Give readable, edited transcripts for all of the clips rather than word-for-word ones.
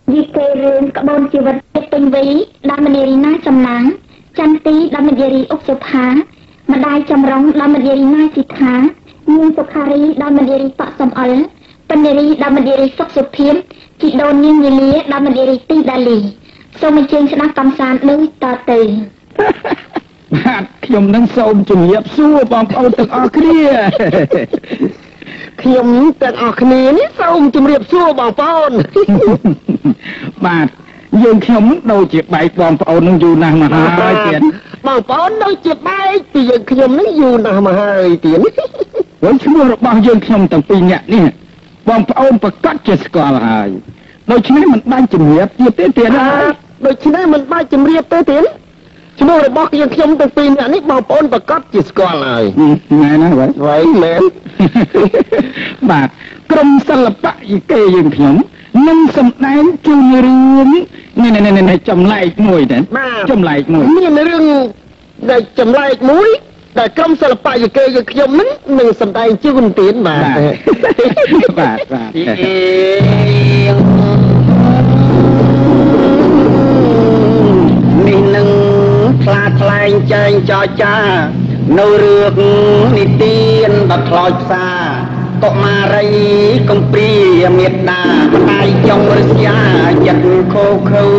vì kê rương các bôn chi vật tinh vĩ đã mà đi na chầm nắng chăn tí đã mà đi ốc sụp há mà đai chầm rong đã mà đi na xịt há nhưng sụp hari đã mà đi tọa xâm ấn bên đi đã mà đi sốc sụp hiếm chị đồn nhưng như lía đã mà đi tí đà lì xong mình chương sẽ đang cầm sàn nơi tà từ ខ្ញុំនឹងសូមជំរាបសួរបងប្អូនទាំងអស់គ្នាខ្ញុំទាំងអស់គ្នានេះសូមជំរាបសួរបងប្អូនបាទយើងខ្ញុំដូចជាបែកបងប្អូននឹងយូរណាស់មកហើយទៀតបងប្អូនដូចជាបែកពីយើងខ្ញុំនេះយូរណាស់មកហើយទៀតហើយឈ្មោះរបស់យើងខ្ញុំទាំងពីរនាក់នេះបងប្អូនប្រកាសជាស្គាល់ហើយដូច្នេះមិនបាច់ជំរាបទៀតទេណាដូច្នេះមិនបាច់ជំរាបទេទៀតឈ្មោះរបស់យើងខ្ញុំទាំងពីរនាក់នេះបងប្អូនប្រកាសជាស្គាល់ហើយណែណាវ៉ៃមែនបាទក្រុមសិល្បៈយីកេយើងខ្ញុំនឹងសម្ដែងជូនរឿងនេះចម្លែកមួយដែរចម្លែកមួយមានរឿងដែលចម្លែកមួយតែក្រុមសិល្បៈយីកេយើងខ្ញុំនឹងសម្ដែងជូនទៀតបាទបាទនេះនឹងខ្លាថ្លែងចែងចរចានៅរឿងនិទានដ៏ខ្លោចផ្សាកុមារីកំព្រាមេត្តាផ្កាយចុងរស្យាចិត្តខូខើ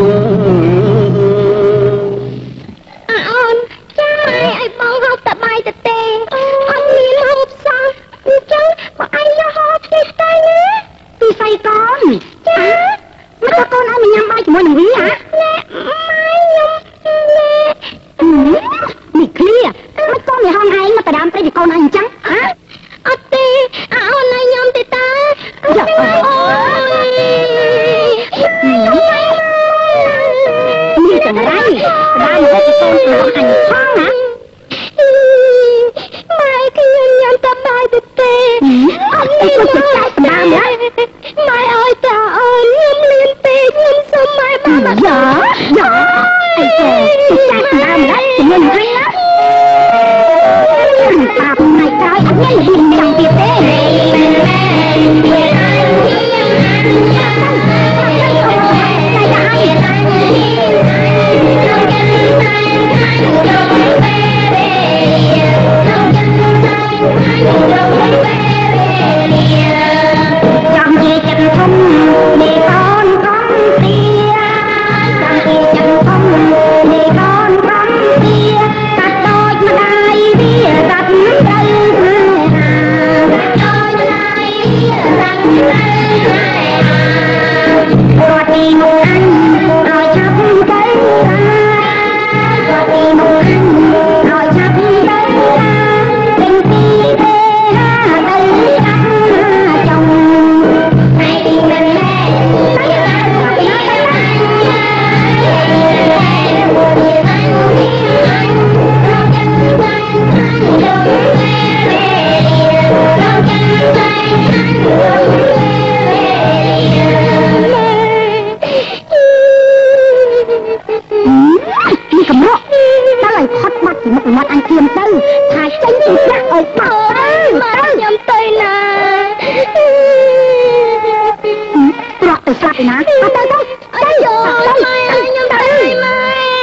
អូនចាឲ្យបងហូបតែបាយទៅទេអត់មានហូបសោះអញ្ចឹងបងឯងយកហូបទេទៅណាពីស្អីកូនចាមកកូនឲ្យញ៉ាំបាយជាមួយនឹងវាហ៎ណែម៉ែនេះឃ្លៀមិនកូននេះហងឯងមកទៅដើមព្រៃពីកូនឯងអញ្ចឹងហ៎អត់ទេអូនឲ្យញ៉ាំទេតាយ៉ានេះចង្រៃបានទៅកូនរបស់អញផងណាម៉ែខ្ញុំញ៉ាំតែបាយទៅទេអត់មានទៅចាក់តាមណាម៉ែឲ្យតាអូនញ៉ាំលៀនពេកខ្ញុំសុំម៉ែបានយ៉ាអីទៅចាក់តាមណាជំនុំហើយណាតាថ្ងៃក្រោយអត់មានលៀនចាំទៀតទេមកអញធៀមទៅថាចេញពីប្រាក់ឲ្យបាត់ទៅខ្ញុំទៅណាប្រក់ទៅស្លាប់ឯណាទៅទៅយកម៉ែខ្ញុំទៅម៉ែ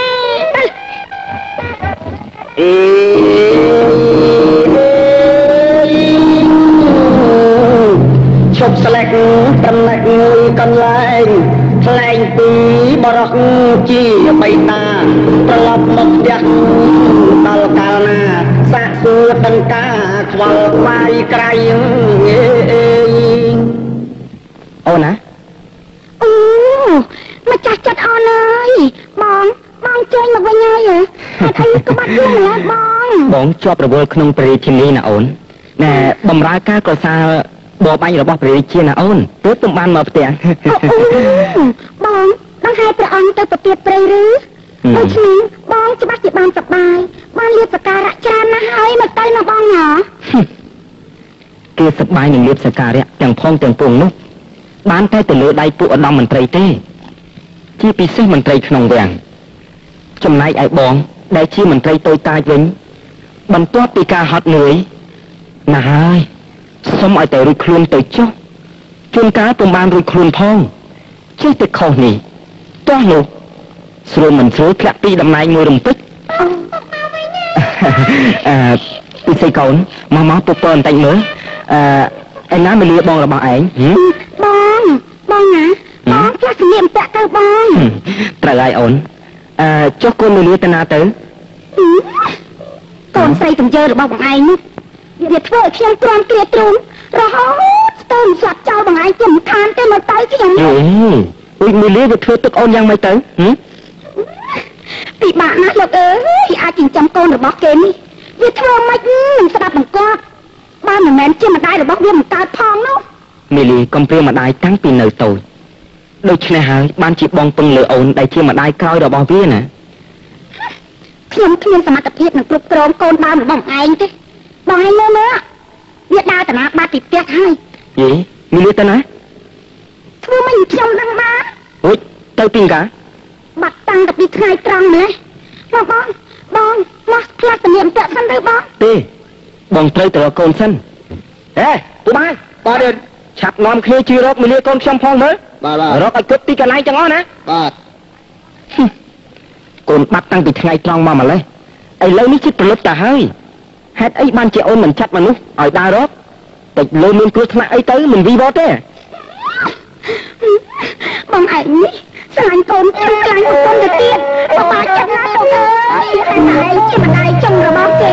ឈប់ស្លេកតំណែងមួយកន្លែងថ្លែងពីបរោះជាបៃតាត្រឡប់មកផ្ទះដល់កាលណាសាកសួរតង្កាខ្វល់ខ្វាយក្រៃអូនណាអូមកចាស់ចិត្តអូនអើយបងចេញមកវិញហើយហេតុអីក៏បាត់យូរម្ល៉េះបងជាប់រវល់ក្នុងព្រះរាជធានីណាអូនណែបំរើការកសាងបបាញ់របស់ព្រះរាជាណាអូនទើបទំបានមកផ្ទះបងហើយព្រះអង្គទៅប្រទាបព្រៃឬដូច្នេះបងច្បាស់ជាបានសប្បាយបានលៀបសក្ការៈច្រើនណាស់ហើយមកទៅណាបងហ៎គេសប្បាយនឹងលៀបសក្ការៈទាំងផងទាំងពួងនោះបានតែទៅលើដៃពួកឧត្តមមន្ត្រីទេជាពិសេសមន្ត្រីក្នុងវាំងចំណែកឯបងដែលជាមន្ត្រីតូចតាចវិញបន្ទាប់ពីការហត់នឿយណាស់ហើយសុំឲ្យតែរួចខ្លួនទៅចុះជួនកាលពុំបានរួចខ្លួនផងចេះតែខុសនេះតោះនោះស្រួលមិនស្រួលធ្លាក់ពីតំណែងមួយរំពេចពីស្អីកូនមកពពើបន្តិចមើលឯណាមិនលីបងរបស់ឯងបងណាបងផ្លាស់សម្លៀកបំពាក់ទៅបងត្រូវហើយអូនចុះកូនមិនលីទៅណាទៅកូនស្រីកំយើរបស់បងឯងនោះវាធ្វើឲ្យខ្ញុំទ្រាំគ្រាទ្រូងរហូតស្ទើរស្លាប់ចោលបងឯងខ្ញុំខានទៅមកទៅខ្ញុំអុយមួយលីវាធ្វើទឹកអូនយ៉ាងម៉េចទៅពិបាកណាស់លោកអើយអាចចិញ្ចឹមកូនរបស់គេនេះវាធ្វើម៉េចនឹងស្ដាប់បង្គាប់បើមិនមែនជាម្ដាយរបស់វាមិនកើតផងនោះមីលីកុំព្រាម្ដាយតាំងពីនៅតូចដូច្នេះហើយបានជាបងពឹងលើអូនដែលជាម្ដាយក្រោយរបស់វាណាខ្ញុំគ្មានសមត្ថភាពនឹងគ្រប់គ្រងកូនដើមរបស់ឯងទេបងឯងមើលវាដើរតាណាបាត់ពីផ្ទះហើយយេមីលីទៅណាធ្វើមិនខ្ញុំដឹងបានអូយទៅពីកាបាត់តាំងតែពីថ្ងៃត្រង់ម្លេះបងមកផ្លាស់សម្លៀកបំពាក់សិនទៅបងទេបងត្រូវទៅរកកូនសិនទូបាយបាទឆាប់នាំគ្នាជឿរកមីលីកូនខ្ញុំផងមើលបាទរកឲ្យគិតពីកន្លែងទាំងអស់ណាបាទកូនបាត់តាំងពីថ្ងៃត្រង់មកម្លេះឥឡូវនេះជិតប្រលប់តាហើយហេតុអីបានជាអូនមិនចាត់មនុស្សឲ្យដើររកតែលើមានគ្រោះថ្នាក់អីទៅមិនវីវទេបងឯងនេះស្រឡាញ់កូនខ្លាំងកូនទៅទៀតបបាក់ចិត្តណាស់លោកអើយហើយតែឯងជាម្ដាយចុងរបស់គេ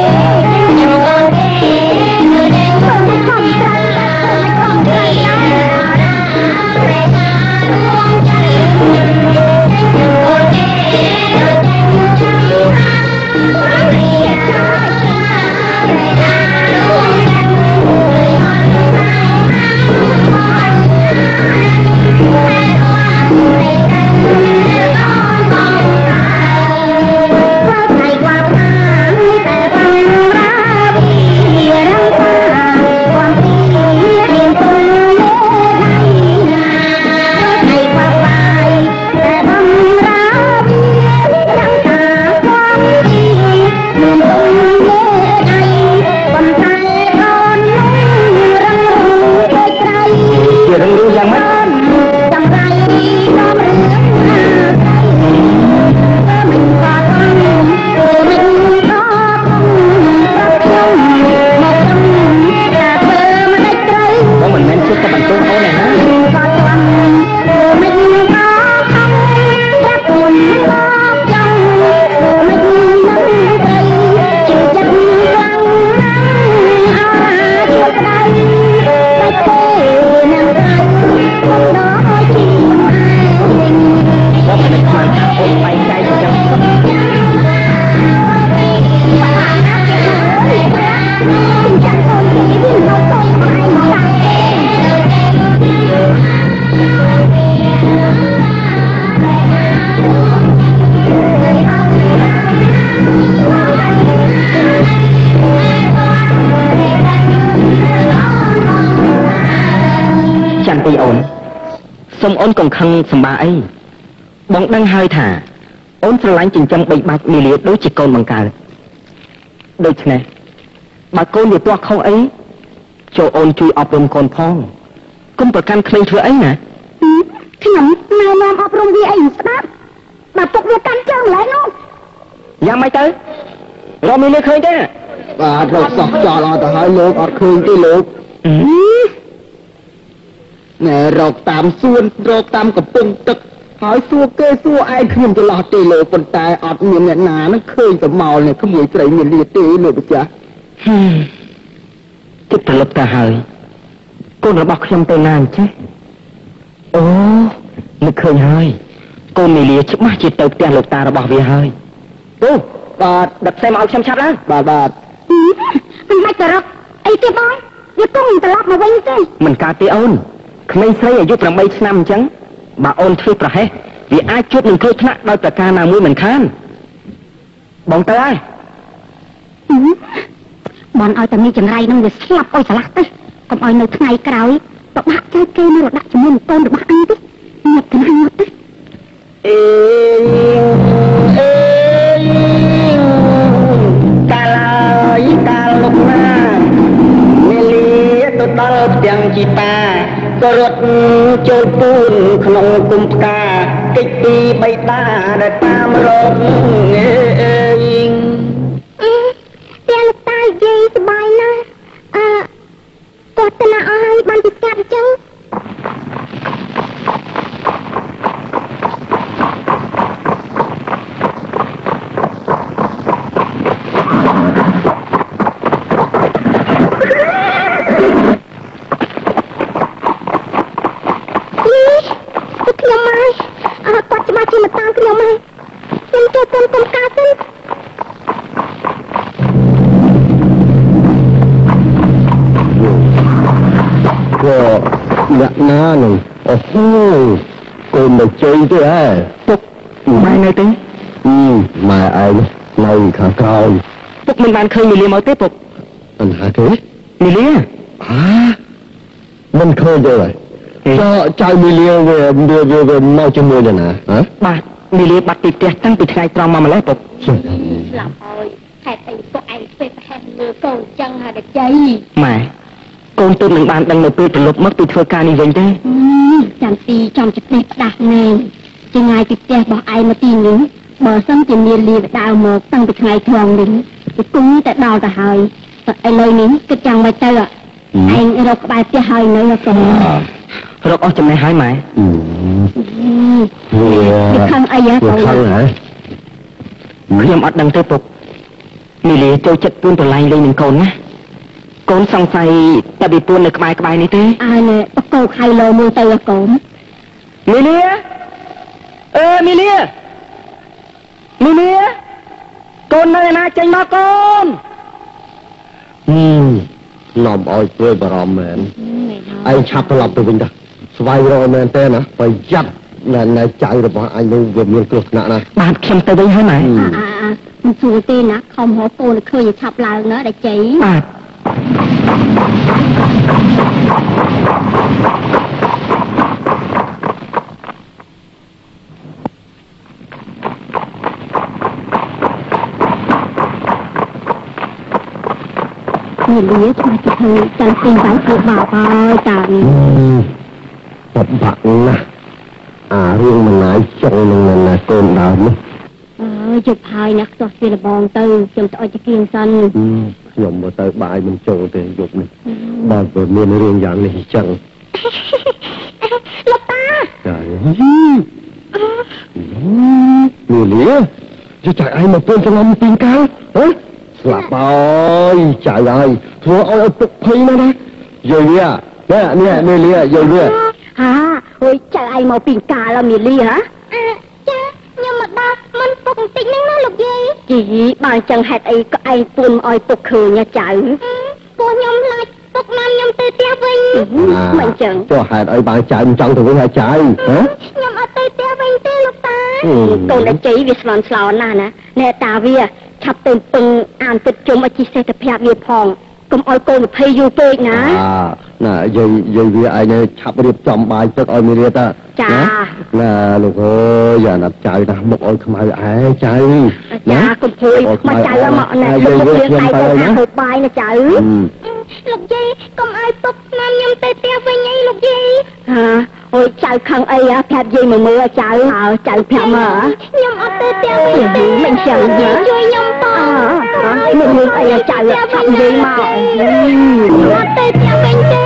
សូមអូនកុំខឹងសម្បាអីបងដឹងហើយថាអូនស្រឡាញ់ចិញ្ចឹមបីបាច់មីលីដូចជាកូនបង្កើតដូច្នេះបើកូនវាទាស់ខុសអីចូលអូនជួយអប់រំកូនផងកុំប្រកាន់ក្មេងធ្វើអីណាខ្ញុំណែនាំអប់រំវាអីស្ដាប់បើពុកវាកាន់ជើងម្ល៉េះនោះយ៉ាងម៉េចទៅរកមីលីឃើញទេបាទរកសោះចោលអត់ទៅហើយលោកអត់ឃើញទេលោកណែរកតាមសួនរកតាមកំពង់ទឹកហើយសួរគេសួរឯងខ្ញុំច្រឡោះទេលោកប៉ុន្តែអត់មានអ្នកណានឹងឃើញប្រមោលនេះក្មួយស្រីមានលៀទេលោកម្ចាស់គិតប្រលប់ទៅហើយកូនរបស់ខ្ញុំទៅណាអញ្ចេះអូនឹកឃើញហើយកូនមីលីច្បាស់ជាទៅផ្ទះលោកតារបស់វាហើយអូបាទដឹកផ្សេងមកឲ្យខ្ញុំឆាប់ឡើងបាទមិនបាច់ទៅរកអីទេបងវាគង់ត្រឡប់មកវិញទេមិនកើតទេអូនក្មេងស្រីអាយុ8ឆ្នាំអញ្ចឹងបើអូនធ្វើប្រហែសវាអាចជួបនឹងគ្រោះថ្នាក់ដោយប្រការណាមួយមិនខានបងទៅហើយបងឲ្យតែមីចង្រៃនឹងវាស្លាប់អុយឆ្លាស់ទៅកុំឲ្យនៅថ្ងៃក្រោយបបាក់ចិត្តគេនៅរដាក់ជាមួយកូនរបស់អញទេញាប់កណ្ដាលញាប់ទៅកាលហើយកាលលោកណាមីលីទៅដល់ផ្ទាំងជីតាក៏រត់ចូលពូនក្នុងគុំផ្កាកិច្ចពីបៃតាដែលតាមរកទាំងតាយាយសบายណាស់គាត់ទៅណាអស់ហើយបានពីកាត់អញ្ចឹងអ្នកណានឹងអូហូកូនមកជ័យទេហ៎ពុកម៉ែនៅទេម៉ែឯងនៅខាងក្រោយពុកមិនបានឃើញមីលាមកទេពុកអញ្ហាទេមីលាមិនឃើញទេចៅមីលាវាមកជាមួយនឹងណាបាទមីលាបាត់ពីផ្ទះតាំងពីថ្ងៃត្រង់មកម្លេះពុកស្លាប់ហើយហេតុអីពុកឯងធ្វើប្រហែលមើលកូនចឹងហ่าតែជ័យម៉ែកូនទូននឹងបានដឹងនៅពេលត្រឡប់មកពីធ្វើការនេះវិញទេចាំទីចំចិត្តនេះផ្ដាស់ណែចងាយពីផ្ទះរបស់ឯងមកទីនេះបើសិនជាមានលាដើរមកតាំងពីថ្ងៃត្រង់នេះគឺគង់តែដល់ទៅហើយឥឡូវនេះគិតយ៉ាងម៉េចទៅឯងរកក្បែរផ្ទះហើយនៅកូនរកអស់ចំណេះហើយម៉ែវាខឹងអីហ៎កូនខ្ញុំអត់ដឹងទេពុកមីលាចូលចិត្តពួនប្រឡាញ់លេងនឹងកូនណាកូនសង្ស័យតែពីពួននៅក្បែរនេះទេនេះបកោកហៃឡូមួយទៅកូនមីលាមីលាកូននៅឯណាចេញមកកូននាំឲ្យព្រួយបារម្ភមែនឯងឆាប់ត្រឡប់ទៅវិញទៅស្វែងរកមែនទេណាប្រយ័ត្នណែចៅរបស់អញនឹងវាមានគ្រោះថ្នាក់ណាបាទខ្ញុំទៅវិញហើយម៉ែមិនស្រួលទេណាខំរកកូនឃើញឆាប់ឡើងណាដែលជ័យបាទមីលាឆ្មាច់ធ្វើចាំទីវាយធ្វើបាបហើយតាបបាក់ណាស់រឿងមិនណាយចង់នឹងណាកូនដើមនេះជប់ហើយណាខ្ទាស់ជាលបងទៅខ្ញុំទៅអុជគៀងសិនខ្ញុំមកទៅបាយមិនចូលទេយប់នេះបើមានរឿងយ៉ាងនេះចឹងលោកតាចាមីលាចៅឯងមកពូនចំណាំពីកាលស្លាប់ហើយចៅហើយធ្វើឲ្យពុកភ័យណាស់យាយនេះមីលាយាយនេះអើយចៅឯងមកពីកាលមីលាហ៎ចាខ្ញុំមកដល់មិនពុកបន្តិចហ្នឹងណាលោកយាយជីបើចឹងហេតុអីក៏ឯងពួនឲ្យពុកឃើញចៅពួកខ្ញុំឡាច់ពុកណាំខ្ញុំទៅផ្ទះវិញមិនចឹងចុះហេតុអីបើចៅមិនចង់ទៅវិញហើយចៅខ្ញុំអត់ទៅផ្ទះវិញទេលោកតាកូនអាជ័យវាស្លន់ស្លោណាស់ណាអ្នកតាវាឆាប់ទៅពឹងអានទឹកជុំឲ្យជីសេដ្ឋភាពវាផងកុំឲ្យកូន20យូរពេកណាណាយាយវាឯងឆាប់រៀបចំបាយទឹកឲ្យមីលាតាចាណាលោកអើយយ៉ាណាត់ចៅណាមុខឲ្យខ្មៅឯចៅចាកុំព្រួយមកចៅមកណែលោកយើងឯងទៅធ្វើបាយណាចៅលោកយាយកុំឲ្យពុកណាំខ្ញុំទៅផ្ទះវិញអីលោកយាយអូយចៅខឹងអីប្រាប់យាយមកមើលចៅចៅប្រាប់មកខ្ញុំអត់ទៅផ្ទះវិញទេមិនចឹងយាយជួយខ្ញុំផងមិនមានអីចៅឆាប់យាយមកអត់ទៅផ្ទះវិញទេ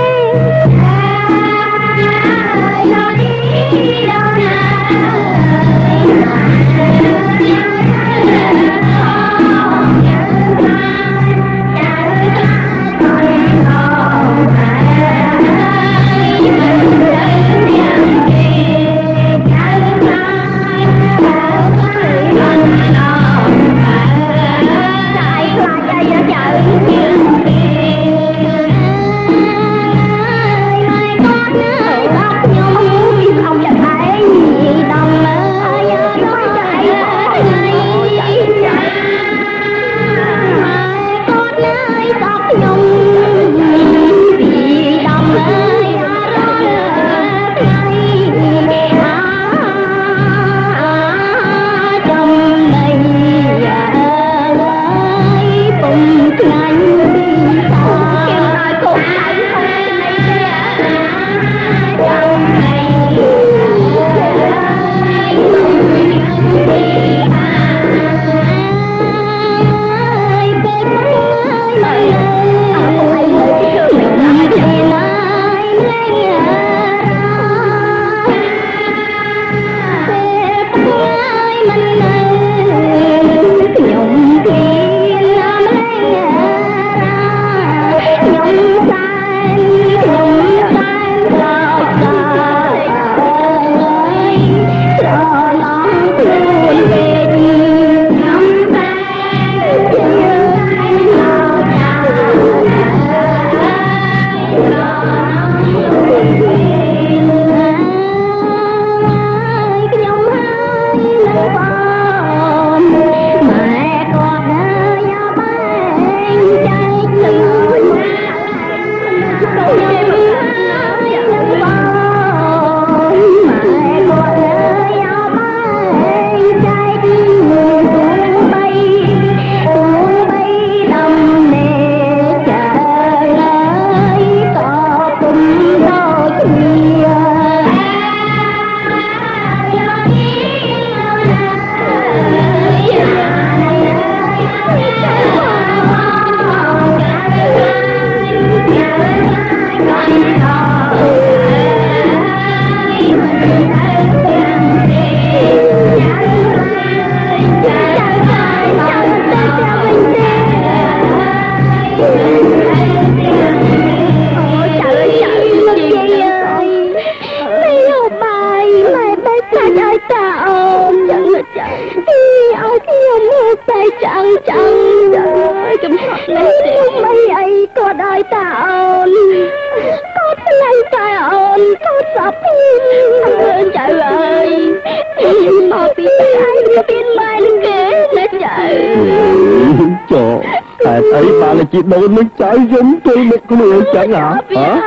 chị đổ nước trái giống tôi một người chẳng hả? Hả?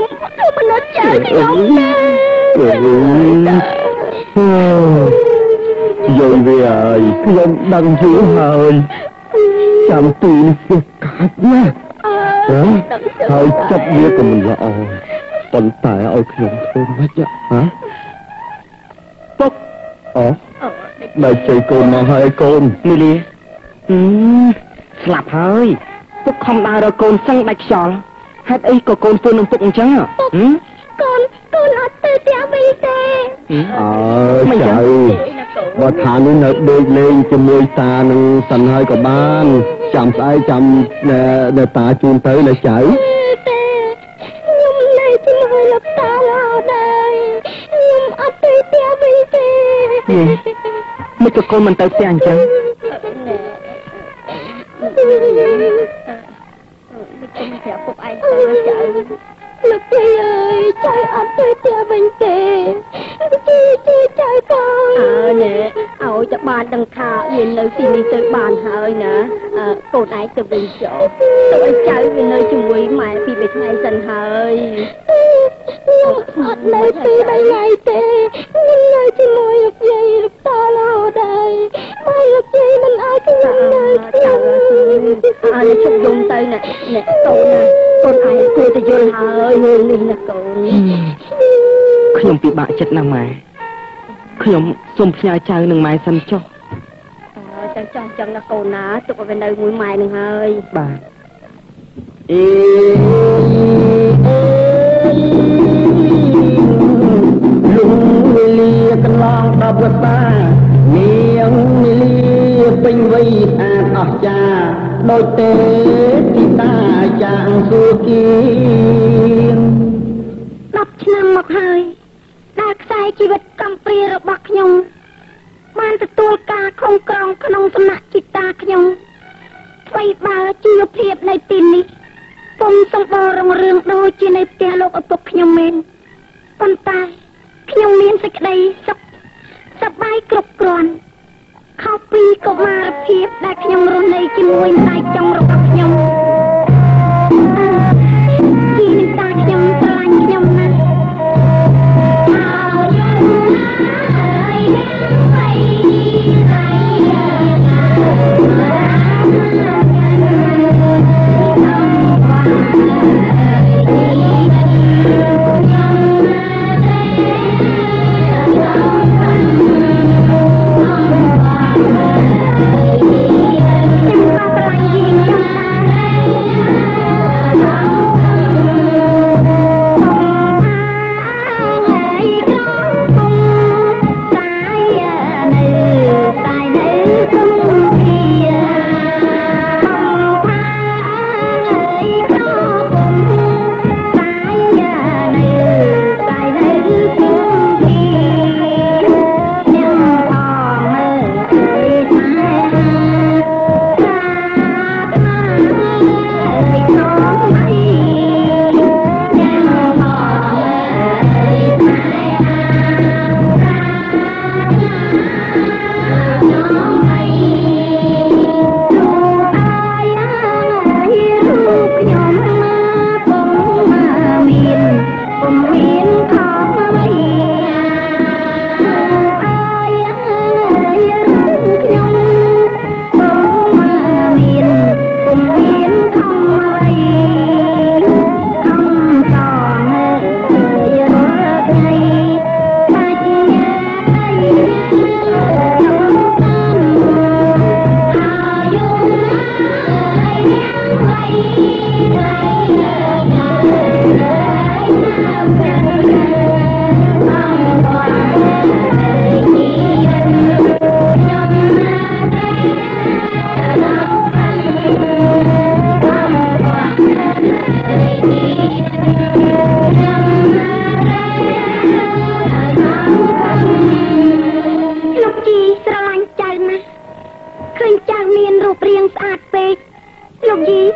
Rồi về ơi, không đăng giữa hơi chạm tiền cát nha. Hơi chấp biết của mình là còn tại ôi không thôi mất chứ. Hả? Tốt. Đây chơi côn mà hai côn. Millie. Slap hơi. Phúc không đau đâu con sân bạch sọl. Hát ấy có con phương nông Phúc chẳng hả? Con ở tư téo bây tê. Trời. Và thả nó nợ đôi lên cho môi ta nâng sành hơi của ban. Chạm sai chạm để ta chuôn tới là chảy. Nhưng này chỉ hơi lập ta là đây. Nhưng ở tư téo bây tê. Mấy cho con mình tới xe anh chẳng? Không thể phục anh tới chạy. Lực chị ơi, chạy anh tới tia bình tê. Chị chạy con. Nè, ôi cho bạn đừng thả nhìn lời xin đi tới bàn hơi nè. Cô nãy từ bình chỗ. Tụi chạy về nơi chung quý mẹ vì biệt ngay dần hơi. Nhưng nơi tí đây ngay tê. Nhưng nơi chỉ môi lực dây lực ta là đây. Môi lực dây mình ai cứ nhìn nơi kia. Nè chụp dùng tay nè. Nè cậu nè. Con ai cô ta vô hơi hương đi nè cậu. Không bị bạ chất nào mà. Không xung nhà chơi nâng mai xanh cho. Chẳng là cậu ná. Tụi có về nơi mũi mai nâng hơi. Bà. Lung Millie cân long đọc vật ta. Miệng Millie bình vây ạt cha. Đôi tế thì ta chẳng xua kia. 10 ឆ្នាំមកហើយដែលខ្សែជីវិតកំព្រារបស់ខ្ញុំបានទទួលការខំក្រងក្នុងសំណាក់ជីតាខ្ញុំអ្វីបើជីវភាពនៅទីនេះពុំសម្បូររុងរឿងដូចជានៅផ្ទះលោកឪពុកខ្ញុំមែនប៉ុន្តែខ្ញុំមានសេចក្តីសុខសប្បាយគ្រប់គ្រាន់ខុសពីកុមារភាពដែលខ្ញុំរស់នៅជាមួយម្ដាយចុងរបស់ខ្ញុំជីវិតតាខ្ញុំស្រឡាញ់ខ្ញុំណាស់ Hãy subscribe cho kênh Ghiền Mì Gõ để không bỏ lỡ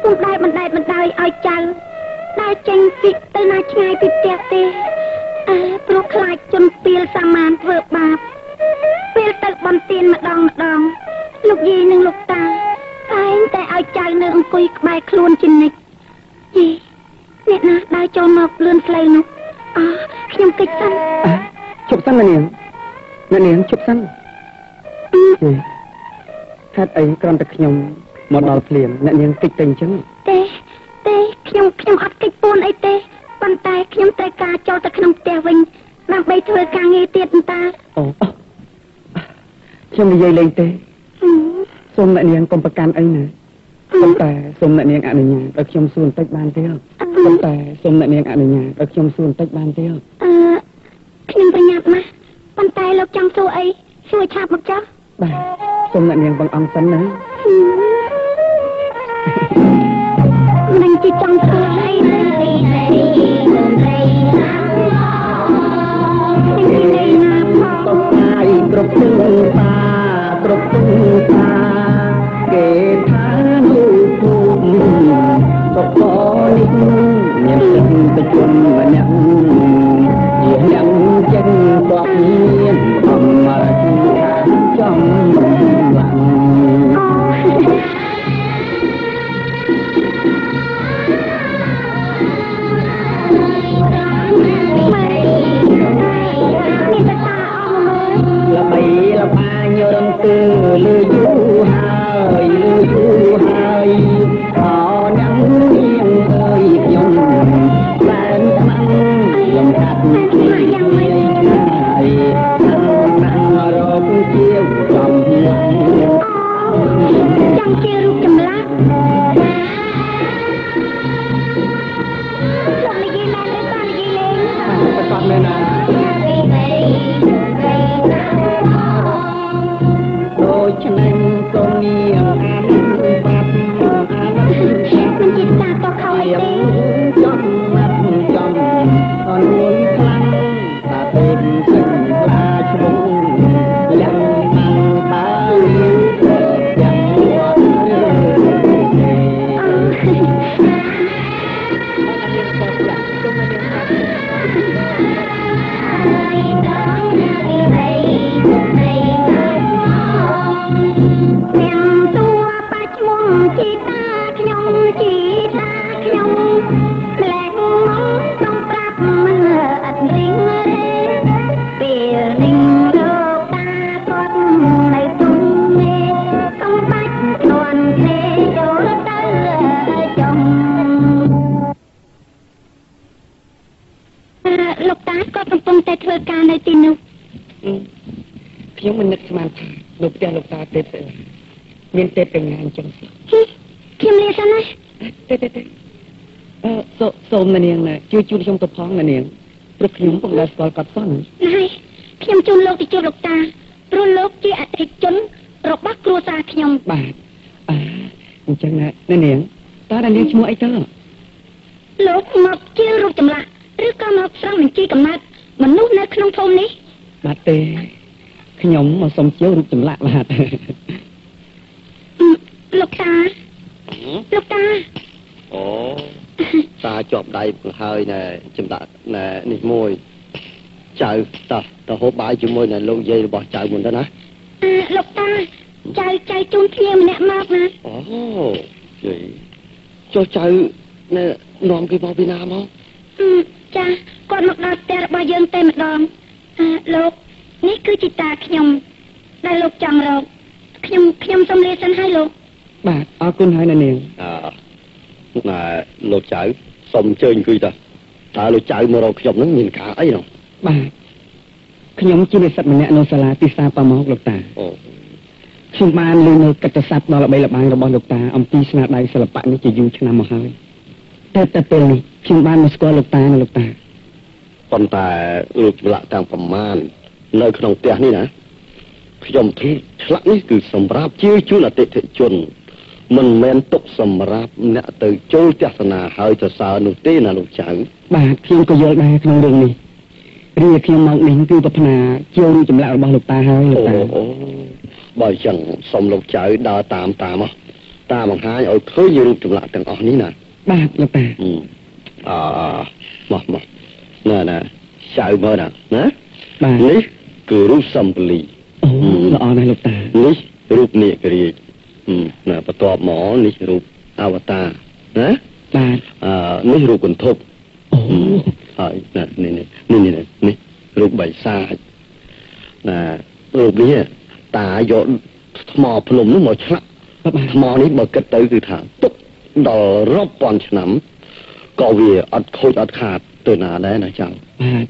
ពុំដែលបណ្ដោយឲ្យចៅដើរចេញពីទៅណាឆ្ងាយពីផ្ទះទេព្រោះខ្លាចជនពីលសាមានធ្វើបាបពេលទៅបន្ទានម្ដងលោកយាយនិងលោកតាតែងតែឲ្យចៅនៅអង្គុយក្បែរខ្លួនជានិច្ចយីអ្នកណាដើរចូលមកលឿនផ្លូវនោះខ្ញុំគិតសិនជប់សិននាងជប់សិនហេតុអីគ្រាន់តែខ្ញុំមកដល់ភ្លាមអ្នកនាងគិតទៅអញ្ចឹងទេខ្ញុំអត់គិតពួនអីទេប៉ុន្តែខ្ញុំត្រូវការចូលទៅក្នុងផ្ទះវិញដើម្បីធ្វើការងារទៀតតាខ្ញុំនិយាយលេងទេសូមអ្នកនាងកុំប្រកាន់អីណាប៉ុន្តែសូមអ្នកនាងអនុញ្ញាតឲ្យខ្ញុំសួរបន្តិចបានទេប៉ុន្តែសូមអ្នកនាងអនុញ្ញាតឲ្យខ្ញុំសួរបន្តិចបានទេខ្ញុំប្រញាប់ណាស់ប៉ុន្តែលោកចង់សួរអីសួរឆាប់មកចុះបាទសូមអ្នកនាងបងអង្គសិនណាមិនជាចង់សួរអីទេតបថ្ងៃគ្រប់ទិសគ្រប់ទិសគេថានោះភូមិតបនេះមានទឹកប្រជុំម្នាក់ជាអ្នកចិនតបមានអមរចំឡាំละបីละបាញរំទើលឺយូរហើយអអ្នកនាងអើយខ្ញុំបែនខ្មាំងខ្ញុំកាត់គ្នាហើយណាំរកជាវចំចង់ជារូបចម្លាក់លោកនិយាយឡើងឬក៏និយាយលេងប្រកាសមែនណាដូចឆ្នាំកូននាងបាត់មិនជាតាតខោអីទេចំណាត់ចំអនមួយខ្លាំងតាទេពសិង្ហឡាឈ្មោះយ៉ាងបានយ៉ាងជីតាខ្ញុំម្លែងមកក្នុងប្រាប់មិនអត់រីងពេលនេះលោកតាគាត់នៅទុំមេកុំបាច់ធ្លាន់ទេចូលទៅចុងលោកតាគាត់កំពុងតែធ្វើការនៅទីនោះខ្ញុំមិននឹកស្មានថានៅផ្ទះលោកតាទេស្អីមានទេបញ្ញាអញ្ចឹងខ្ញុំលាសិនណាទេសូមនាងជួយជូនខ្ញុំទៅផងនាងព្រោះខ្ញុំពុំដែលស្គាល់គាត់សោះណាខ្ញុំជូនលោកទៅជួបលោកតាព្រោះលោកជាអតិថិជនរបស់គ្រួសារខ្ញុំបាទអញ្ចឹងនាងតើនាងឈ្មោះអីទៅលោកមកជារូបចម្លាក់ឬក៏មកស្រង់បញ្ជីកំណត់មនុស្សនៅក្នុងភូមិនេះបាទទេខ្ញុំមកសុំជារូបចម្លាក់បាទលោកតាអូតាជាប់ដៃបង្ហើយណែចំដាក់ណែនេះមួយចៅទៅហូបបាយជាមួយនឹងលោកយាយរបស់ចៅមុនទៅណាលោកតាចៅជូនគ្នាម្នាក់មកណាអូយីចុះចៅណែនាំគេមកពីណាមកចាគាត់មកដល់ផ្ទះរបស់យើងតែម្ដងលោកនេះគឺជាតាខ្ញុំដែលលោកចង់រកខ្ញុំសូមលាសិនហើយលោកបាទអរគុណហើយនាងណែលោកចៅសូមអញ្ជើញអង្គុយតើលោកចៅមករកខ្ញុំនឹងមានការអីនោះបាទខ្ញុំជានិស្សិតម្នាក់នៅសាលាទីសាប៉ាម៉ោកលោកតាអូខ្ញុំបានឮនៅកិត្តិស័ព្ទដ៏ល្បីល្បាញរបស់លោកតាអំពីស្នាដៃសិល្បៈនេះជាយូរឆ្នាំមកហើយតែពេលនេះខ្ញុំបានមកស្គាល់លោកតានិងលោកតាប៉ុន្តែរូបចម្លាក់ទាំងប្រមាណនៅក្នុងផ្ទះនេះណាខ្ញុំធ្វើឆ្លាក់នេះគឺសម្រាប់ជាជូនអតិថិជនមិនមែនទុកសម្រាប់អ្នកទៅចូលទស្សនាហើយសរសើរនោះទេណាលោកចៅបាទខ្ញុំក៏យល់ដែរក្នុងរឿងនេះរីឯខ្ញុំមកនេះគឺប្រាថ្នាជារូបចម្លាក់របស់លោកតាហើយលោកតាអូបើអញ្ចឹងសូមលោកចៅដើរតាមមកតាបង្ហាញឲ្យឃើញរូបចម្លាក់ទាំងអស់នេះណាបាទលោកតាមកណាចៅមើលណាបាទនេះគឺរូបសំពលីអូល្អណាស់លោកតានេះរូបនាគរាជណាបន្ទាប់មកនេះរូបអវតារណាបាទនេះរូបគន្ធពហើយណានេះរូបបិសាចណារូបនេះតាយកថ្មភ្នំនោះមកឆ្លាក់ថ្មនេះបើគិតទៅគឺថាទុកដល់រាប់ពាន់ឆ្នាំក៏វាអត់ខូចអត់ខាតទៅណាដែរណាចៅបាទ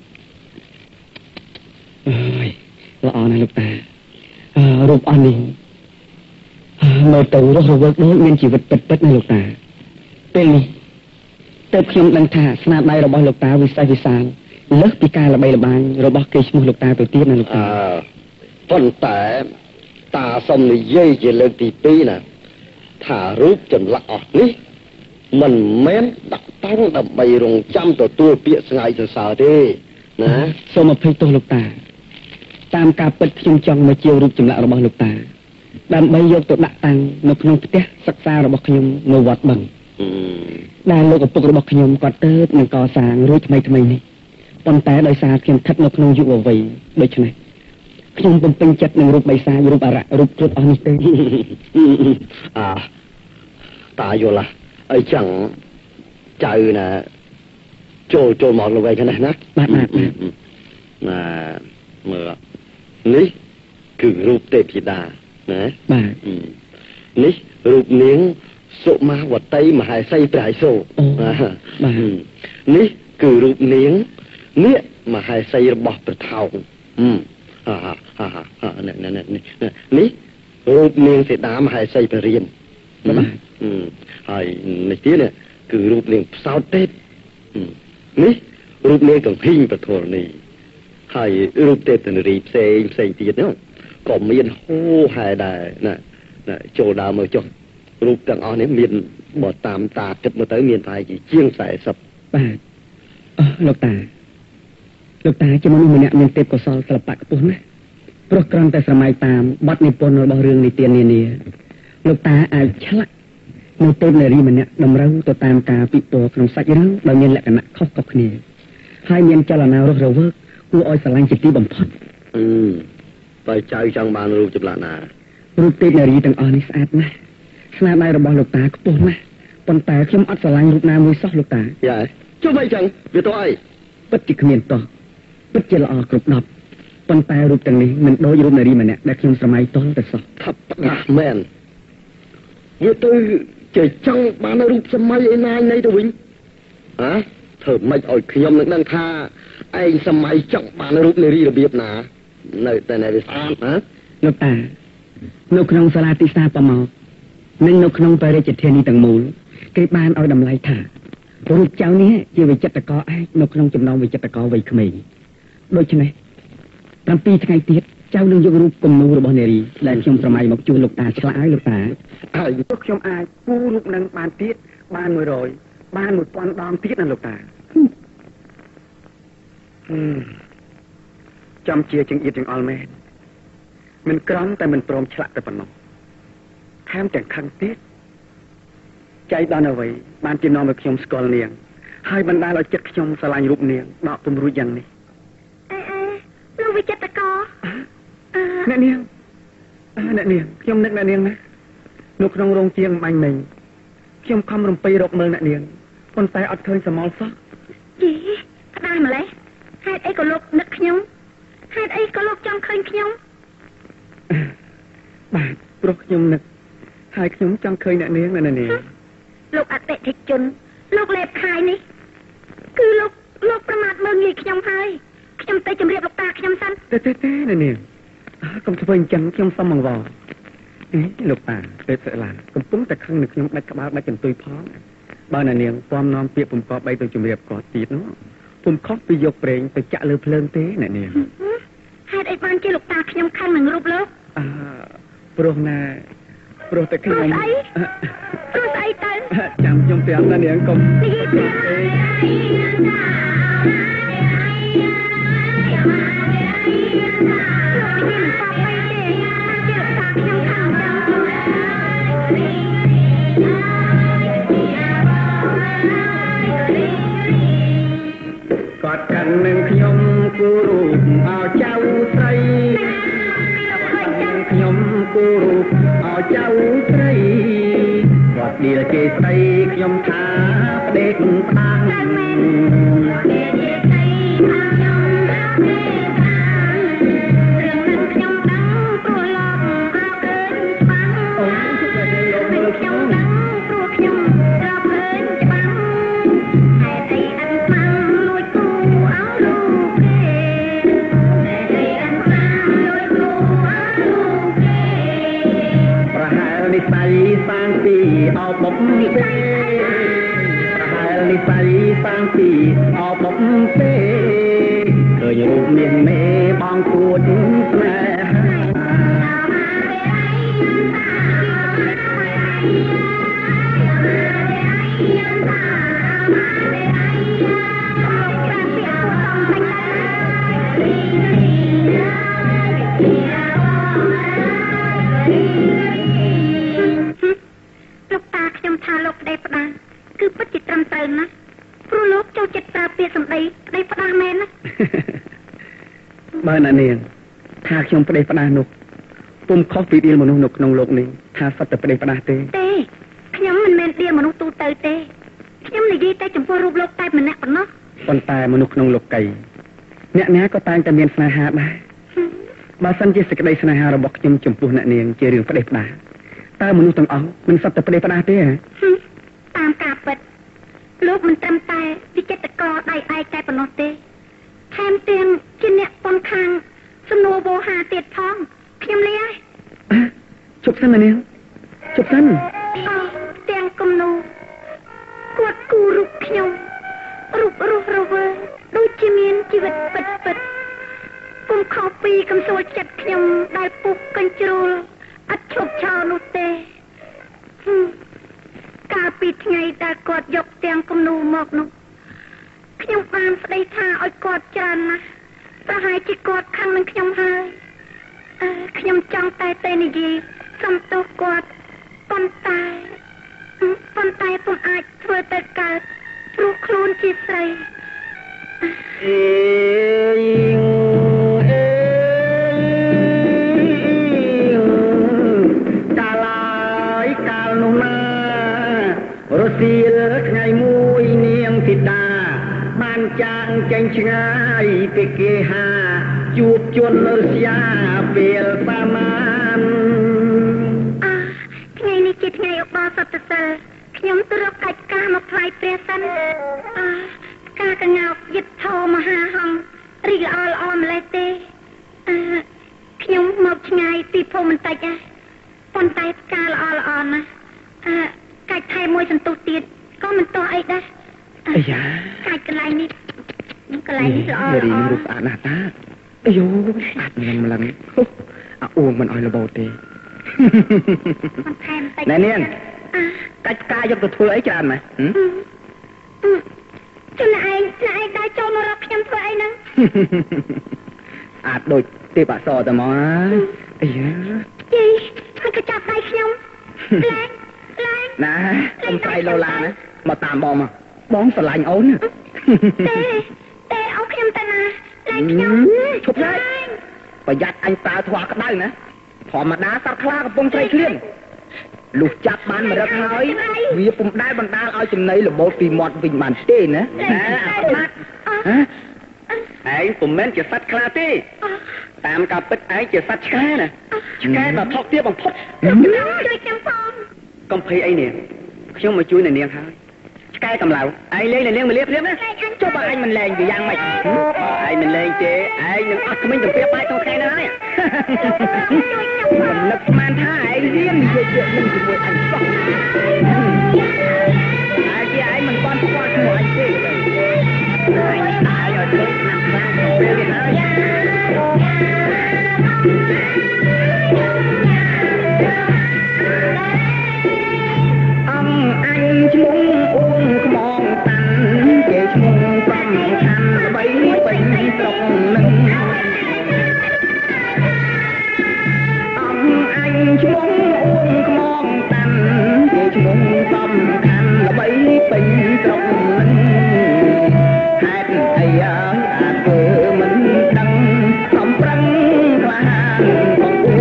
អើយល្អណាស់លោកតារូបអស់នេះមើលទៅរស់រវើកដូចមានជីវិតពិតណាលោកតាពេលនេះតែខ្ញុំដឹងថាស្នាដៃរបស់លោកតាវិសេសវិសាលលើសពីការល្បីល្បាញរបស់គេឈ្មោះលោកតាទៅទៀតណាលោកតាប៉ុន្តែតាសុំនិយាយជាលើកទី2ណាថារូបចម្លាក់អស់នេះមិនមែនដាក់តាំងដើម្បីរងចាំទទួលពាក្យស្ងាយសរសើរទេណាសូមអភ័យទោសលោកតាតាមការពិតខ្ញុំចង់មកជារូបចម្លាក់របស់លោកតាដើម្បីយកទៅដាក់តាំងនៅក្នុងផ្ទះសិក្សារបស់ខ្ញុំនៅវត្តបឹងដែលលោកឪពុករបស់ខ្ញុំគាត់ទៅនឹងកសាងរួចថ្មីនេះប៉ុន្តែដោយសារខ្ញុំស្ថិតនៅក្នុងយុវវ័យដូច្នេះខ្ញុំពុំពេញចិត្តនឹងរូបបិសាចរូបអរៈរូបគ្រប់អស់នេះទេតាយល់អីចឹងចៅណាចូលមកលើវិញហ្នឹងណាបាទណាមើលនេះគឺរូបទេពធីតាណាបាទនេះរូបនាងសុមាវតីមហេសីព្រះឥសូរបាទនេះគឺរូបនាងនាគមហេសីរបស់ព្រះថោងនេះរូបនាងសេតាមហេសីព្រះរាមហើយនេះទៀតគឺរូបនាងផ្សោតទេពនេះរូបនាងកង្ភីងពធរនីហើយរូបទេពនារីផ្សេងទៀតនោះក៏មានហូរហែដែរណាចូលដើមមកចុះរូបទាំងអស់នេះមានបើតាមតាគិតមកទៅមានប្រហែលជាជាង40 បាទលោកតាជាមនុស្សម្នាក់មានទេពកោសល្យសិល្បៈខ្ពស់ណាស់ព្រោះគ្រាន់តែស្រមៃតាមបទនិពន្ធរបស់រឿងនិទាននានាលោកតាអាចឆ្លាក់នៅទេពនារីម្នាក់តម្រូវទៅតាមការពិពណ៌ក្នុងសាច់រឿងដោយមានលក្ខណៈខុសៗគ្នាហើយមានចលនារស់រវើកគួរឲ្យស្រឡាញ់ជាទីបំផុតបើចៅចង់បានរូបចម្លាក់ណារូបទេពនារីទាំងអស់នេះស្អាតណាស់ស្នាដៃរបស់លោកតាខ្ពស់ណាស់ប៉ុន្តែខ្ញុំអត់ស្រឡាញ់រូបណាមួយសោះលោកតាយ៉ាចុះមិនចឹងវាទៅអីពិតជាគ្មានតោះពិតជាល្អគ្រប់10ប៉ុន្តែរូបទាំងនេះមិនដូចរូបនារីម្នាក់ដែលខ្ញុំស្រមៃតល់ទៅសោះថាផ្ដាស់មែនវាទៅជាចង់បានរូបសម័យឯណានៃទៅវិញធ្វើម៉េចឲ្យខ្ញុំនឹងដឹងថាឯងសម័យចង់បានរូបនារីរបៀបណានៅតែនៅវាស្អាតលោកតានៅក្នុងសាលាទីសាប្រមោកនិងនៅក្នុងបរិយាធានីទាំងមូលគេបានឲ្យតម្លៃថារូបចៅនេះជាវិចិត្រករឯកនៅក្នុងចំណោមវិចិត្រករវ័យក្មេងដូច្នេះ7ថ្ងៃទៀតចៅនឹងយករូបគំនូររបស់នារីដែលខ្ញុំស្រមៃមកជួលលោកតាឆ្លាក់ឲ្យលោកតាហើយខ្ញុំអាចគូររូបនឹងបានទៀតបាន100បាន1000ដងទៀតណាលោកតាចាំជាចង្អៀតចង្អល់មែនមិនក្រំតែមិនព្រមឆ្លាក់តែប៉ុណ្ណោះថែមទាំងខឹងទៀតចៃដល់អ្វីបានជានាំឲ្យខ្ញុំស្គាល់នាងហើយបណ្ដាលឲ្យចិត្តខ្ញុំស្រឡាញ់រូបនាងដកពំរួចយ៉ាងនេះលោកវិចិត្រករអ្នកនាងខ្ញុំនឹកអ្នកនាងណានៅក្នុងរោងជាងបាញ់មិញខ្ញុំខំរំពៃរកមើលអ្នកនាងប៉ុន្តែអត់ឃើញសមល់សោះយីផ្ដាស់ម្លេះហេតុអីក៏លោកនឹកខ្ញុំហេតុអីក៏លោកចង់ឃើញខ្ញុំបាទព្រោះខ្ញុំនឹកហើយខ្ញុំចង់ឃើញអ្នកនាងណានាងលោកអតិថិជនលោកលេបខាយនេះគឺលោកប្រមាថមើលងាយខ្ញុំហើយខ្ញុំទៅជម្រាបលោកតាខ្ញុំសិនទេនាងកុំធ្វើអញ្ចឹងខ្ញុំសុំអង្វរលោកតាទេពសិលាកំពុងតែខឹងនឹងខ្ញុំដាច់ក្បាលដាច់កន្ទុយផងបើអ្នកនាងពំនាំពាក្យពំកបបីទៅជម្រាបគាត់ទៀតនោះពំខុសពីយកប្រេងទៅចាក់លើភ្លើងទេអ្នកនាងហេតុអីបានជាលោកតាខ្ញុំខឹងនឹងរូបលោកព្រោះតែខ្ញុំស្អីទៅចាំខ្ញុំប្រាប់ណានាងកុំនិយាយទៅเจ้าใส่กอดเดียเกใส่ขยมทาเด็กตาใส่สร้างปีเอาบกเป้ประหารนิสัยสร้างปีเอาบกเป้เคยรูปเมียนเมบางคูดแม่คือปัจจิตรำเติมนะพระโลกเจ้าจิตตาเปียสมได้ได้ปนาแม่นะบ้านเนียนถ้าขยมประเดี๋ยวปนาหนุกปุ่มคอฟฟี่เดียมนุษย์หนุกนองโลกนี้ถ้าสัตว์ประเดี๋ยวปนาเต้ขยมมันแมนเดียมนุษย์ตูเตยเต้ขยมในยี่เต้จมพรูปโลกใต้มันแน่ปนเนาะคนตายมนุษย์นองโลกไก่เนี่ยก็ตายแต่เมียนสนาหาได้บาสันจิสกได้สนาหาระบบขยมจมพูนเนียนเจริญประเดี๋ยวปนาตามนุษย์ต้องเอามันสัตว์ประเดี๋ยวปนาเต้ตามกาเปิดลูกมันจำตายวิจิตรกรได้ไอใจปนเตแทนเตียงกินเนี่ยปนคางสโนโบหาเตียดท้องเพียมเลยจบสั้นนะเนี่ยจบสั้นเตียงกำนูกวดกูรุกขยมรุกเวดูจิมีนชีวิตปิดปุ่มขอปีกำโซจัดขยมได้ปุกกันจูอัดชบชาวนุเตกาปิดไงแต่กอดยกเตียงกำนูหมอกนุขยมบานสได้ท่าอ้อยกอดจานนะประหายจิกอดข้างนึงขยมหายขยมจังตายเตนิยีสมตัวกอดปนตายผมอาจเพื่อแต่การรูครูนจิตใจรสีเลิกไงมุยเนียงติดดาบ้านจางแจงชงายเปเกหาจูบจนเสียเปลปามานไงนี่จิตไงอบาสัตเตอร์ขยมตรกกัดกามาพลายเปรียสันกากระเงายึดโทมาหาห้องรีออลออมเลยเตขยมหมกไงตีโพมันตายปนตายกาลออลออนนะกายไทยมวยสันตุตีดก็มันตัวไอ้ได้ไอ้ยากายกระไรนี่กระไรนี่ละอ๋อรูปอาหน้าตาไอ้โย่อาดมันลังอ้วงมันอ่อยระเบิดเตะไหนเนี่ยกายยกตัวเธอไอ้จานไหมจนไอ้ได้โจมรับยำเธอไอ้นั่งอาดโดยเตะปะซอแต่หมอไอ้ยาจีมันกระจับได้ยำแรงนะông trai lâu la nữa mà tạm bò mà bón sờ lạnh ốn tê ông em ta nè lạnh chụp đấy phải giặt anh ta thoa cái đây nữa thò mà đá sát khla cái bông trai liên lục chặt bàn mà ra thôi vì bông đai bàn đá ao chừng này là bộ tìm mọt vịnh bàn tê nữa ấy bông men chỉ sát khla tê tạm cà bít ấy chỉ sát cá nè cá mà thóc tiếp bằng thóc công phi ấy nè không mà chui này nè thôi cái cầm lẩu ai lên này nè mình liếc á cho bà anh mình lên vì giang mày ai mình lên chế ai đừng ắt mình đừng phép bay trong khay đó nè mình lực man tha ai riêng về chuyện mình chỉ muốn ăn xong ai kia ai mình con qua semua ai kia ai tao rồi thôi nằm sang về cái này anh chỉ muốn uống món tanh kể chung tâm thanh bấy bình trong lưng anh chỉ muốn uống món tanh kể chung tâm thanh bấy bình trong lưng hát thầy ơi vừa mình đăng không răng hoa còn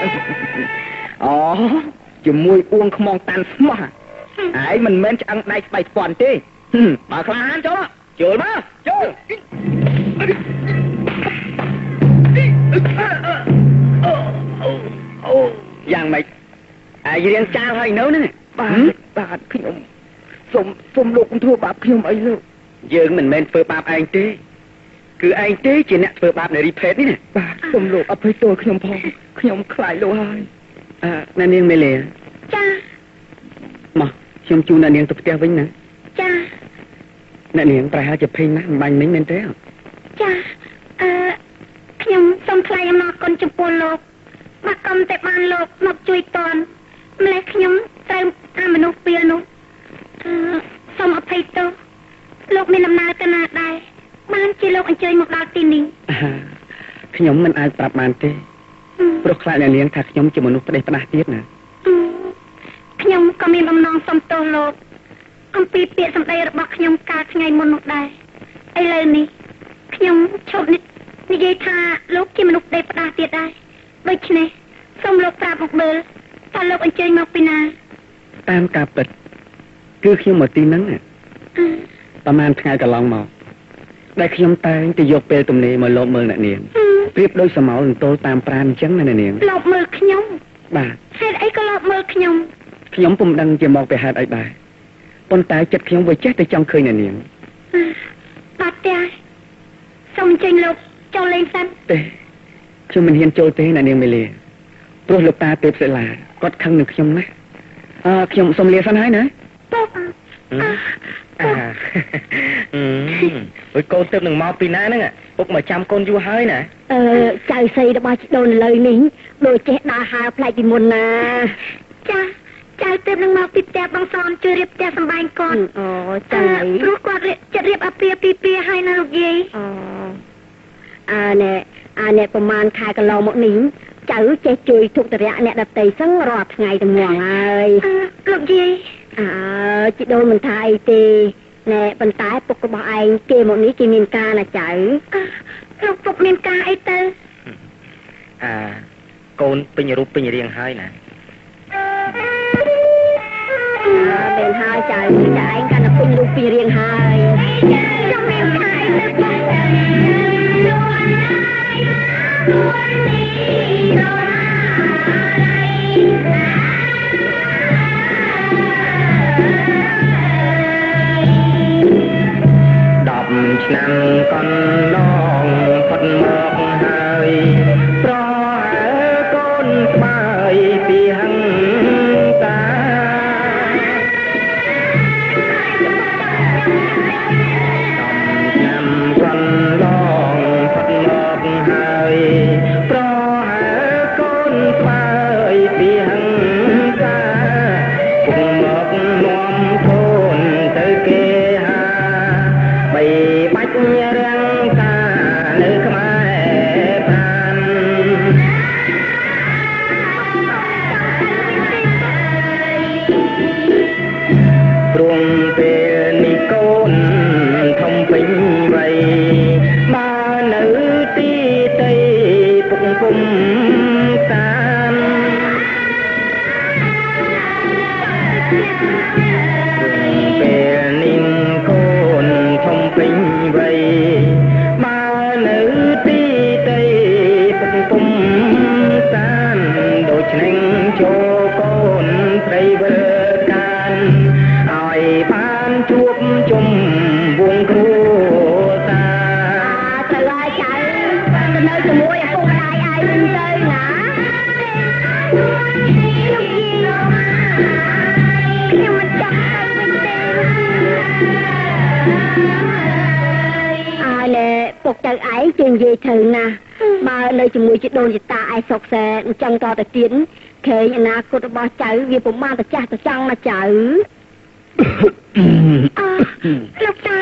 អូជាមួយអួងខ្មងតាន់ស្មោះហើយមិនមែនឆ្អឹងដៃស្បែកស្ពាន់ទេបើក្លាហានចូលចូលមកចូលអូយ៉ាងម៉េចអាយរៀងចាលហើយនៅហ្នឹងបាទខ្ញុំសុំលោកកុំធ្វើបាបខ្ញុំអីលោកយើងមិនមែនធ្វើបាបឯងទេគឺឯងទេជាអ្នកធ្វើបាបនារីភេទនេះណាបាទសុំលោកអភ័យទោសខ្ញុំផងខ្ញុំខ្លាចលោកហើយអ្នកនាងមេលាចាមកខ្ញុំជូនអ្នកនាងទៅផ្ទះវិញណាចាអ្នកនាងប្រហែលជាភ័យណាស់មិនបាញ់មិញមែនទេចាខ្ញុំសូមថ្លែងអំណរគុណចំពោះលោកមកកុំតែបានលោកមកជួយតនម្លេះខ្ញុំត្រូវអាមនុស្សពីលនោះសូមអភ័យទោសលោកមានដំណើរទៅណាដែរបានជាលោកអញ្ជើញមកដល់ទីនេះខ្ញុំមិនអាចប្រាប់បានទេព្រោះខ្លាចអ្នកនាងថាខ្ញុំជាមនុស្សផ្ដេសផ្ដាស់ទៀតណាខ្ញុំក៏មានបំណងសុំទោសលោកអំពីពាក្យសម្ដីរបស់ខ្ញុំកាលថ្ងៃមុននោះដែរឥឡូវនេះខ្ញុំឈប់និយាយថាលោកជាមនុស្សផ្ដេសផ្ដាស់ទៀតដែរដូច្នេះសូមលោកប្រាប់មកមើលតើលោកអញ្ជើញមកពីណាតាមការពិតគឺខ្ញុំមកទីហ្នឹងប្រហែលថ្ងៃកន្លងមកដែលខ្ញុំតែងទៅយកពេលទំនេរមកលបមើលអ្នកនាងប្រៀបដូចសមោលនឹងទល់តាមប្រាណអញ្ចឹងណាអ្នកនាងលបមើលខ្ញុំបាទហេតុអីក៏លបមើលខ្ញុំពុំដឹងជាមកពីហេតុអីដែរប៉ុន្តែចិត្តខ្ញុំវាចេះតែចង់ឃើញអ្នកនាងបាទទេសូមអញ្ជើញលោកចូលលេងសិនទេខ្ញុំមិនហ៊ានចូលទេអ្នកនាងមេលាព្រោះលោកតាទេពសិលាគាត់ខឹងនឹងខ្ញុំណាខ្ញុំសូមលាសិនហើយណាពុកអើយកូនទៅនឹងមកពីណាហ្នឹងពុកមកចាំកូនយូរហើយណាចៅស្រីរបស់ជីដូនលើនេះដូចចេះដើរហើរផ្លែកពីមុនណាចាចៅទៅនឹងមកពីផ្ទះបងសនជួយរៀបផ្ទះសម្បែងគាត់អូចាព្រោះគាត់ចិត្តរៀបអាពាហ៍ពីពីហើយណាលោកយាយអានេះប្រហែលខែកន្លងមកនេះចៅចេះជួយទុកតរៈអ្នកដតីសឹងរាល់ថ្ងៃទាំងងហើយលោកយាយជីដូនមិនថាអីទេណែប៉ុន្តែពុករបស់ឯងគេមកនេះគេមានការណាចៅលោកពុកមានការអីទៅកូនពេញរូបពេញរាងហើយណាមែនហើយចៅឯងកាន់តែពេញរូបពេញរាងហើយខ្ញុំមានការអីទៅពុកឆ្នាំកន្លងផុតមកហើយប្រហែលកូនស្បើយពីហឹងតាឆ្នាំកន្លងផុតមកហើយប្រហែលកូនស្បើយពីហឹងតាពុកមកនាំកូនទៅគេបាច់រាំងកាលើខ្មែរប្រានព្រមពេលនេះកូនធំពេញវ័យមកនៅទីតីពុកពុំតាមពេលនេះកូនធំពេញវ័យមកនៅទីតីពុកពុំតាមដូច្នេះចូលកូនព្រៃវិលកានឲ្យបានជួបជុំវងគ្រួសារត្រូវឲ្យចៅទៅនៅជាមួយឪពុកម្ដាយឯងវិញទៅណាខ្ញុំមិនចង់ទៅវិញទេពុកទៅឯងជានិយាយត្រូវណាស់បើនៅជាមួយជីដូនជីតាឯងសុកសែអញ្ចឹងតទៅទៀតខេងអនាគតរបស់ចៅវាពុំបានទៅចាស់ទៅចង់ណាចៅលោកតា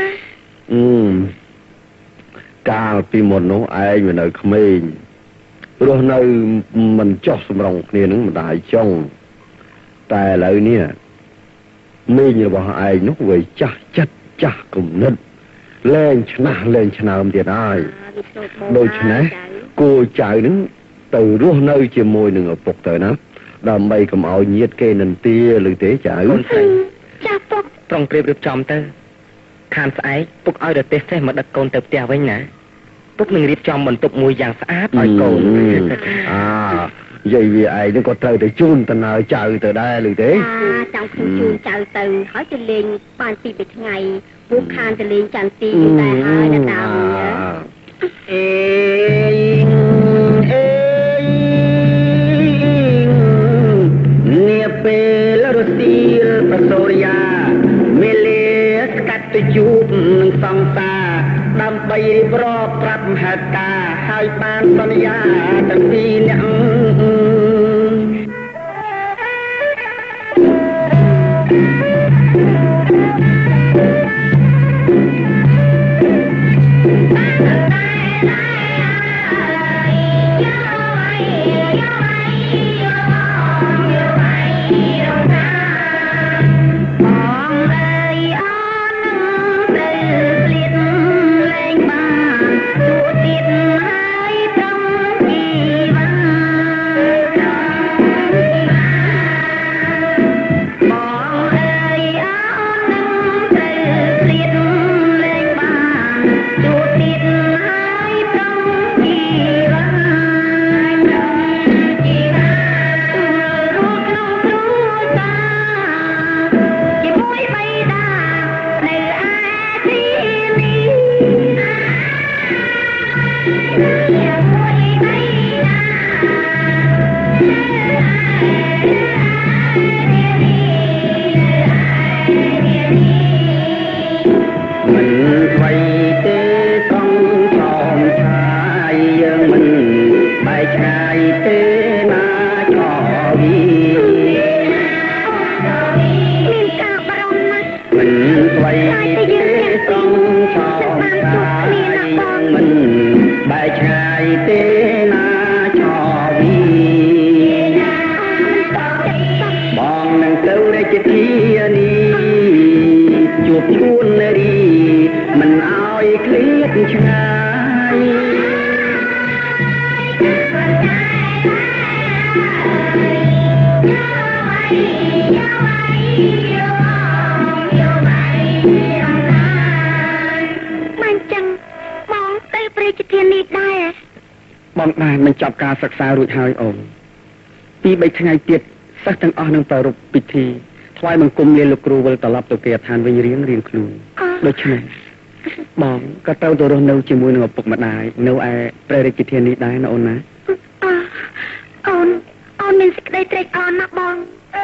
កាលពីមុននោះឯងវានៅក្មេងរស់នៅមិនចោះសម្រងគ្នានឹងម្ដាយចុងតែឥឡូវនេះមីងរបស់ឯងនោះវាចាស់ចិត្តចាស់គំនិតលែងឆ្នើមទៀតហើយដូច្នេះគូចៅនឹងទៅរស់នៅជាមួយនឹងឪពុកទៅណាដើម្បីកុំឲ្យញាតិគេនិន្ទាឬទេចៅចាពុកត្រង់ព្រៀបរៀបចំទៅខានស្អែកពុកឲ្យរទេសសេះមកដឹកកូនទៅផ្ទះវិញណាពុកនឹងរៀបចំបន្ទប់មួយយ៉ាងស្អាតឲ្យកូនយាយវាឯងនឹងក៏ត្រូវតែជូនតំណើចៅទៅដែរឬទេចង់ខ្ញុំជូនចៅទៅហើយទៅលេងបានពី3ថ្ងៃពួកខានទៅលេងចន្ទទីតែហើយណាតានាពេលរសៀលប្រសូរិយាមេលេស្កាត់ទៅជួបនឹងសង្សារដើម្បីរៀបរាប់ប្រាប់មហេតុការហើយបានសន្យាទាំងពីរអ្នកនឹងចាប់ការសិក្សារួចហើយអូនពី3ថ្ងៃទៀតសិស្សទាំងអស់នឹងប្រារព្ធពិធីថ្វាយបង្គំលាលោកគ្រូវិលត្រឡប់ទៅគេឋានវិញរៀងខ្លួនដូច្នេះបងក៏ត្រូវទៅរស់នៅជាមួយនឹងឪពុកម្ដាយនៅឯព្រះរាជធានីដែរណាអូនណាអូនមានសេចក្តីត្រេកអរណាស់បង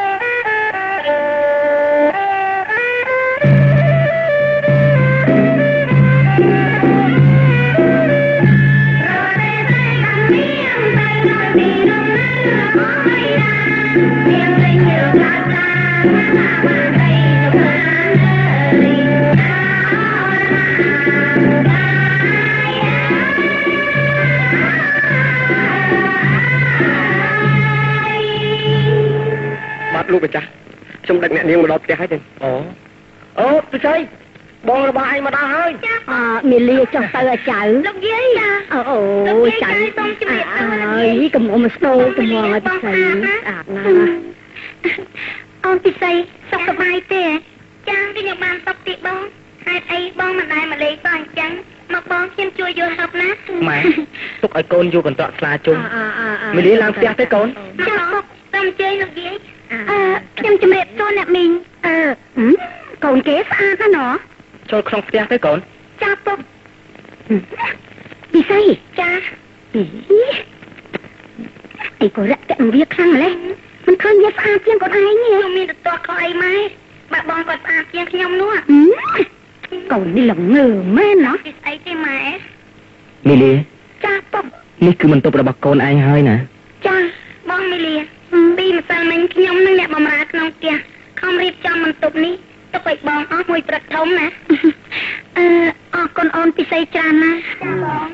លោកម្ចាស់ខ្ញុំដឹកអ្នកនាងមកដល់ផ្ទះហើយទេអូពិសីបងរបស់ឯងមកដល់ហើយមីលីចុះទៅឲ្យចៅលោកយាយអូចៅសូមជម្រាបអើយកុំមកស្ដោកុំមកឲ្យពិសីស្អាតណាស់អូនពិសីសុខសប្បាយទេចាខ្ញុំបានសុខទេបងហេតុអីបងមិនដែលមកលេងបងអញ្ចឹងមកបងខ្ញុំជួយយកហឹបណាម៉ែទុកឲ្យកូនយកកន្ត្រកស្លាជុំមីលីឡើងផ្ទះទេកូនចាពុកសូមអញ្ជើញលោកយាយខ្ញុំជម្រាបសួរអ្នកមីងកូនគេស្អាតណាស់ចូលក្នុងផ្ទះទៅកូនចាពុកពិសីចាអីក៏រកតែវាខ្លាំងម្លេះមិនឃើញវាស្អាតជាងកូនឯងទេខ្ញុំមានទទួលខុសអីម៉ែបើបងគាត់ស្អាតជាងខ្ញុំនោះកូននេះល្ងើមែនណាពិសីទេម៉ែមីលីចាពុកនេះគឺបន្ទប់របស់កូនឯងហើយណាចាបងមីលីពីម្សិលមិញខ្ញុំនឹងអ្នកបម្រើក្នុងផ្ទះខំរៀបចំបន្ទប់នេះទុកឲ្យបងអស់មួយព្រឹកធំណាអរគុណអូនពិសីច្រើនណាស់ចាបង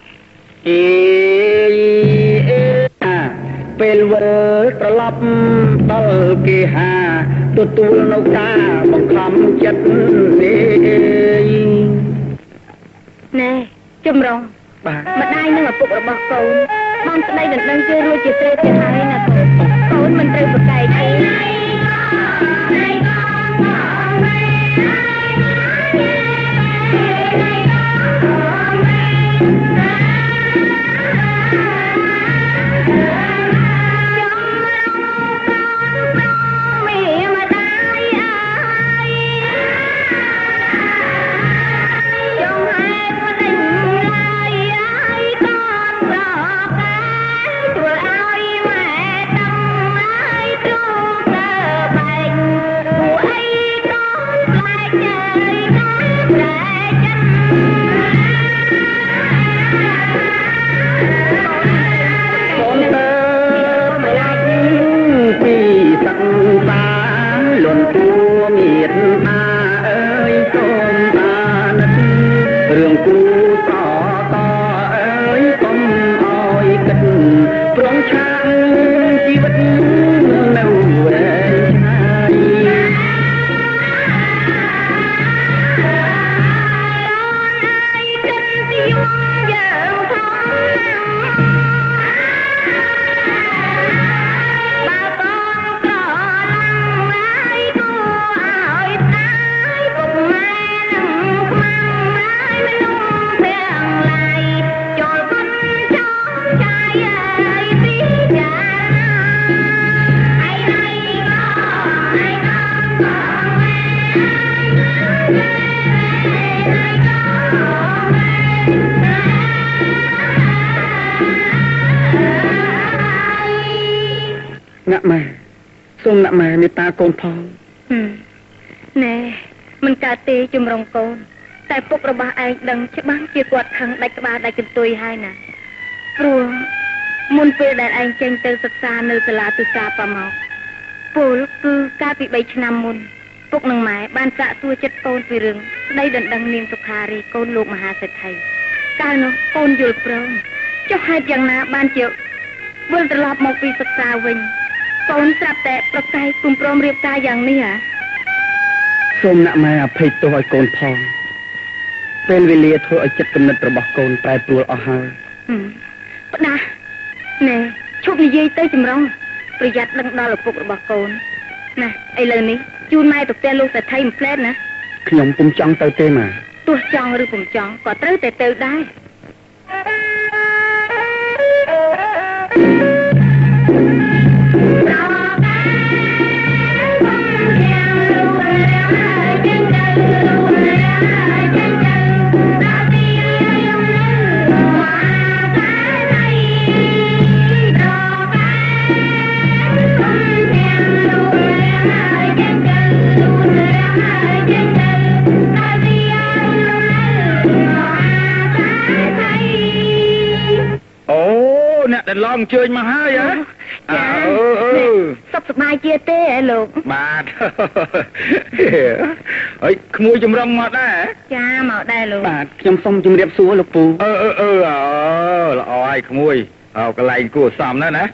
ពេលវិលត្រឡប់ដល់គេហាទទួលនៅការបង្ខំចិត្តណែចម្រុងម្ដាយនិងឪពុករបស់កូនបងស្ដីដណ្ដឹងជឿរួចជាត្រូវទៀតហើយណាកូនមិនត្រូវប្រកែកទេសូមអ្នកម៉ែមេត្តាកូនផងណែមិនកើតទេជំរងកូនតែពុករបស់ឯងដឹងច្បាស់ជាគាត់ខឹងដាច់ក្បាលដាច់កន្ទុយហើយណាព្រោះមុនពេលដែលឯងចេញទៅសិក្សានៅសាលាទិសាប៉មកពលគឺកាលពី3ឆ្នាំមុនពុកនិងម៉ែបានសាកសួរចិត្តកូនពីរឿងស្ដីដណ្ដឹងនាងសុខារីកូនលោកមហាសេដ្ឋីកាលនោះកូនយល់ព្រមចុះហេតុយ៉ាងណាបានជាវិលត្រឡប់មកពីសិក្សាវិញកូនស្រាប់តែប្រកែកគុំព្រមរៀបការយ៉ាងនេះហ៎សូមអ្នកម៉ែអភ័យទោសឲ្យកូនផងពេលវេលាធ្វើឲ្យចិត្តគំនិតរបស់កូនប្រែប្រួលអស់ហើយផ្ដាស់ណែឈប់និយាយទៅចម្រុងប្រយ័ត្នដឹងដល់ឪពុករបស់កូនណាឥឡូវនេះជូនម៉ែទៅផ្ទះលោកសេដ្ឋីមួយផ្លែតណាខ្ញុំពុំចង់ទៅទេម៉ែទោះចង់ឬពុំចង់ក៏ត្រូវតែទៅដែរតែឡងអញ្ជើញមកហើយហ៎សុខសប្បាយជាទេហ៎លោកបាទអើយក្មួយចម្រុងមកដែរចាមកដែរលោកបាទខ្ញុំសូមជម្រាបសួរលោកពូល្អហើយក្មួយកន្លែងគួរសមណាស់ណា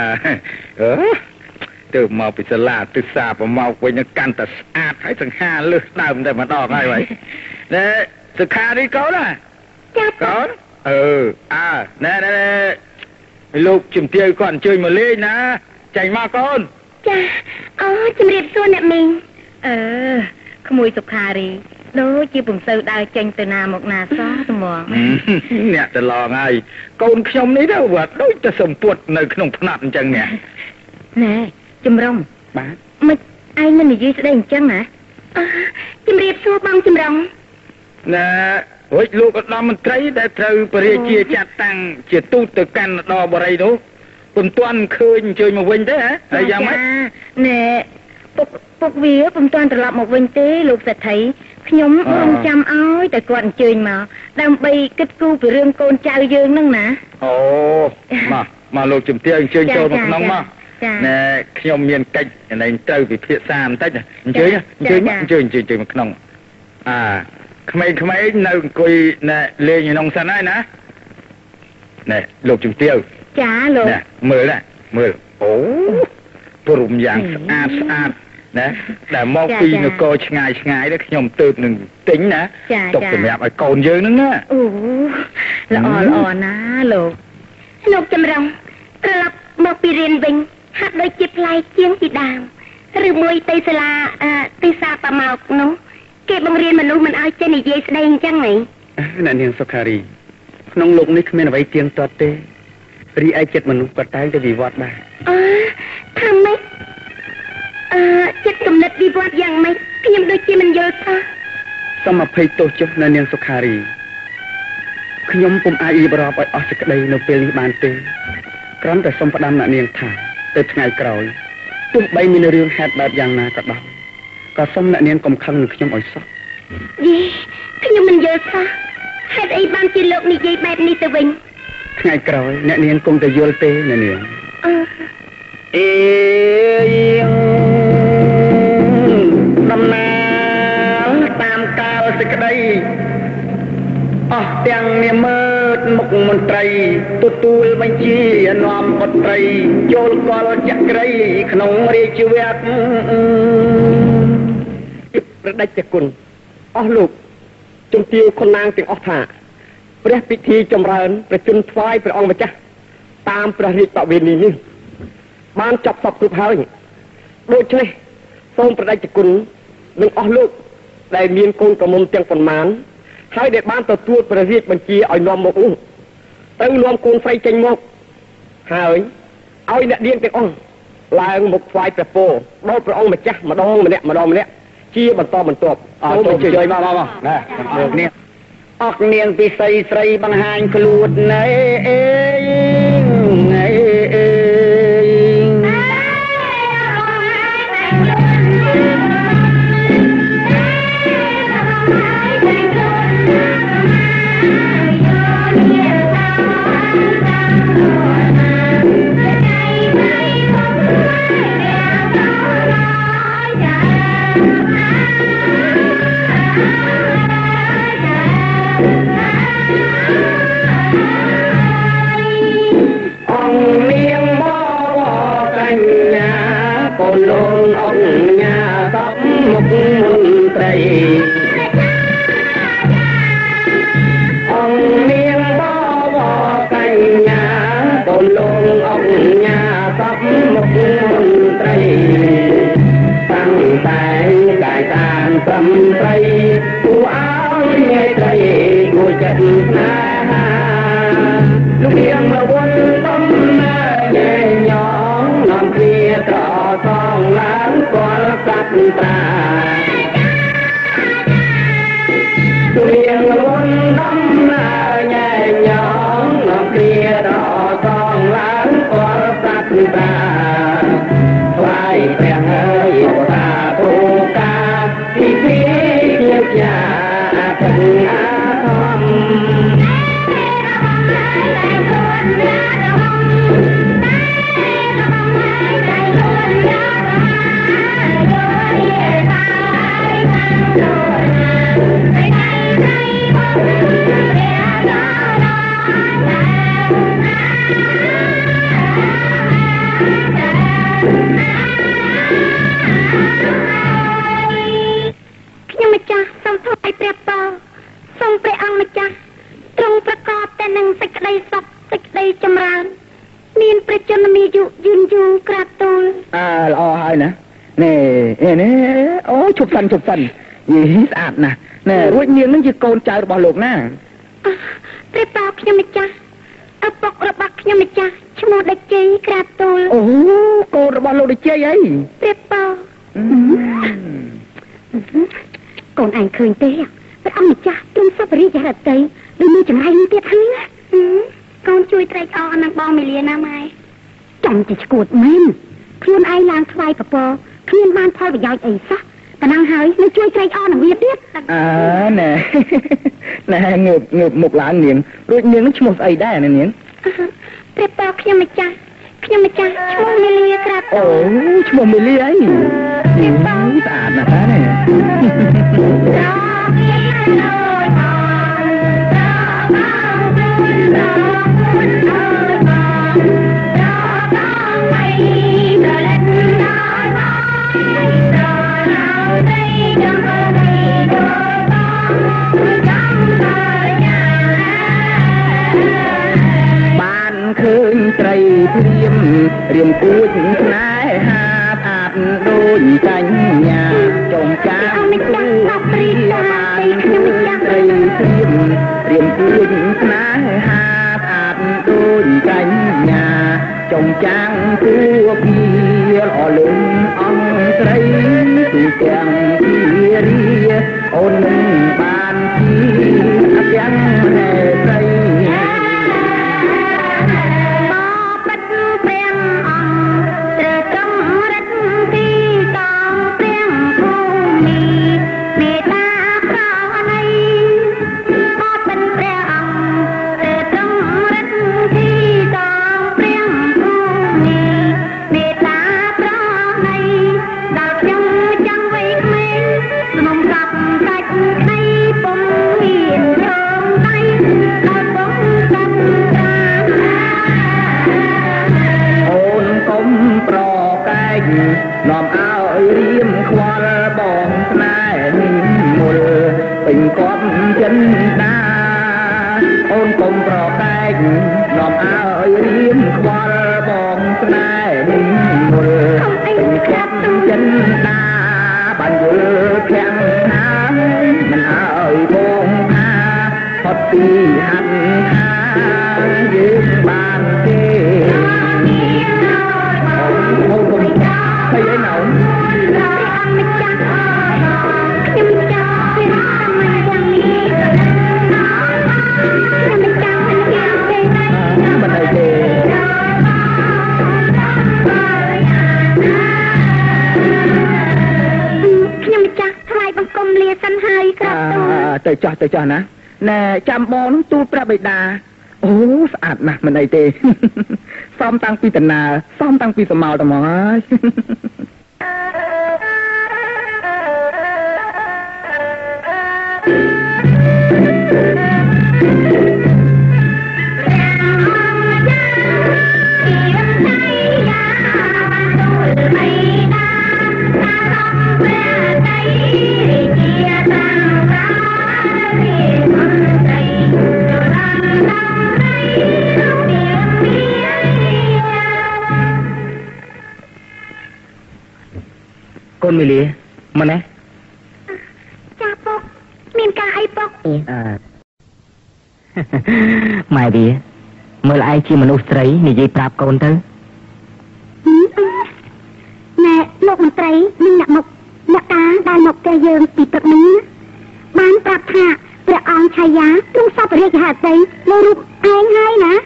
ទៅមកពីសាលាទិសាប្រមកវិញនឹងកាន់តែស្អាតហើយសង្ហាលើសដើមតែម្ដងហើយណែសុខានេះកូនណាចាកូនណែលោកជំទាវគាត់អញ្ជើញមកលេងណាចាញ់មកកូនចាអូជំរាបសួរអ្នកមីងក្មួយសុខារីដូចជាពុំសូវដើរចេញទៅណាមកណាសោះត្មងអ្នកទៅឡងហើយកូនខ្ញុំនេះទៅវត្តដូចតែសម្ពុតនៅក្នុងផ្នែកអញ្ចឹងនេះណែជំរុំបាទមិនឯងមិននិយាយស្ដីអញ្ចឹងណាជំរាបសួរបងជំរុំណែរួចលោកឧត្តមមន្ត្រីដែលត្រូវបរិយាចាត់តាំងជាទូតទៅកាន់ដល់បរិយនោះពុំទាន់ឃើញអញ្ជើញមកវិញទេហ៎ហើយយ៉ាងម៉េចណែពុកវាពុំទាន់ត្រឡប់មកវិញទេលោកសេដ្ឋីខ្ញុំរងចាំឲ្យតែគាត់អញ្ជើញមកដើម្បីគិតគូរពីរឿងកូនចៅយើងហ្នឹងណាអូមកលោកជំទាវអញ្ជើញចូលមកក្នុងមកណែខ្ញុំមានកិច្ចឯងត្រូវពិភាក្សាបន្តិចអញ្ជើញមកក្នុងក្មេងៗនៅអង្គុយណែលេងក្នុងសិនហើយណាណែលោកជំទាវចាលោកណែមើលអូព្រមយ៉ាងស្អាតណាដែលមកពីនគរឆ្ងាយនេះខ្ញុំទើបនឹងទិញណាទុកសម្រាប់ឲ្យកូនយើងហ្នឹងណាអូល្អណាលោកលោកចម្រុងត្រឡប់មកពីរៀនវិញហាក់ដូចជាប្លែកជាងពីដើមឬមួយទៅសាលាទីសាប៉ាម៉ោកនោះគេបង្រៀនមនុស្សមិនឲ្យចេះនិយាយស្ដីអញ្ចឹងហីអ្នកនាងសុខារីក្នុងលោកនេះគ្មានអ្វីទៀងទាត់ទេរីឯចិត្តមនុស្សក៏តែងតែវិវត្តដែរថាម៉េចចិត្តគំនិតវិវត្តយ៉ាងម៉េចខ្ញុំដូចជាមិនយល់សោះសូមអភ័យទោសចុះនៅនាងសុខារីខ្ញុំពុំអាចរៀបរាប់ឲ្យអស់សេចក្តីនៅពេលនេះបានទេគ្រាន់តែសូមផ្ដាំអ្នកនាងថាទៅថ្ងៃក្រោយទោះបីមានរឿងហេតុបែបយ៉ាងណាក៏ដោយក៏សូមអ្នកនាងកុំខឹងនឹងខ្ញុំឲ្យសោះយេខ្ញុំមិនយល់សោះហេតុអីបានជាលោកនិយាយបែបនេះទៅវិញថ្ងៃក្រោយអ្នកនាងគង់តែយល់ទេអ្នកនាងដំណើរតាមកាលសេចក្តីអស់ទាំងនាមើតមុខមន្ត្រីទទួលបញ្ជានាំបុត្រីចូលកលចក្រីក្នុងរាជវគ្គព្រះដេចគុណអស់លោកជំទាវខុនណាងទាំងអស់ថាព្រះពិធីចម្រើនប្រជញ្ញថ្វាយព្រះអង្គម្ចាស់តាមព្រះរាជបវេណីនេះបានចប់សពគ្រប់ហើយដូច្នេះសូមព្រះដេចគុណនិងអស់លោកដែលមានកូនក្រមុំទាំងប៉ុន្មានហើយដែលបានទទួលព្រះរាជបញ្ជាឲ្យនាំមកនោះទៅនាំកូនស្រីចេញមកហើយឲ្យអ្នកនាងទាំងអស់ឡើងមកថ្វាយព្រះពរដល់ព្រះអង្គម្ចាស់ម្ដងម្នាក់ជាបន្តបន្ទាប់សូមជួយមកណាលោកនេះអស់នាងពិសីស្រីបង្ហាញខ្លួនណែជប់សិនយីស្អាតណាស់ណែរួចនាងនឹងជាកូនចៅរបស់លោកណាព្រះប៉ាខ្ញុំម្ចាស់ឪពុករបស់ខ្ញុំម្ចាស់ឈ្មោះដេចជ័យក្រាបទូលអូកូនរបស់លោកដេចជ័យអីព្រះប៉ាកូនឯងឃើញទេព្រះអង្គម្ចាស់ទ្រង់សពរិយរតីដូចមានចម្រៃនេះទៀតហើយណាកូនជួយត្រេកអរនឹងបងមីលាណាម៉ែចាំតែឈួតមែនខ្លួនឯងឡើងថ្វាយពពកគ្មានបានផលប្រយោជន៍អីសោះតែនឹងហើយនឹងជួយត្រេកអរនឹងវាទៀតណែងើបមុខឡើងនាងរួចនាងនឹងឈ្មោះស្អីដែរនាងព្រះប៉ាខ្ញុំម្ចាស់ឈ្មោះមីលាក្រាបអូឈ្មោះមីលាអីស្អាតណាស់តាណែឃើស្នេហាស្អាតដូចកញ្ញាចងចាំទូព្រាបានខ្ញុំចាំស្រីព្រាមរៀមគួរស្នេហាស្អាតដូចកញ្ញាចងចាំទូព្រាល្អលឹងអង្គស្រីទូទាំងជារាអូននឹងបានជាទាំងណែស្រីនាំឲ្យរៀមខ្វល់បងស្នេហ៍មុលពេញគប់ចិនដាអូនកុំប្រកែកនាំឲ្យរៀមខ្វល់បងស្នេហ៍មុលពេញគប់ចិនដាបានយល់ខាំងណាមិនឲ្យបងថាផុតពីហាត់ថាយើងបានទេthấy ấy nào bên này thì ខ្ញុំចាស់ថ្លៃបង្គំលាសិនហើយក្រាបទូលទៅចោះណាណែចាំបងនឹងទូលប្រាប់បិតាអូស្អាតណាស់មិនអីទេសំតាំងពីដំណើរសំតាំងពីសម័យតែមកហើយកូនមីលីមកណាចាពុកមានការអីពុកម៉ែវាមើលឯងជាមនុស្សស្រីនិយាយប្រាប់កូនទៅណែលោកមន្ត្រីនិងអ្នកតាដែលមកផ្ទះយើងពីព្រឹកនេះបានប្រាប់ថាព្រះអង្គឆាយាទ្រង់សពរាជហត្ថីលើរូបឯងហើយណា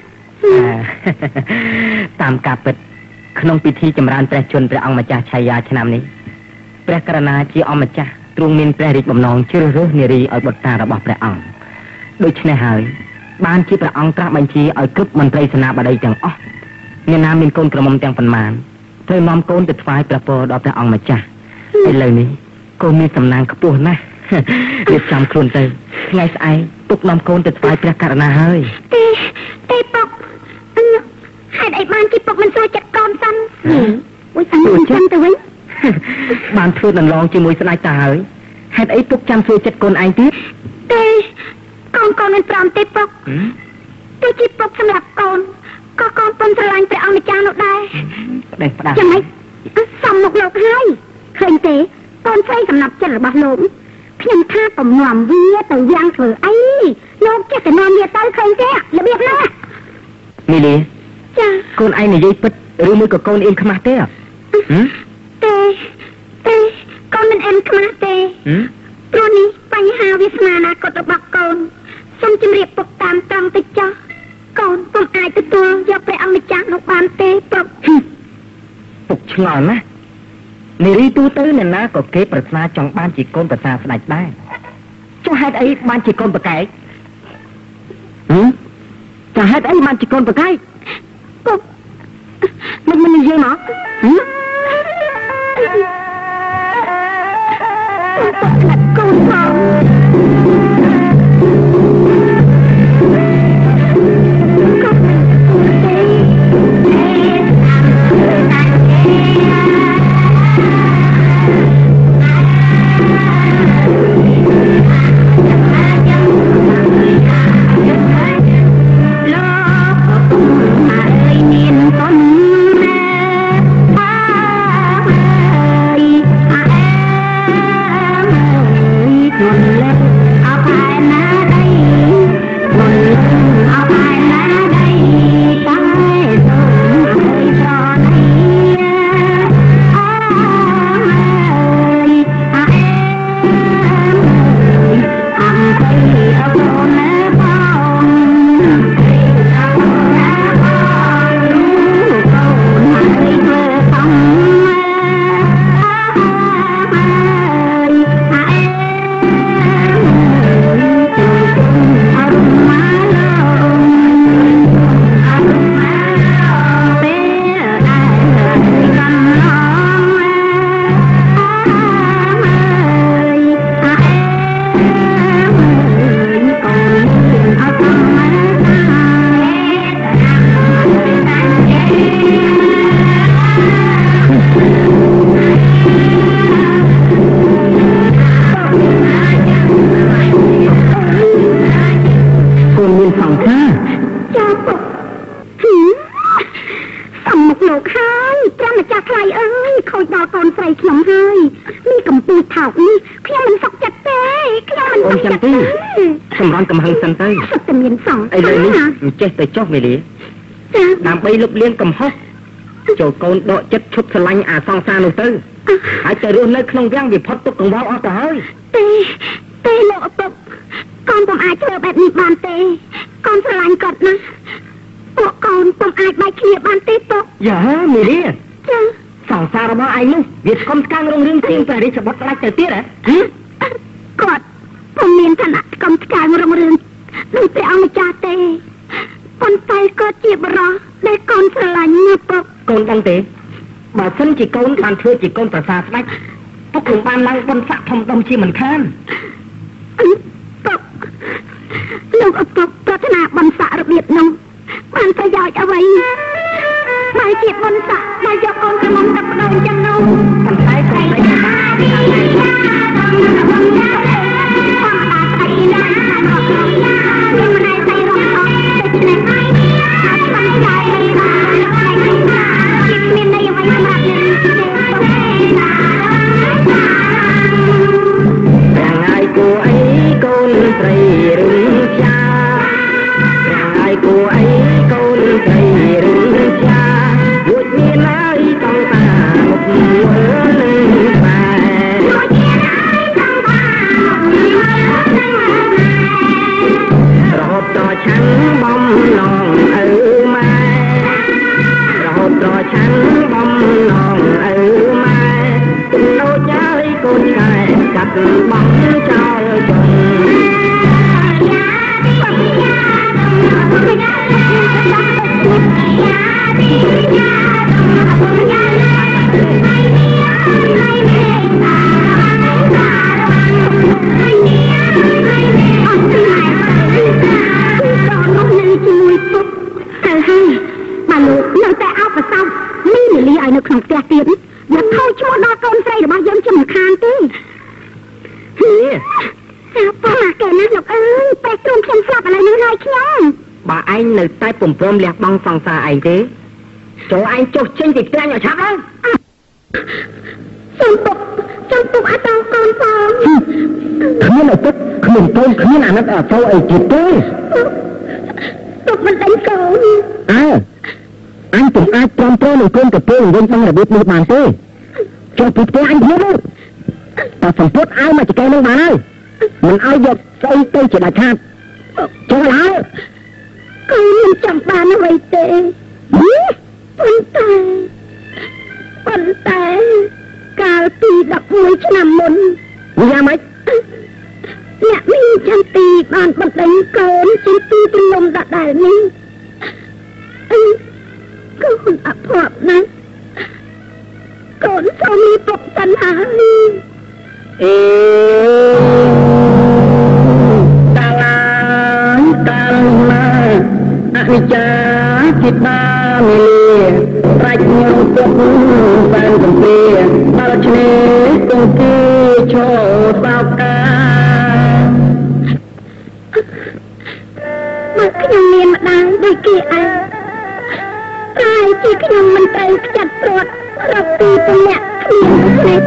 តាមការពិតក្នុងពិធីចម្រើនព្រះជន្មព្រះអង្គម្ចាស់ឆាយាឆ្នាំនេះព្រះករុណាជាអម្ចាស់ទ្រង់មានព្រះរាជបំណងជ្រើសរើសនារីឲ្យបុត្រារបស់ព្រះអង្គដូច្នេះហើយបានជាព្រះអង្គត្រាស់បញ្ជាឲ្យគ្រប់មន្ត្រីសេនាបតីទាំងអស់អ្នកណាមានកូនក្រមុំទាំងប៉ុន្មានត្រូវនាំកូនទៅថ្វាយព្រះពរដល់ព្រះអង្គម្ចាស់ឥឡូវនេះកូនមានសំណាងខ្ពស់ណាស់រៀបចំខ្លួនទៅថ្ងៃស្អែកពុកនាំកូនទៅថ្វាយព្រះករុណាហើយទេពុកហេតុអីបានជាពុកមិនសួរចិត្តកូនសិនមួយសិនទៅវិញបានធ្វើដន្លងជាមួយស្ដេចតាហើយហេតុអីពុកចាំសួរចិត្តកូនឯងទៀតទេកូនមិនព្រមទេពុកទោះជាពុកសម្រាប់កូនក៏កូនពុំស្រឡាញ់ព្រះអង្គម្ចាស់នោះដែរផ្ដាស់យ៉ាងម៉េចសំមុខលោកហើយឃើញទេកូនស្រីសំណាប់ចិត្តរបស់លោកខ្ញុំថាកុំនាំវាទៅយ៉ាងធ្វើអីលោកចេះតែនាំវាទៅឃើញទេរបៀបណាមីលីចាកូនឯងនិយាយពិតឬមួយក៏កូនអៀនខ្មាស់ទេទេកូនមិនអែមខ្មាស់ទេព្រោះនេះបញ្ហាវាសនាអនាគតរបស់កូនសូមជម្រាបពុកតាមត្រង់ទៅចោះកូនពុំអាចទទួលយកព្រះអង្គម្ចាស់នោះបានទេពុកឆ្ងល់ណាស់នារីទូទៅអ្នកណាក៏គេប្រាថ្នាចង់បានជាកូនប្រសាស្ដេចដែរចុះហេតុអីបានជាកូនប្រកែកចុះហេតុអីបានជាកូនប្រកែកពុកមិននិយាយមកកូនផងកไรเอ้ยคอยดอกอนใส่ขยมให้มีกำปูเถ่านี่ขยมมันสกจัดเต้ขยมมันสกจัดเต้สมร้อนกำหังสันเต้สกแต่เมียนสองไอ้เลยนี่เจ๊แต่จอกไม่ดีนำไปลุกเลี้ยงกำฮอกโจโกนโดจัดชุบสลังซองซาโนเต้หายใจรู้ในขนมย่างดิพอดตุกของเราเอาแต่เฮ้ยเต้โลปกก่อนผมอาจเจอแบบนี้บานเต้ก่อนสลังกดนะพวกก่อนผมอาจใบเขียบานเต้ตกอย่ามีดิสองซาระบาไอ้ลูกเวียดคมกลางโรงเรียนจริงแต่ได้สบัดรักเตตี้เหรอกอดผมเมียนถนัดกำกลางโรงเรียนลูกไปเอามาจ่าเต้คนไทยก็จีบรอได้ก่อนสลังนะปกก่อนบังเต้บ่ซึ่งจีก่อนการเชื่อจีก่อนประสาทได้พวกกลุ่มบ้านเราบนสะทมดมชีเหมือนแค้นปกลูกปกปรารถนาบนสะระเบียบน้องมันประโยชน์เอาไว้ไม่เก็บบนสะไม่ยกกองกระมงกับโดนจังน้องทำใจใครไม่ได้ความตาใครนะที่มันได้ใจร้อนร้อนจะไหนตั้งใจไม่ได้คิดมินได้ยังไงสำหรับเรื่องเด็กต้องยังไงกูไอ้ก้นไตรรึงชายังไงกูไอ้ก้นไตรรึงชาหยุดมีน้อยต้องตาหมดหัวหนึ่งไปรอบต่อฉันบอมน้องแม่รอบต่อฉันบอมน้องแม่โน้ใจกูชายกัดบังเจ้าจงเราแต่เอาไปซ้ำนี่ลีไอ้นึกของแกเตียนอย่าเข้าชั่วดอกนใส่หรือว่ายังจำคานตีเฮ้ยป้าแกนั่นหรอกไปตรงเข็มสับอะไรนึกไรขี้ยบ่าไอ้นึกใต้ปุ่มพรมเรียกบังฟังซาไอ้ดิโจไอ้โจเช่นติดแกงอย่าชักนะจำตุกอาตองกอนฟองคืออะไรตุ๊กคือหนึ่งต้นคือหนานักอาเจ้าไอ้จิตด้วยตุกมันเป็นโกนanh cũng ai trong tôi một cơn cà phê lên trong là biết một bàn tê cho thịt cái anh thiếu luôn ta phần phốt ai mà chỉ cây nông bàn ơi mình ai giật cây cây chỉ là chát cho lá cây mình chẳng bàn nó vậy tê phân tay cà tì đập mũi cho nằm môn đi ra mấy nhạc mình chẳng tì bàn bật đánh cơn trên tì trên lông đặt đài mìnhก็คุณอับพอบนะก่อนเขามีปกปัญหาตาลาตาลมาอนิจจาจิตตามิลีรักยงตุกแฟนกันเปียบาลชนีตุงกีโชสาวกาเมื่อขยมเมียนมาได้ด้วยกี่อันไอ้ที่ขยมมันไปจัดตรวจรับตีตรงเนี้ยขยมเล็ก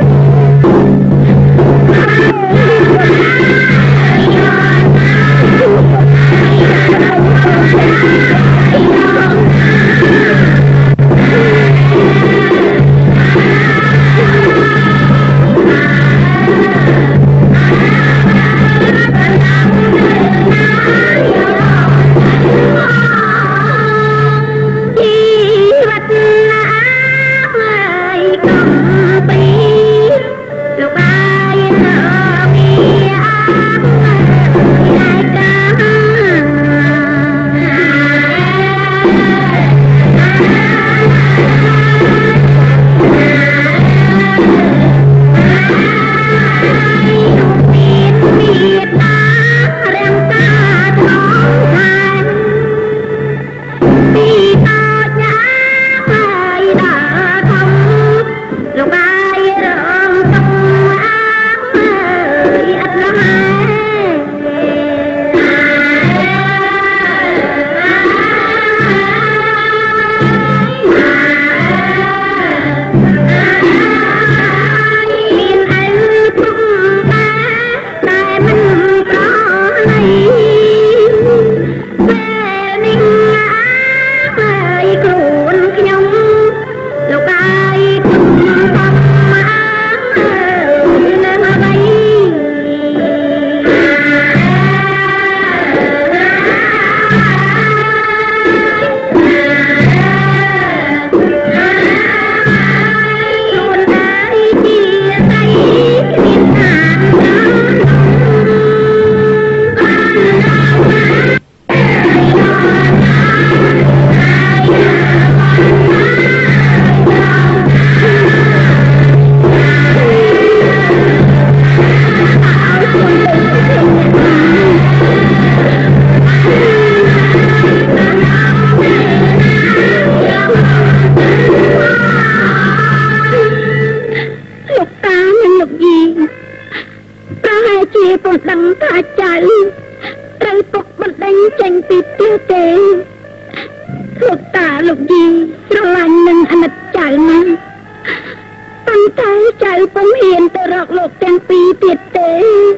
ដឹងថាចៅត្រូវពុកបណ្ដេញចេញពីផ្ទះទេលោកតាលោកយាយស្រឡាញ់នឹងអាណិតចៅណាស់ប៉ុន្តែចៅពុំហ៊ានទៅរកលោកទាំងពីរទៀតទេ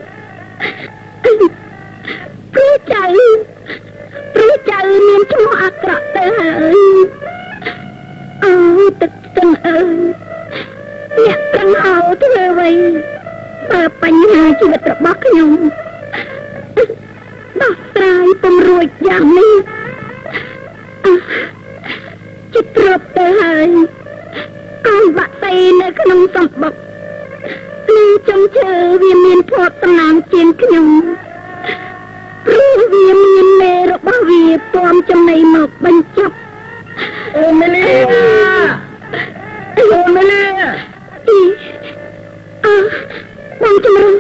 ព្រោះចៅមានឈ្មោះអាក្រក់ទៅហើយអូទឹកស្ទឹងអើយអ្នកប្រឹងហៅធ្វើអ្វីបើបញ្ហាជីវិតរបស់ខ្ញុំដោះស្រាយពុំរួចយ៉ាងនេះជិតត្រប់ទៅហើយកូនបាក់សីនៅក្នុងសម្បុកពីចំឈើវាមានភ័ព្វសំណាងជាងខ្ញុំព្រោះវាមានមេរបស់វាពំចំណៃមកបញ្ចប់អូម៉េលីបងចម្រុង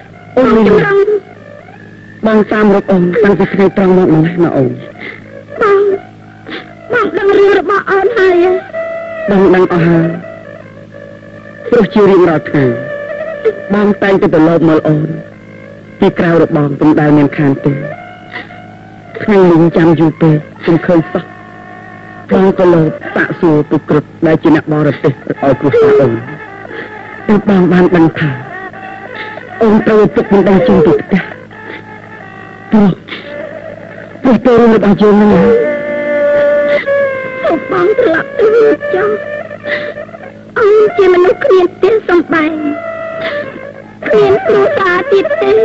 បងតាមរកអូនតាំងពីថ្ងៃត្រង់មកនេះណាអូនបងដឹងរឿងរបស់អូនហើយបងដឹងអស់ហើយព្រោះជារៀងរាល់ថ្ងៃបងតែងតែទៅលោកមើលអូនពីក្រៅរបងពុំដែលមានខានទេថ្ងៃនេះចាំយូរពេកពុំឃើញសោះបងក៏លោកសាកសួរទូក្រឹតដែលជាអ្នកបរទេសឲ្យគ្រួសារអូនតែបងបានដឹងថាអូនត្រូវទុកមិនដឹងជាងពីផ្ទះព្រោះទៅរបស់យើងហ្នឹងសូមបងត្រឡប់ទៅវិញចុះអូនជាមនុស្សគ្មានផ្ទះសំបែងគ្មានគ្រួសារទៀតទេ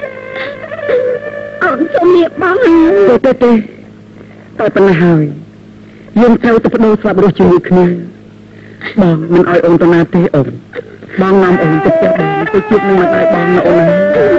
អូនសូមលាបងទេតែប៉ុណ្ណេះហើយយើងត្រូវទៅបដូរស្លាប់រស់ជាមួយគ្នាបងមិនឲ្យអូនទៅណាទេអូនបងនាំអូនទៅផ្ទះបងទៅជួបនឹងម្ដាយបងណាអូនណា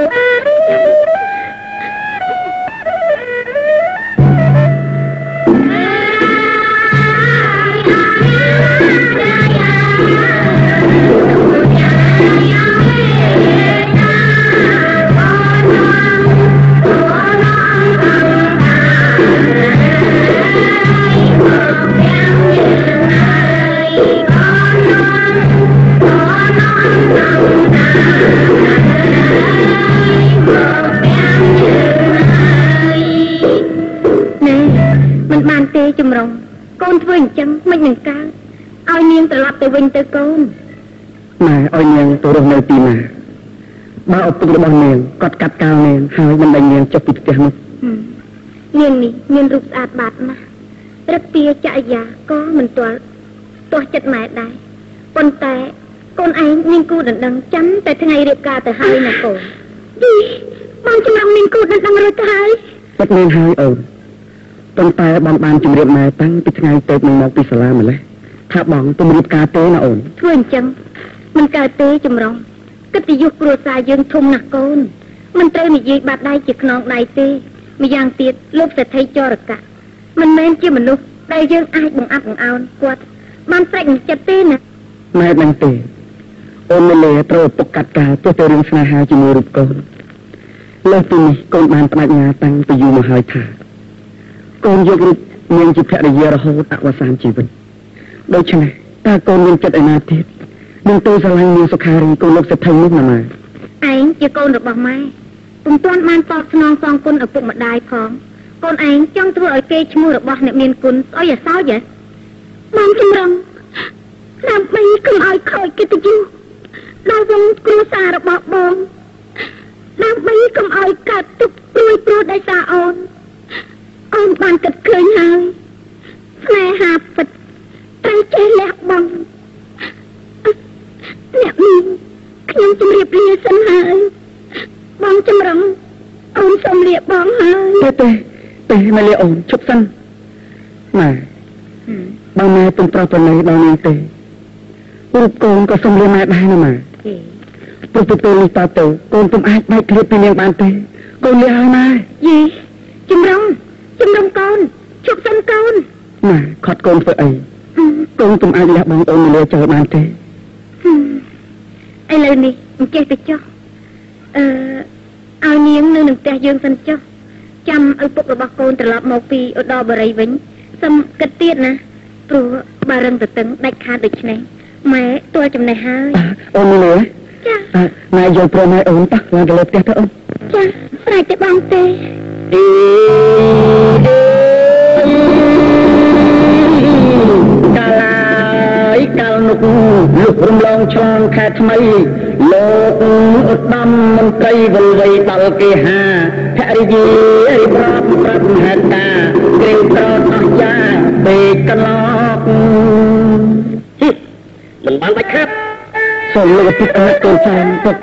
ចម្រុងកូនធ្វើអញ្ចឹងមិននឹងកើតឲ្យនាងត្រឡប់ទៅវិញទៅកូនម៉ែឲ្យនាងទៅរស់នៅទីណាបើឪពុករបស់នាងគាត់កាត់កាលនាងហើយមិនឲ្យនាងចុះពីផ្ទះនោះនាងនេះមានរូបស្អាតបាតណាស់រឹកពីចរិយាក៏មិនទាល់ទាស់ចិត្តម៉ែដែរប៉ុន្តែកូនឯងមានគូដណ្ដឹងចាំតែថ្ងៃរៀបការទៅហើយណាកូនបងចម្រុងមានគូដណ្ដឹងរួចទៅហើយពិតមែនហើយអូនប៉ុន្តែបងបានជម្រាបម៉ែតាំងពីថ្ងៃទៅនឹងមកពីសាលាម្លេះថាបងពុំរៀបការទេណាអូនធ្វើអញ្ចឹងមិនកើតទេចម្រុងកិត្តិយសគ្រួសារយើងធំណាស់កូនមិនត្រូវនិយាយបាត់ដៃជាខ្នងដៃទេម្យ៉ាងទៀតលោកសេដ្ឋីចរកៈមិនមែនជាមនុស្សដែលយើងអាចបង្អាប់បង្អោនគាត់បានស្រេចនឹងចិត្តទេណាម៉ែដឹងទេអូនមិនលេត្រូវពុកកាត់ការទោះតែរឿងស្នេហាជាមួយរូបកូនលើសពីនេះកូនបានបដិញ្ញាតាំងពីយូរមកហើយថាកូនយករូបនាងជាភរិយារហូតអវសានជីវិតដូច្នេះតើកូនមានចិត្តឯណាទៀតនឹងទៅស្រឡាញ់នាងសុខារីកូនលោកសេដ្ឋីនោះណាម៉ែឯងជាកូនរបស់ម៉ែពុំទាន់បានតបស្នងសងគុណឪពុកម្ដាយផងកូនឯងចង់ធ្វើឲ្យគេឈ្មោះរបស់អ្នកមានគុណស្អុយអាសោចហ៎បងចម្រុងដើម្បីកុំឲ្យខូចកិត្តិយសដល់វងគ្រួសាររបស់បងដើម្បីកុំឲ្យកើតទុក្ខព្រួយព្រោះដោយសារអូនបានគិតឃើញហើយស្នេហាពិតត្រូវចេះលះបង់អ្នកមានខ្ញុំជម្រាបលាសិនហើយបងចម្រុងអូនសូមលាបងហើយទេមកលាអូនជប់សិនម៉ែបងម៉ែពុំប្រោសប្រណីដល់នាងទេរូបកូនក៏សូមលាម៉ែដែរណាម៉ែព្រោះពេលនេះតទៅកូនពុំអាចបែកឃ្លាតពីនាងបានទេកូនលាហើយម៉ែយីចម្រុងកូនជប់សិនកូនម៉ែខត់កូនធ្វើអីកូនពុំអាចលះបង់អូនមកលាចោលបានទេឥឡូវនេះអញ្ចេះទៅចុះឲ្យនាងនៅនឹងផ្ទះយើងសិនចុះចាំឪពុករបស់កូនត្រឡប់មកពីឧត្តរបរិយវិញសឹមគិតទៀតណាព្រោះបើរឹងទៅតឹងដាច់ខាតដូចនេះម៉ែទាល់ចំណេះហើយអូននេះចាម៉ែយកព្រមឲ្យអូនតោះឡើងទៅលើផ្ទះទៅអូនចាស្រេចតែបងទេកាលនោះលុះរំលងឆ្លងខែថ្មីលោកឧត្តមមន្ត្រីវិលវ័យដល់គេហាភរិយារៀបរាប់ប្រាប់ហេតុការក្រេវក្រោតអស់ចាពេលកន្លងមិនបានបាច់ខាត់សូមលោកពិតអនុកូនចានពុក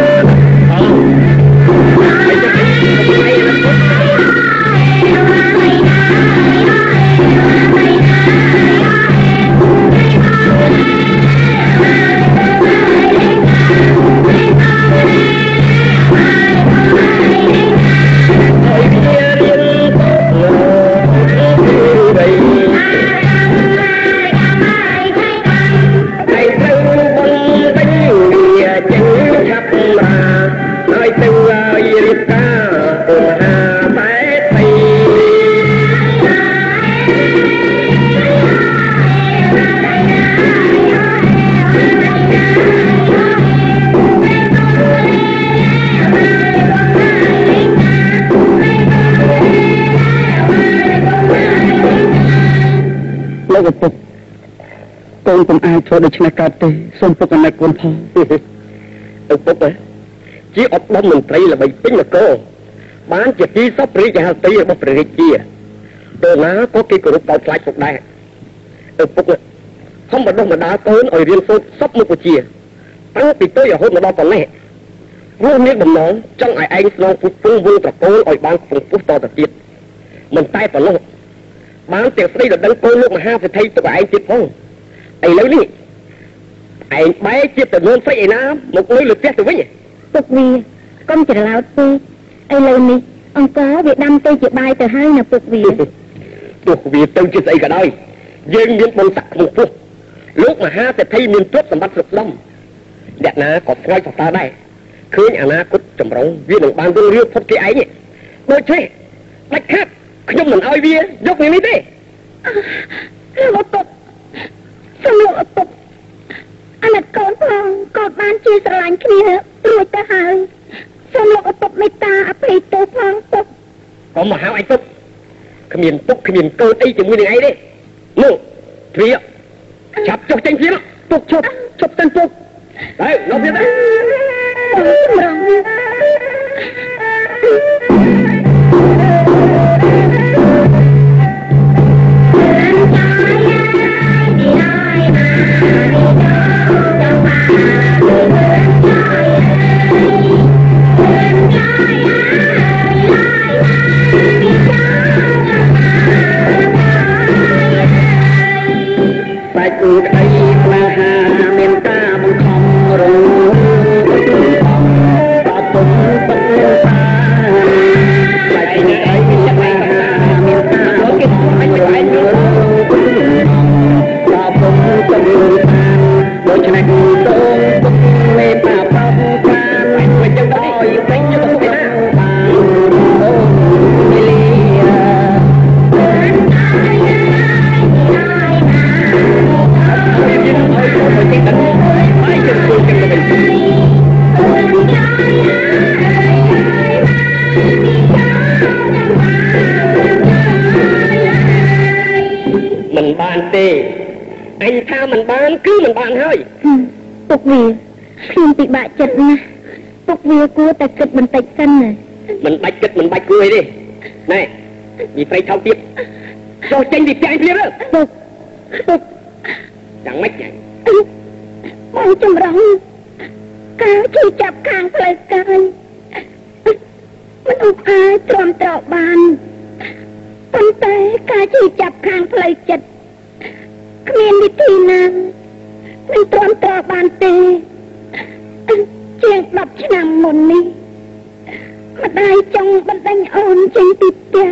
លោកពុកកូនពុំអាចធ្វើដូច្នេះកើតទេសូមពុកអនុកូនផងឪពុកជាឧត្តមមន្ត្រីល្បីពេញនគរបានជាទីសពព្រះរាជហឫទ័យរបស់ព្រះរាជាដល់ណាក៏គេគោរពដល់ខ្លាចពុកដែរឪពុកធម្មតាម្ដាកូនឲ្យរៀនសូត្រសពមុខវិជ្ជាតាំងពីតូចរហូតមកដល់ប៉ុណ្ណេះព្រោះមានបំណងចង់ឲ្យឯងស្នងពុះពងវងត្រកូលឲ្យបានខ្ពង់ខ្ពស់តទៅទៀតមិនតែប៉ុណ្ណោះបានទាំងស្ដីដល់ដឹងកូនលោកមហាសេដ្ឋីទុកឲ្យឯងទៀតផងឥឡូវនេះឯងបែរជាទៅនួនស្រីឯណាមកលើលើផ្ទះទៅវិញពុកវាកុំច្រឡោតពេកឥឡូវនេះអង្គវាដាំទៅជាបាយទៅហើយណាពុកវាទោះវាទៅជាស្អីក៏ដោយយើងមានបុណ្យស័ក្តិខ្ពស់ពោះលោកមហាសេដ្ឋីមានទ្រព្យសម្បត្តិគ្រប់ស្ដំអ្នកណាក៏ស្គាល់សរសើរដែរឃើញអនាគតចម្រុងវានឹងបានរឿងរៀបផុតគេឯងដូច្នេះដាច់ខាត់ខ្ញុំមិនឲ្យវាយកនេះទេលោកពុកសូមលោកឪពុកអាណិតកូនផងក៏បានជាស្រឡាញ់គ្នារួចទៅហើយសូមលោកឪពុកមេត្តាអភ័យទោសផងពុកកុំមកហៅឯងពុកគ្មានពុកគ្មានកូនអីជាមួយនឹងឯងទេនោះទ្វាចាប់ចុះចេញទៀតពុកឈប់ទៅពុកហើយលោកទៀតដែរចម្រងមិនបានទេអញថាមិនបានគឺមិនបានហើយពុកវាខ្ញុំពិបាកចិត្តណាស់ពុកវាគួរតែគិតបន្តិចសិនណាមិនបាច់គិតមិនបាច់គួរអីទេណែមីព្រៃថោកទៀតចុះចេញពីផ្ទះភ្លាមពុកយ៉ាងម៉េចយ៉ាងបងចម្រងការជួយចាប់ខាងផ្លូវកាយមិនឧបអាចទ្រាំទ្របានប៉ុន្តែការជួយចាប់ខាងផ្លូវចិត្តគ្មានវិធីណាមិនទ្រាំទ្របានទេជាង10ឆ្នាំមុននេះម្ដាយចង់បណ្ដេញអូនចេញពីផ្ទះ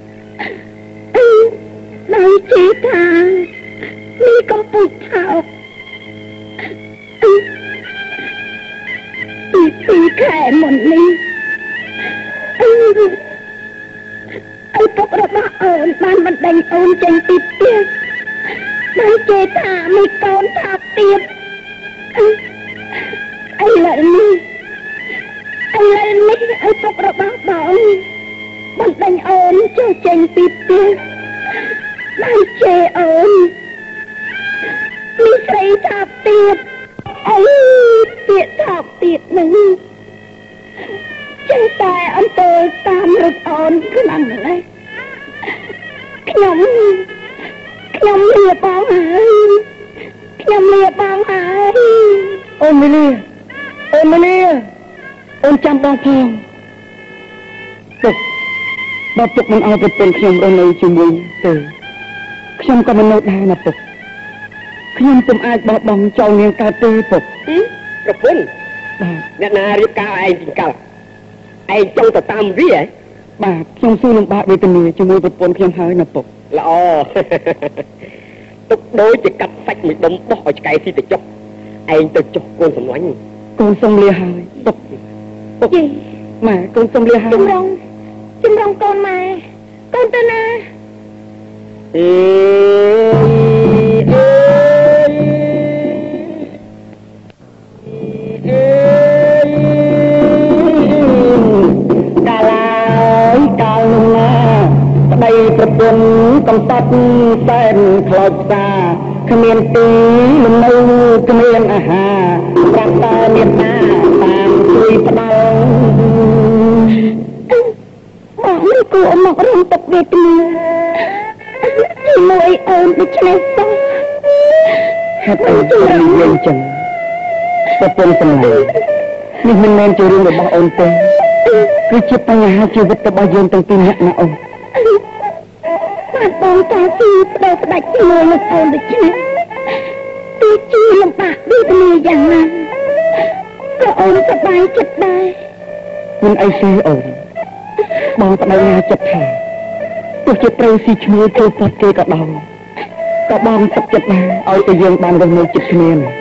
ដោយជេរថានេះកំពុងថោកពីខែមុននេះឪពុករបស់អូនបានបណ្ដេញអូនចេញពីផ្ទះដោយជេរថាមានកូនថោកទៀតឥឡូវនេះឪពុករបស់បងបណ្ដេញអូនចូលចេញពីផ្ទះបានជេរអូននេះស្រីថាបទៀតអីពាក្យថាបទៀតនឹងចេះតែអន្តរតាមរត់អូនខ្លាំងណាស់ខ្ញុំលាបងហើយអូនមីលីអូនចាំបងផងទុកបើពុកមិនឲ្យប្រពន្ធខ្ញុំរស់នៅជាមួយទេខ្ញុំក៏មិននៅដែរណាពុកខ្ញុំពុំអាចបោះបង់ចោលនាងកើតទេពុកប្រពន្ធអ្នកណារៀបការឯងទីកលឯងចង់ទៅតាមវាហ៎បាទខ្ញុំស៊ូនឹងបាក់វេទនាជាមួយប្រពន្ធខ្ញុំហើយណាពុកល្អទុកដូចជាកាត់សាច់មួយដុំបោះឲ្យឆ្កែស៊ីទៅចុះឯងទៅចុះកូនសំឡាញ់កូនសុំលាហើយពុកម៉ែកូនសុំលាហើយជំរងកូនម៉ែកូនទៅណាកាលណាប្តីប្រពន្ធកំសត់សែនខ្លោចផ្សាគ្មានទីលំនៅគ្មានអាហារប្រាប់តែមានតាតាមជួយផ្ដល់បងនេះគួរមករំទឹកវេទនាជាមួយអូនដូច្នេះទៅហេតុអីទៅយើងចឹងប្រពន្ធសម្លាញ់នេះមិនមែនជារឿងរបស់អូនទេគឺជាបញ្ហាជីវិតរបស់យើងទាំងពីរនាក់ណាអូនបាទបងតាស៊ីបដូរផ្ដាច់ជាមួយនឹងអូនដូច្នេះទោះជាលំបាកវេទនាយ៉ាងណាក៏អូនសប្បាយចិត្តដែរមិនអីទេអូនបងបដិញ្ញាចិត្តថាទោះជាត្រូវស៊ីឈ្មោះចូលផុតគេក៏ដោយក៏បងសុខចិត្តដែរឲ្យតែយើងបានរស់នៅជិតគ្នាណា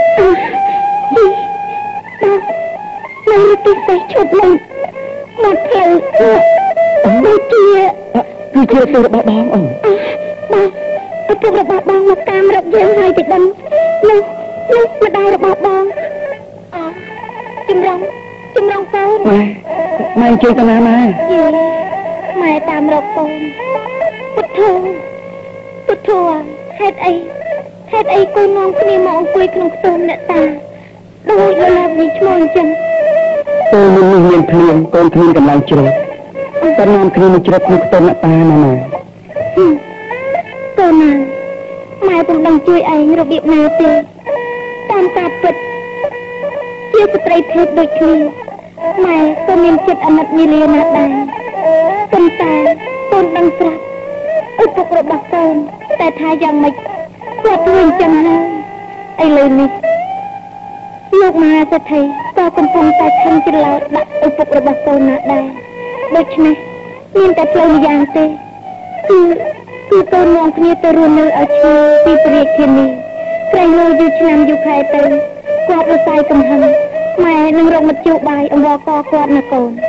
នៅទីសេះឈប់លេងមកផ្លូវដូចគឺជាទូរបស់បងអូនបងឪពុករបស់បងមកតាមរកយើងហើយទៅដឹងនោះម្ដាយរបស់បងចម្រងកូនម៉ែអញ្ជើញទៅណាម៉ែម៉ែតាមរកកូនពុទ្ធោហេតុអីកូននាំគ្នាមកអង្គុយក្នុងខ្ទមអ្នកតាដូចលើវិញឈ្មោះអញ្ចឹងពេលមុននេះមានភ្លៀងកូនគ្មានកន្លែងជ្រត់តែនាំគ្នាមកជ្រត់ក្នុងខ្ទមអ្នកតាណាម៉ែកូនណាម៉ែពុំដឹងជួយឯងរបៀបណាទេតាមការពិតជាស្ត្រីភេទដូចគ្នាម៉ែក៏មានចិត្តអាណិតមីលាណាស់ដែរប៉ុន្តែកូនដឹងស្រាប់ឪពុករបស់កូនតែថាយ៉ាងម៉េចគាត់ធ្វើអញ្ចឹងហើយឥឡូវនេះលោកមហាសេដ្ឋីក៏កំពុងតែខំច្រឡោតដាក់ឪពុករបស់កូនណាស់ដែរដូច្នេះមានតែផ្លូវម្យ៉ាងទេគឺកូននាំគ្នាទៅរស់នៅឲ្យឆ្ងាយពីព្រះរាជធានីក្រែងលើយូរឆ្នាំយូរខែទៅគាត់រសាយកំហឹងម៉ែនឹងរកមធ្យោបាយអង្វរកគាត់ណាកូន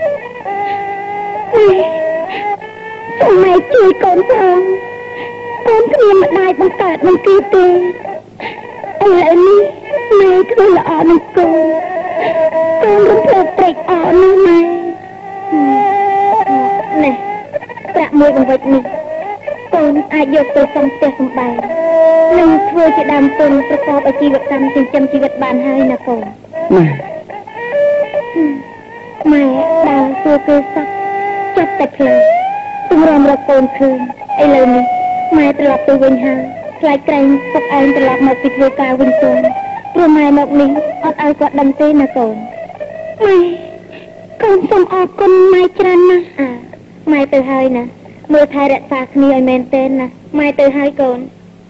សូមម៉ែជួយកូនផងកូនគ្មានម្ដាយបង្កើតនឹងគឺទេឥឡូវនេះម៉ែធ្វើល្អនឹងកូនរំភើបត្រេកអរណាស់ម៉ែនេះប្រាក់មួយបង្វិចនេះកូនអាចយកទៅសង់ផ្ទះសម្បែងនិងធ្វើជាដើមទុនប្រកបអាជីវកម្មចិញ្ចឹមជីវិតបានហើយណាកូនម៉ែដើរសួរគេសោះចាប់តែផ្លូវទម្រាំរកកូនឃើញឥឡូវនេះម៉ែត្រឡប់ទៅវិញហើយខ្លាចក្រែងពុកឯងត្រឡប់មកពីធ្វើការវិញទៅព្រោះម៉ែមកនេះអត់ឲ្យគាត់ដឹងទេណាកូនម៉ែកូនសូមអរគុណម៉ែច្រើនណាស់ម៉ែទៅហើយណាមើលថែរក្សាគ្នាឲ្យមែនទេណាម៉ែទៅហើយកូន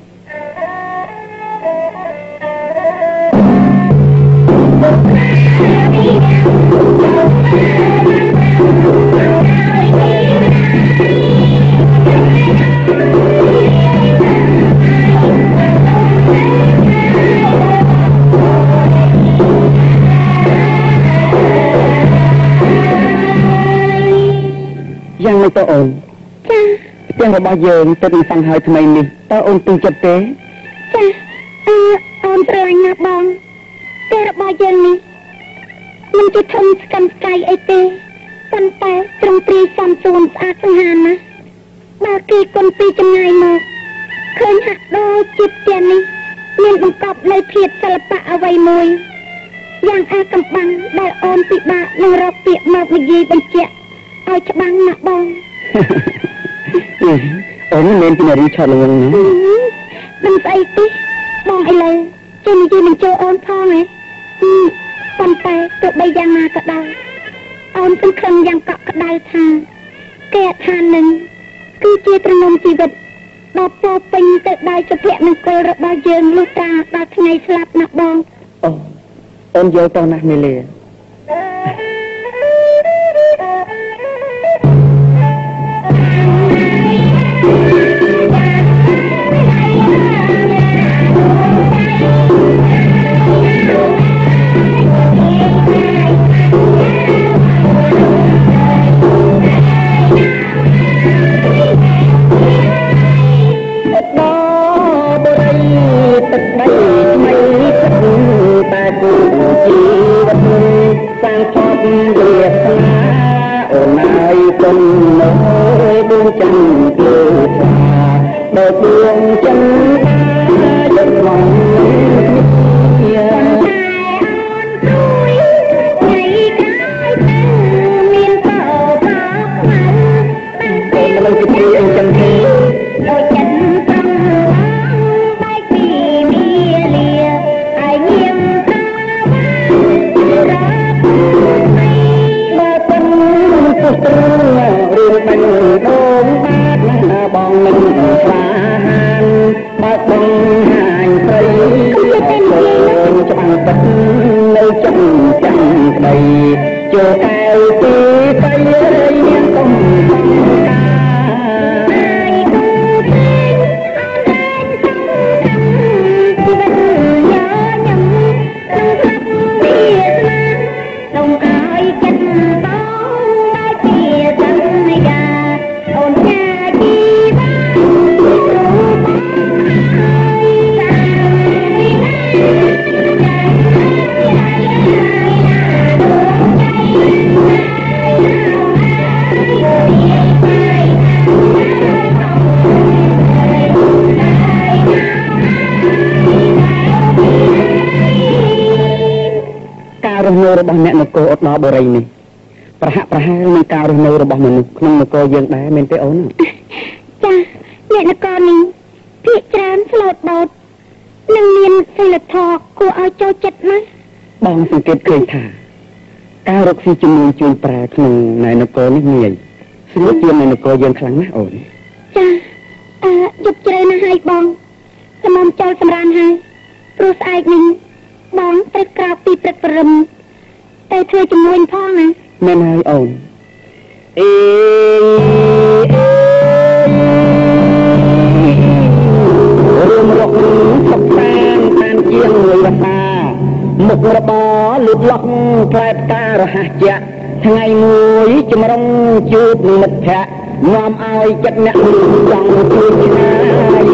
យ៉ាងម៉េចទៅអូនផ្ទះរបស់យើងទៅនឹងសង់ហើយថ្មីនេះតើអូនពេញចិត្តទេចាអូនប្រែងណាស់បងផ្ទះរបស់យើងនេះមិនជាធំស្កឹមស្កៃអីទេប៉ុន្តែត្រង់ព្រីសំសួនស្អាតសង្ហាណាស់បើគេគុនពីចម្ងាយមកឃើញហាក់ដូចជាផ្ទះនេះមានបង្កប់នៅភាពសិល្បៈអ្វីមួយយ៉ាងអាកំបាំងដែលអូនពិបាកនឹងរកពាក្យមកនិយាយបញ្ជាក់ឲ្យច្បាស់ណាស់បងអូនមានពីនារីឆោតល្ងងណាមិនស្អីទេបងឥឡូវចេះនិយាយមិនចូលអូនផងហ៎ប៉ុន្តែទោះបីយ៉ាងណាក៏ដោយអូនសង្ឃឹមយ៉ាងកក់ក្ដៅថាគេថានឹងគឺជាត្រណមជីវិតដ៏ពោពេញទៅដោយសុភមង្គលរបស់យើងលុះត្រាដល់ថ្ងៃស្លាប់ណាបងអូនយល់តោះណាស់មេលាគុណនៅដួងច័ន្ទលើស្វាដល់ដួងច័ន្ទយកមកនៅចំចាំក្តីចូលកែវទីស្អីមានកំកាហើយគូព្រេងអនដែនសំខាន់ជីវិតញញឹមក្នុងស្លាប់វាស្មានសូមឲ្យចិត្តបងដោយជាសន្យាអូនចាជីវិតរូបរស់នៅរបស់អ្នកនគរឧត្តរបូរីនេះប្រហាក់ប្រហែលនឹងការរស់នៅរបស់មនុស្សក្នុងនគរយើងដែរមែនទេអូនចាអ្នកនគរនេះភាគច្រើនស្លូតបោតនិងមានសិលធម៌គួរឲ្យចូលចិត្តណាស់បងសង្កេតឃើញថាការរកស៊ីជាមួយជួញប្រែក្នុងនគរនេះងាយស្រួលជាងនៅនគរយើងខ្លាំងណាស់អូនចាយប់ជ្រៅណាស់ហើយបងសមមចូលសម្រានហើយព្រោះស្អែកនេះបងត្រូវក្រោកពីព្រឹកព្រឹមទៅធ្វើជាមួយផងណាមែនហើយអូនរួមរកសុខសាន្តតាមជាងមួយវតាមុខរបរលូតលាស់ផ្លែផ្ការរហ័សជាក់ថ្ងៃមួយចម្រុងជួបមិត្តភក្តិនាំឲ្យចិត្តអ្នកចង់ជួយឆ្ងាយ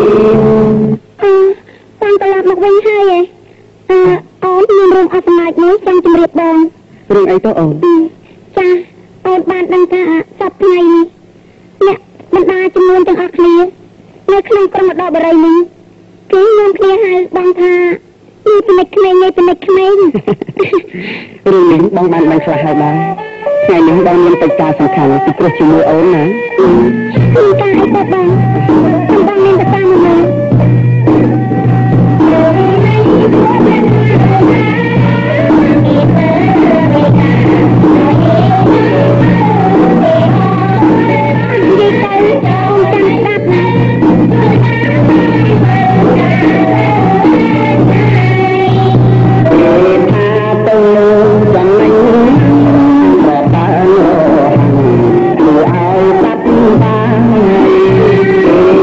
បងត្រឡប់មកវិញហើយអូនមានរឿងអស្ចារ្យមួយចង់ជម្រាបបងរឿងអីទៅអូនចាអូនបានដឹងថាសប្តាហ៍នេះអ្នកបណ្ដាចំនួនទាំងអស់គ្នានៅក្នុងក្រុមឧត្តរបូរីនេះគេនាំគ្នាហៅបងថានេះពិនិត្យក្មេងនេះពិនិត្យក្មេងរឿងនេះបងបានដឹងខ្លះហើយដែរថ្ងៃនេះបងមានកិច្ចការសំខាន់ពីព្រោះជាមួយអូនណាគឺការអីទៅបងមានតែតាមមកអ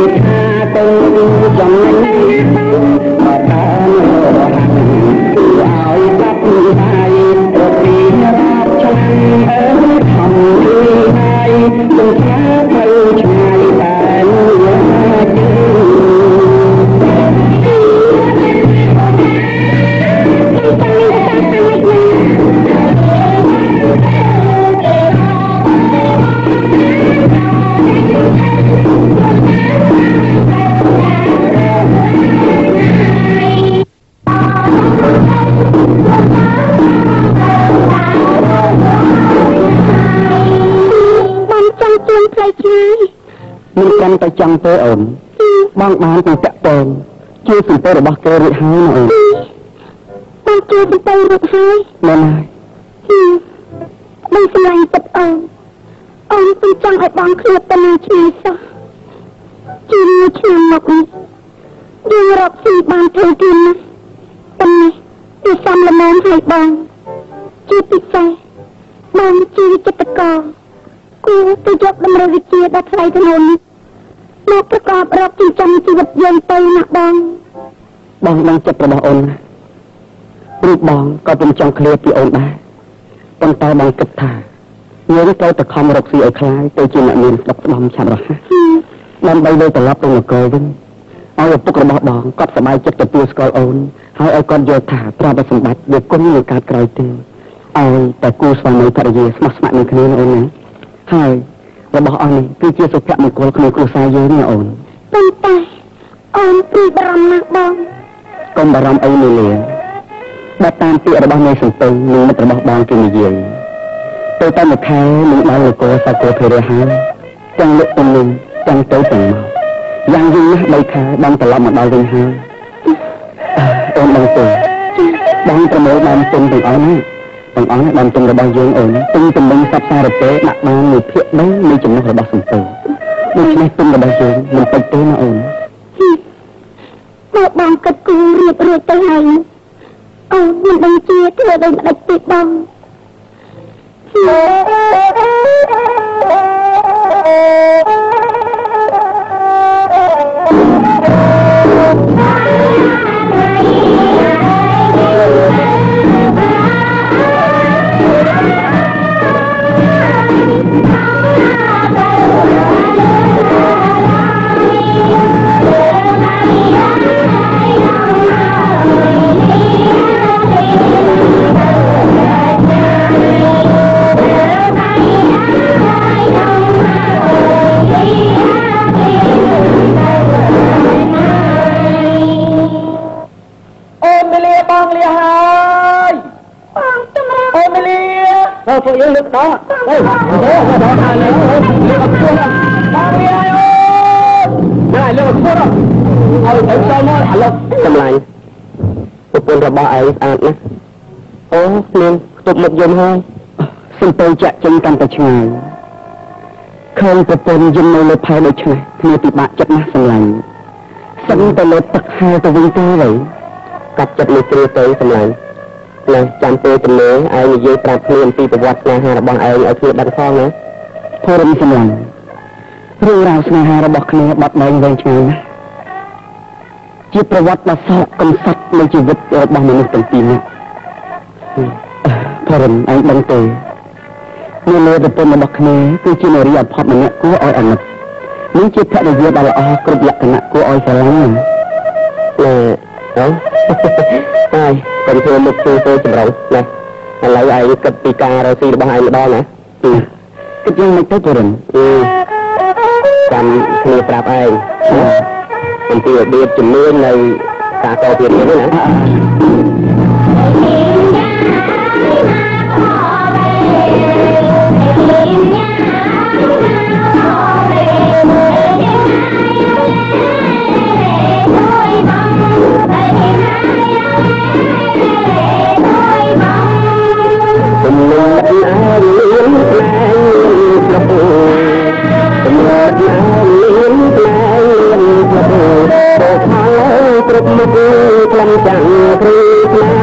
ចាំទៅចាំទេអូនបងបានទៅតាក់ទងជាសំពើរបស់គេរួចហើយណាអូនបងជាសំពើរួចហើយមែនហើយបងស្រឡាញ់ចិត្តអូនមិនចង់ឲ្យបងឃ្លាតទៅនឹងឆ្ងាយសោះជាមួយឆ្នាំមកនេះយើងរកស៊ីបានធ្វើទៀតណាប៉ុន្តែវាសំលមនឲ្យបងជាពិសេសបងជាចិត្តកោគូទៅយកតម្រូវវិជាដល់ថ្លៃថ្នូរនេះមកប្រកបរកចិញ្ចឹមជីវិតយើងទៅណាបងដឹងចិត្តរបស់អូនណាព្រោះបងក៏ពុំចង់ឃ្លាតពីអូនដែរប៉ុន្តែបងគិតថាយើងត្រូវតែខំរកស៊ីឲ្យខ្លាយទៅជាអ្នកមានស្ដុកស្ដំឆាប់រហ័សដើម្បីលើត្រឡប់ទៅនគរវិញឲ្យឪពុករបស់បងគាត់សប្បាយចិត្តទទួលស្គាល់អូនហើយឲ្យគាត់យល់ថាប្រវត្តិសម្បត្តិវាគុំនឹងកើតក្រោយទេឲ្យតែគូស្វាមីភរិយាស្មោះស្ម័គ្រនឹងគ្នាអូនណាហើយរបស់អស់នេះគឺជាសុភមង្គលក្នុងគ្រួសារយើងណាអូនប៉ុន្តែអូនព្រួយបារម្ភណាស់បងកុំបារម្ភអីនេះលាបើតាមពាក្យរបស់នាយសំពៅនិងមិត្តរបស់បងគេនិយាយទៅតែមួយខែនឹងដល់នគរសាគរភារៈហើយទាំងលោកទំនិញទាំងទៅទាំងមកយ៉ាងយូរណាស់3ខែបងត្រឡប់មកដល់វិញហើយអូនដឹងទេបងប្រមូលដើមទុនទាំងអស់ណាដើមទុនរបស់យើងអូនទិញទំនិញសັບសារពេដាក់បានមួយភាគ3នៃចំណុះរបស់សំពៅដូច្នេះទុនរបស់យើងមិនពេចទេណាអូនមកបងគិតគូររៀបរួចទៅហើយអូនមិនដឹងជាធ្វើដូចម្ដេចទេបងពួកយើងលើកដល់ទៅដល់ហើយលើកអត់ខ្លួនបងវាយអូលើកអត់ខ្លួនឲ្យទៅចូលមកឥឡូវចម្លាញ់ប្រពន្ធរបស់ឯងស្អាតណាស់អូនាងខ្ទប់មុខយំហើយសំពៅចាក់ចេញកាន់តែឆ្ងាយឃើញប្រពន្ធយំនៅលើផែដូចនេះគ្នាពិបាកចិត្តណាស់សម្លាញ់សិនទៅលើទឹកហែទៅវិញទៅវិញកាត់ចិត្តលើគ្រាទៅសម្លាញ់ណាចាំពេលទំនេរឯងនិយាយប្រាប់គ្នាអំពីប្រវត្តិស្នេហារបស់ឯងឲ្យគ្នាដឹងផងណាធរមសម្លាញ់រឿងរ៉ាវស្នេហារបស់គ្នាបាត់បែកវែងឆ្ងាយណាស់ជាប្រវត្តិដ៏សោកកំសត់នៃជីវិតរបស់មនុស្សទាំងពីរនាក់ធរមឯងដឹងទេនារីប្រពន្ធរបស់គ្នាគឺជានារីអភ័ព្វម្នាក់គួរឲ្យអាណិតនិងជាភរិយាដ៏ល្អគ្រប់លក្ខណៈគួរឲ្យស្រឡាញ់ណាហើយកុំធ្វើមុខទៅចម្រុងណាឥឡូវឯងគិតពីការរកស៊ីរបស់ឯងម្ដងណាគិតយ៉ាងម៉េចទៅពរិនចាំគ្នាប្រាប់ឯងអំពីរបៀបជំនួយនៅការតទៀតនេះណាគ្រប់មុខក្លំចាំងគ្រីស្មា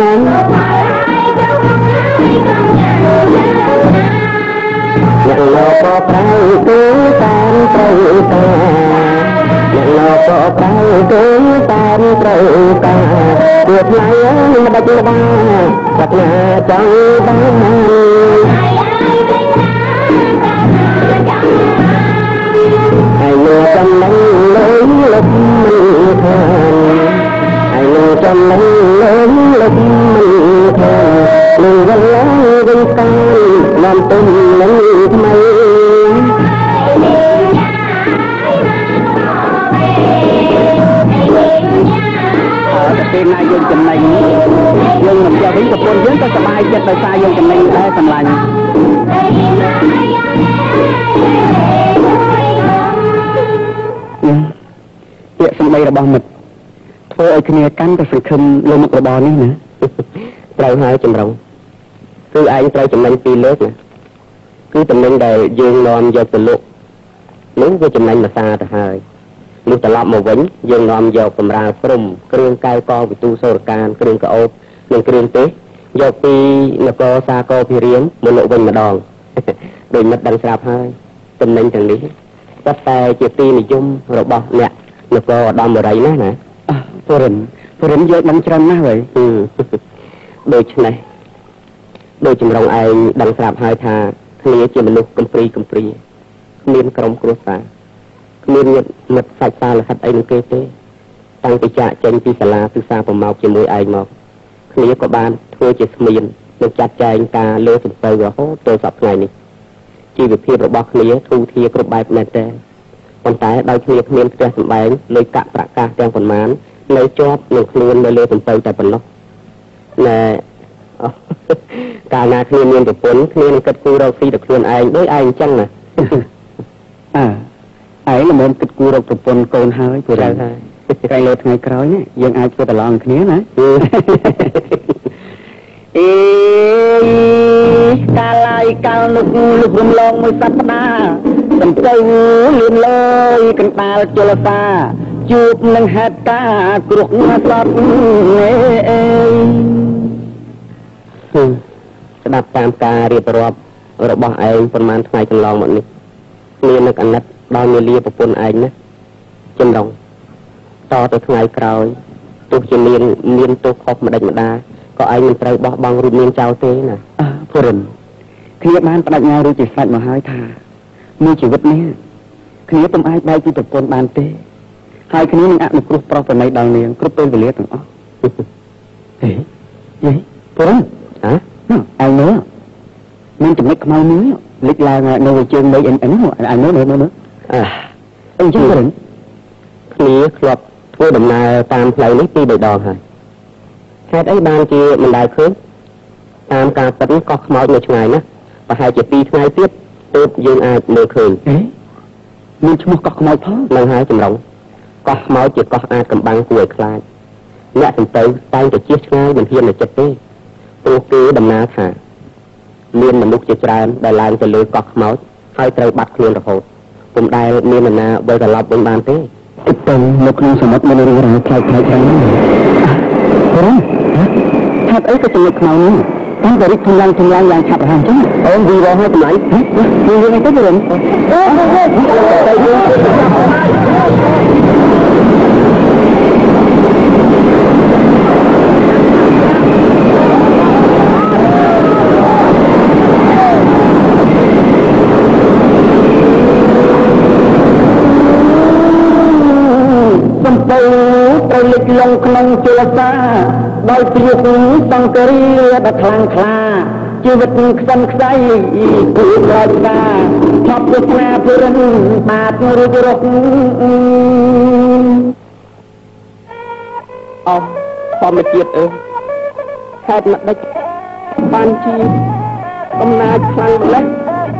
អ្នកលោកក៏ប្រៅទៅតាមត្រូវតាអ្នកលោកក៏ប្រៅទៅតាមត្រូវតាវាថ្លៃមិនដាច់ល្បាសាក់ណាចង់បានហើយលោកចំណេញលើលុបមិនខានហើយលោកចំណេញលើលុបមិនខាននឹងវល់វិញកាននាំទុំនឹងថ្មីពេលណាយើងចំណេញយើងមិនយកវិញប្រពន្ធយើងក៏សប្បាយចិត្តដោយសារយើងចំណេញដែរសម្លាញ់ពាក្យសម្ដីរបស់មិត្តធ្វើឲ្យគ្នាកាន់តែសង្ឃឹមលើមុខរបរនេះណាត្រូវហើយចម្រុងគឺឯងត្រូវចំណេញពីរលើកណាគឺចំណេញដែលយើងនាំយកទៅលក់នោះវាចំណេញមួយសារទៅហើយនោះត្រឡប់មកវិញយើងនាំយកកម្រាលព្រំគ្រឿងកែវកវិទូសូរកានគ្រឿងកោបនិងគ្រឿងទេសយកពីនគរសាគរភិរាមមកលក់វិញម្ដងដោយមិត្តដឹងស្រាប់ហើយចំណេញទាំងនេះតែជាទីនិយមរបស់អ្នកនគរឧត្តមបុរីណាពរិនយកដឹងច្រើនណាស់ហើយដូច្នេះដោយចម្រុងឯងដឹងស្រាប់ហើយថាគ្នាជាមនុស្សកំព្រីគ្មានក្រុមគ្រួសារគ្មានញាតិមិត្តសាច់សារលហិតអីនឹងគេទេតាំងពីចាក់ចេញពីសាលាសិក្សាប្រមោកជាមួយឯងមកគ្នាក៏បានធ្វើជាស្មៀននិងចាត់ចែងការលើសំពៅរហូតដល់សប្តាហ៍នេះជីវភាពរបស់គ្នាធូរធារគ្រប់បែបមែនទេប៉ុន្តែដោយគ្នាគ្មានផ្ទះសម្បែងលុយកាក់ប្រកាសទាំងប៉ុន្មាននៅជាប់នឹងខ្លួននៅលើសំពៅតែប៉ុណ្ណោះណែកាលណាគ្នាមានប្រពន្ធគ្នានឹងគិតគូររកស៊ីដល់ខ្លួនឯងដូចឯងអញ្ចឹងណាឯងមិនគិតគូររកប្រពន្ធកូនហើយព្រោះហើយក្រែងលើថ្ងៃក្រោយនេះយើងអាចធ្វើប្រឡងគ្នាណាកាលឡាយកាលនឹករំលងមួយសប្តាហ៍សំពៅលឿនលើយកណ្ដាលជលសាជួបនឹងហេតុការណ៍គ្រោះសត្វស្ដាប់តាមការរៀបរាប់របស់ឯងប្រហែលថ្ងៃកន្លងមកនេះមាននឹកអាណិតដល់មាលាប្រពន្ធឯងណាចម្រុងតទៅថ្ងៃក្រោយទោះជាមានទោសខុសម្ដេចម្ដាក៏ឯងមិនត្រូវបោះបង់រូបមានចោលទេណាពរិនគ្នាបានបដិញ្ញារួចជាស្រេចមកហើយថាមួយជីវិតនេះគ្នាពុំអាចបែកពីប្រពន្ធបានទេហើយគ្នានឹងអនុគ្រោះប្រោសប្រណីដល់នាងគ្រប់ពេលវេលាទាំងអស់យេពរិនឯងមើលមានចំណុចខ្មៅមួយលេចឡើងនៅជើងមេឃឯងឯងមើលអញ្ចឹងពរិនគ្នាធ្លាប់ធ្វើដំណើរតាមផ្លូវនេះពី3ដងហើយហេតុអីបានជាមិនដែលឃើញតាមការពិតកោះខ្មោចនៅឆ្ងាយណាប្រហែលជា2ថ្ងៃទៀតទើបយើងអាចមើលឃើញមានឈ្មោះកោះខ្មោចផងនឹងហើយចម្រុងកោះខ្មោចជាកោះអាចកំបាំងគួរឲ្យខ្លាចអ្នកសំទៅតែងតែជិះឆ្ងាយមិនហ៊ានទៅចិត្តទេព្រោះគេដំណើរថាមានមនុស្សជាច្រើនដែលឡើងទៅលើកោះខ្មោចហើយត្រូវបាត់ខ្លួនរហូតពុំដែលមាននរណាវិលត្រឡប់វិញបានទេទៅនៅក្នុងសមុទ្រមានរឿងរ៉ាវខ្លាំងៗហ្នឹងថាអីក៏ចំណុចខ្មៅនេះតែរីកធំឡើងយ៉ាងឆាប់រហ័សអញ្ចឹងអូនវីរ៉ោហើយតម្លៃវាយ៉ាងទៅទេសំពៅត្រូវលេចលងក្នុងជលសាដោយព្រាបសង្ករីដ៏ខ្លាំងក្លាជីវិតខ្សិនខ្សៃគូក្រោយតាថប់វាសនាពរិនបាទរួចរកអស់ធម្មជាតិខេត្តម្ដេចបានជាអំណាចខ្លាំងម្ល៉េះ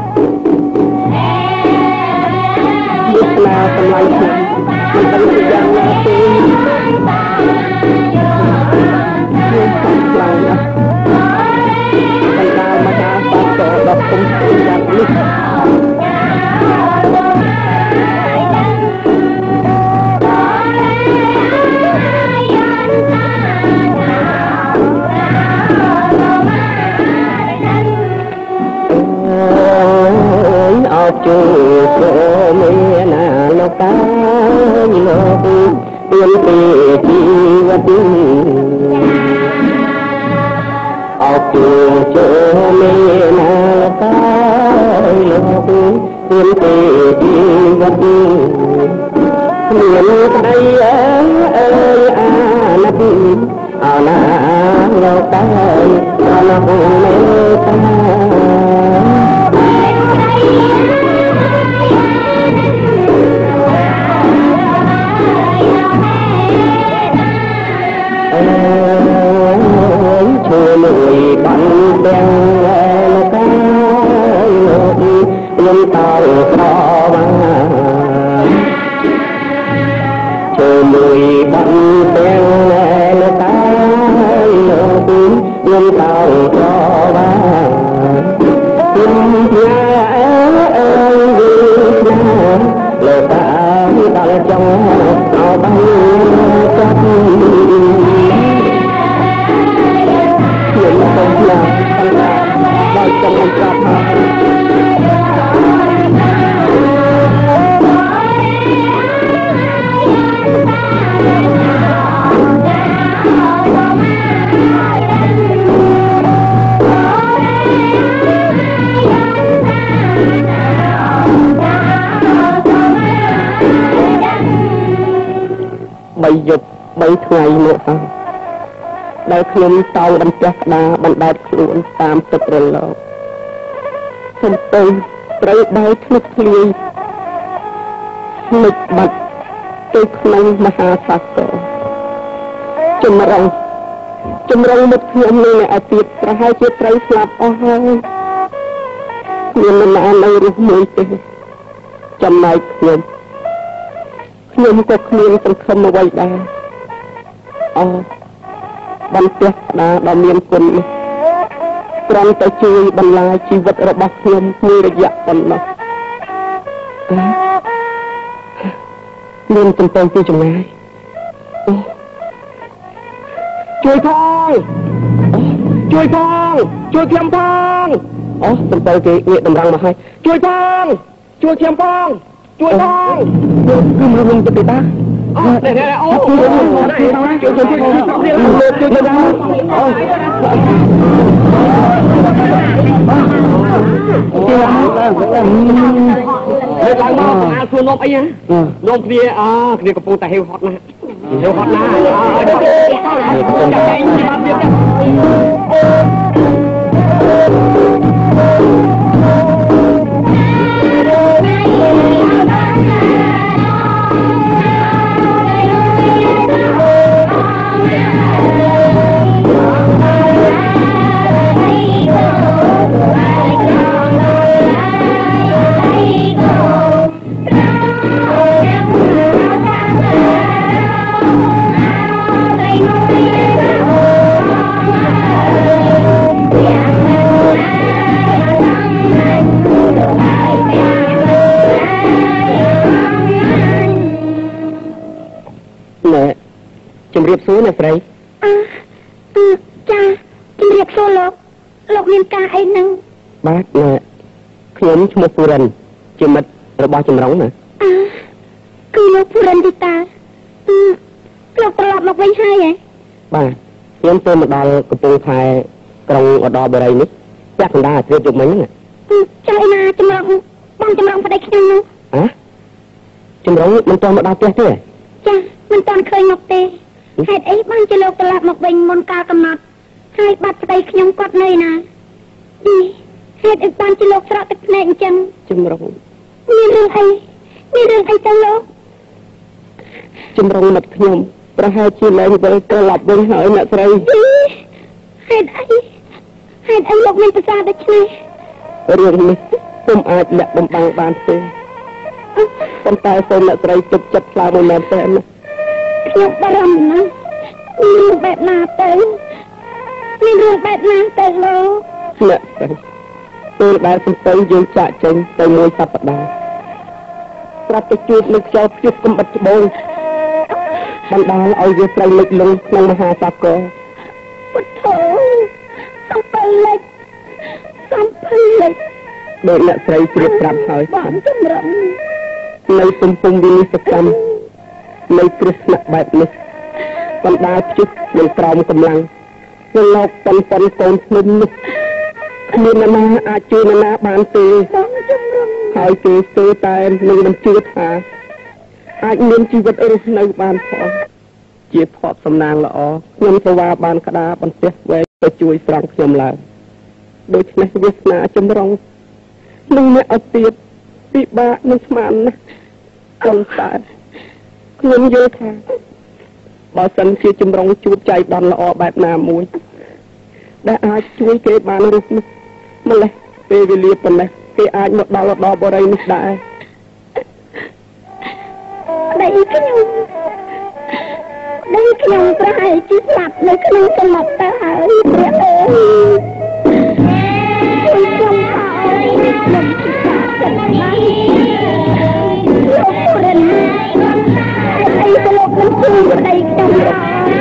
វាសនាសម្លាញ់ខ្ញុំមិនដឹងជាយ៉ាងណាទេខ្ញុំខ្លាំងណាស់បណ្ដាលមហាសាស្ត្រដល់គុំយ៉ាងនេះអោជូព្រមានណាលោកតាលោកពីពីជីវិតអោជូមានណាលោកតាលោកពីពីជីវិតមានស្ដីអើយអាណិតអណាលោកតាអណាមេតាជួយបានទាំងលោកលោកខ្ញុំតើក្រវាជួយជួយបាត់ទាំងលើតាលើពីខ្ញុំតោរបានខ្ញុំញ៉ាអើយវិញលើតាដល់ចង់អោបានចាប់ខ្ញុំសូមឡាដល់ចង់ចាប់ហើយ3 យប់ 3 ថ្ងៃមកហើយដែលខ្ញុំតោងដំផ្ទះក្តារបណ្ដែតខ្លួនតាមទឹករលកសំពៅត្រូវបែកធ្លុះធ្លាយនឹកបាត់ទៅក្នុងមហាសាគរចម្រងមុខខ្ញុំនៅឯទៀតប្រហែលជាត្រូវស្លាប់អស់ហើយមាននរណានៅរស់មួយទេចំណែកខ្ញុំក៏គ្មានសង្ឃឹមអ្វីដែរបានផ្ទះក្តារដ៏មានគុណនេះគ្រាន់តែជួយបន្លាយជីវិតរបស់ខ្ញុំមួយរយៈប៉ុណ្ណោះមានចំពោះពីចម្ងាយជួយខ្ញុំផងចំពោះគេងាកតម្រង់មកហើយជួយខ្ញុំផងគឺមិនទៅទេតាខ្លួននំអីណានំគ្នាគ្នាកំពុងតែហេវហត់ណាជំរាបសួរអ្នកស្រីចាជំរាបសួរលោកមានការអីនឹងបាទខ្ញុំឈ្មោះពូរិនជាមិត្តរបស់ចម្រុងណាគឺលោកពូរិនទីតាលោកត្រឡប់មកវិញហើយហ៎បាទខ្ញុំទៅមកដល់កំពង់ផែក្រុងឧត្តរបុរីនេះចាក់កណ្ដាលជ្រាបយកមិញហ្នឹងចាឯណាចម្រុងបងចម្រុងប្តីខ្ញុំនោះចម្រុងមិនទាន់មកដល់ផ្ទះទេចាមិនទាន់ឃើញមកទេហេតុអីបានជាលោកត្រឡប់មកវិញមុនកាលកំណត់ហើយបាត់ប្តីខ្ញុំគាត់នៅណាហេតុអីបានជាលោកស្រក់ទឹកភ្នែកអញ្ចឹងចម្រុងមានរឿងអីទៅលោកចម្រុងមិត្តខ្ញុំប្រហែលជាលែងវិលត្រឡប់វិញហើយអ្នកស្រីហេតុអីលោកមានប្រសាទដូច្នេះរឿងនេះខ្ញុំអាចលាក់បំបាំងបានទេប៉ុន្តែសូមអ្នកស្រីទុកចិត្តខ្លាំងមួយមែនទេខ្ញុំបារម្ភណាស់មានរឿងបែបណាទៅលោកអ្នកស្រីពេលដែលសំពៅយើងចាក់ចេញទៅមួយសប្តាហ៍ប្រាប់ទៅជួបនឹងខ្យល់ព្យុះកំបិតច្បូរបណ្ដាលឲ្យវាប្រៃលិចលង់ក្នុងមហាសាគរពុទ្ធោសំពៅលិចដោយអ្នកស្រីជ្រាបប្រាប់ហើយបានចម្រឹងនៅសំពុំវិនិស្សកម្មនៅគ្រឹះស្នាក់បែបនេះបណ្ដាលព្យុះនឹងក្រោមកម្លាំងនឹងលោកប៉ុនកូនភ្នំនេះគ្មាននរណាអាចជួយនរណាបានទេហើយគេស្ទើរតែនឹងមិនជឿថាអាចមានជីវិតរស់នៅបានផងជាភ័ព្វសំណាងល្អខ្ញុំទៅវ៉ាបានក្តារបន្ទះវែងទៅជួយស្រង់ខ្ញុំឡើងដូច្នេះវាសនាចម្រុងនឹងអ្នកអត់ទៀតពិបាកនឹងស្មានណាស់ប៉ុន្តែខ្ញុំយល់ថាបើសិនជាចម្រុងជួបចៃដន្យល្អបែបណាមួយដែលអាចជួយគេបានរស់នេះម្លេះពេលវេលាប៉ុណ្ណេះគេអាចមកដល់ឧត្តរបរិយនេះដែរប្តីខ្ញុំ đây không phải chỉ sập nơi không có một ta hỡi đẹp ơi không phải mình chỉ sập chân máy lúc đình đây có một năm chung ở đây trong đó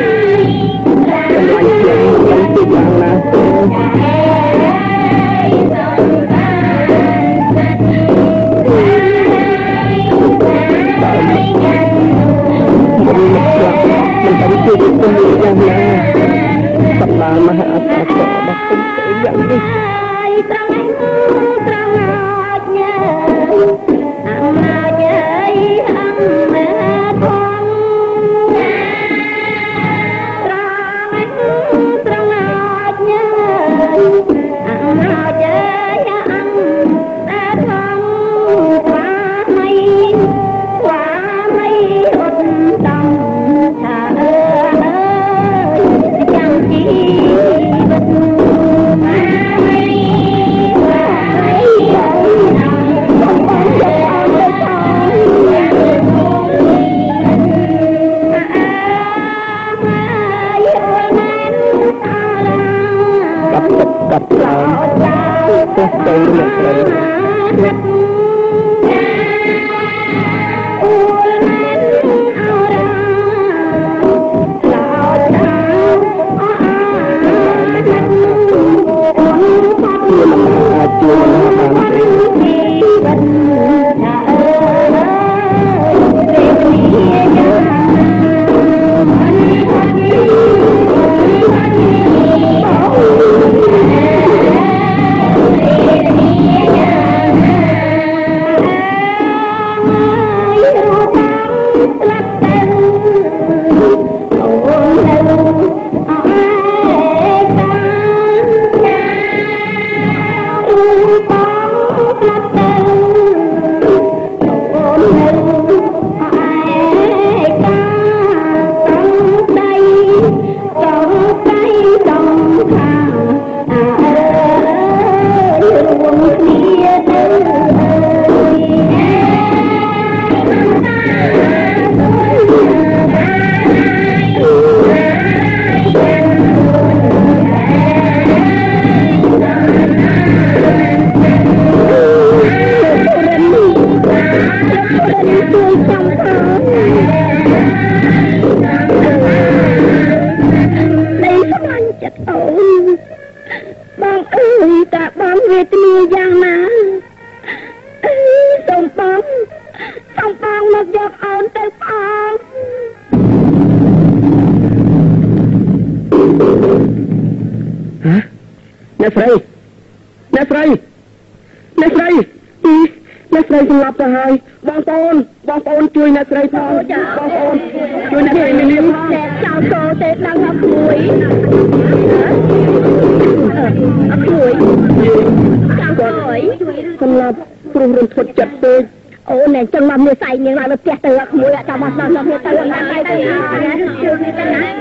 chân mầm như xài những là tiệt từ mũi ở trong mặt nó như từ là cái gì chưa như thế này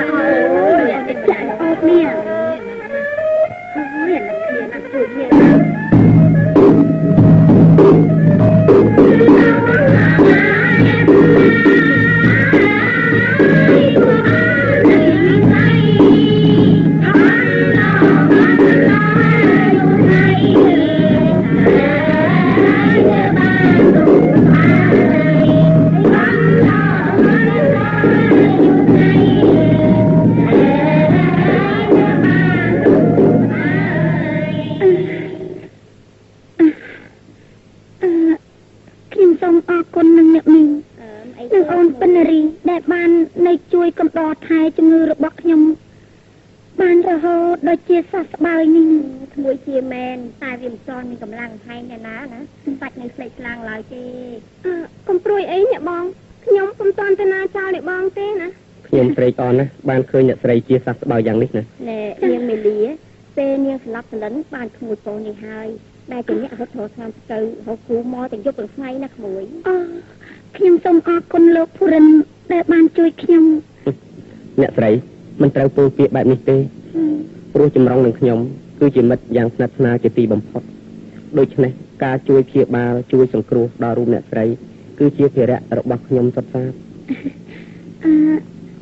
ban khơi nhận sợi chia sắt bao dạng nít nè nè niềng mì lía xe niềng sập lấn ban khmui po này hai đại chỉ nhẹ hốt thổ tham từ hốt cú mò tình dục được ngay nè khmui khiêm sông a con lộc phu rân đại ban chui khiêm nhẹ sợi mình trao po pia bạc nít tê pro chìm rong nâng khiêm cứ chỉ mất dạng sạt na chỉ tì bầm phật đôi chân này ca chui kia ba chui sòng cua đào rum nhẹ sợi cứ chia phía rẽ rộng bạc khiêm sập xa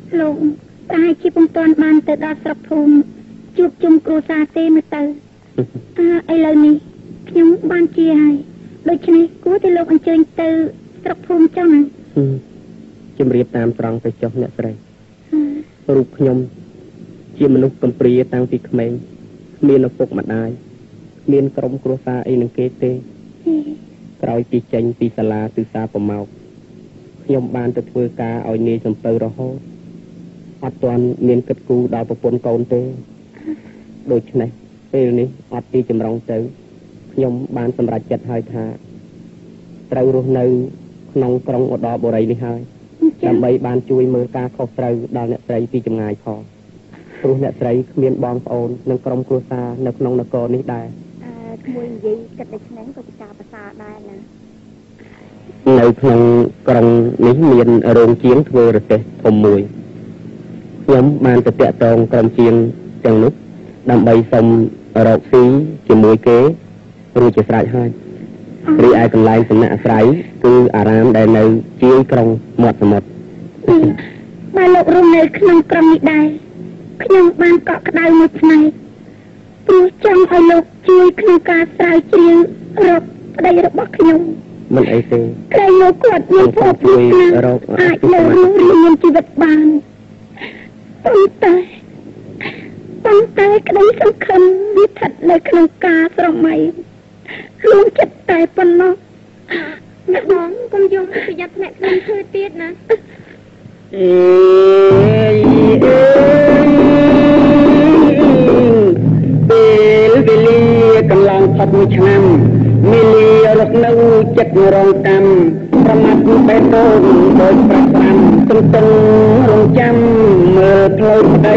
លោកប្រហែលជាពុំទាន់បានទៅដល់ស្រុកភូមិជួបជុំគ្រួសារទេមើលទៅឥឡូវនេះខ្ញុំបានជាហើយដូច្នេះគួរតែលោកអញ្ជើញទៅស្រុកភូមិចុះណាជំរាបតាមត្រង់ទៅចុះអ្នកស្រីរូបខ្ញុំជាមនុស្សកំព្រាតាំងពីក្មេងគ្មានឪពុកម្ដាយគ្មានក្រុមគ្រួសារអីនឹងគេទេក្រោយពីចេញពីសាលាទិសាប្រមោកខ្ញុំបានទៅធ្វើការឲ្យនាយសំពៅរហូតអត់ទាន់មានគិតគូរដល់ប្រពន្ធកូនទេដូច្នេះពេលនេះអត់ទីចម្រុងទៅខ្ញុំបានសម្រេចចិត្តហើយថាត្រូវរស់នៅក្នុងក្រុងឧត្តរបុរីនេះហើយដើម្បីបានជួយមើលការខុសត្រូវដល់អ្នកស្រីពីចម្ងាយផងព្រោះអ្នកស្រីគ្មានបងប្អូននិងក្រុមគ្រួសារនៅក្នុងនគរនេះដែរក្មួយនិយាយគិតដូច្នេះក៏ជាការប្រសើរដែរណានៅក្នុងក្រុងនេះមានរោងជាងធ្វើរទេះធំមួយខ្ញុំបានទៅតាក់ទងក្រុមជាងទាំងនោះដើម្បីសុំរកស៊ីជាមួយគេរួចជាស្រេចហើយរីឯកន្លែងសំណាក់អាស្រ័យគឺអារាមដែលនៅជាយក្រុងមាត់សមុទ្របើលោករស់នៅក្នុងក្រុងនេះដែរខ្ញុំបានកក់ក្ដៅមួយផ្នែកព្រោះចង់ឲ្យលោកជួយក្នុងការស្រាវជ្រាវរកប្តីរបស់ខ្ញុំមិនអីទេក្រែងលោកគាត់មានភពពីរកអាចនៅរស់រានមានជីវិតបានប៉ុន្តែក្តីសង្ឃឹមវាស្ថិតនៅក្នុងការស្រមៃរួមចិត្តតែប៉ុណ្ណោះអ្នកបងកុំយកប្រយ័ត្នធ្លាក់ខ្លួនឈឺទៀតណាពេលវេលាកន្លងផុតមួយឆ្នាំមីលីរត់នៅចិត្តរងកម្មប្រមាថបេះដូងដោយប្រាក់ប្រាំទន្ទឹងរងចាំមើលផ្លូវប្តី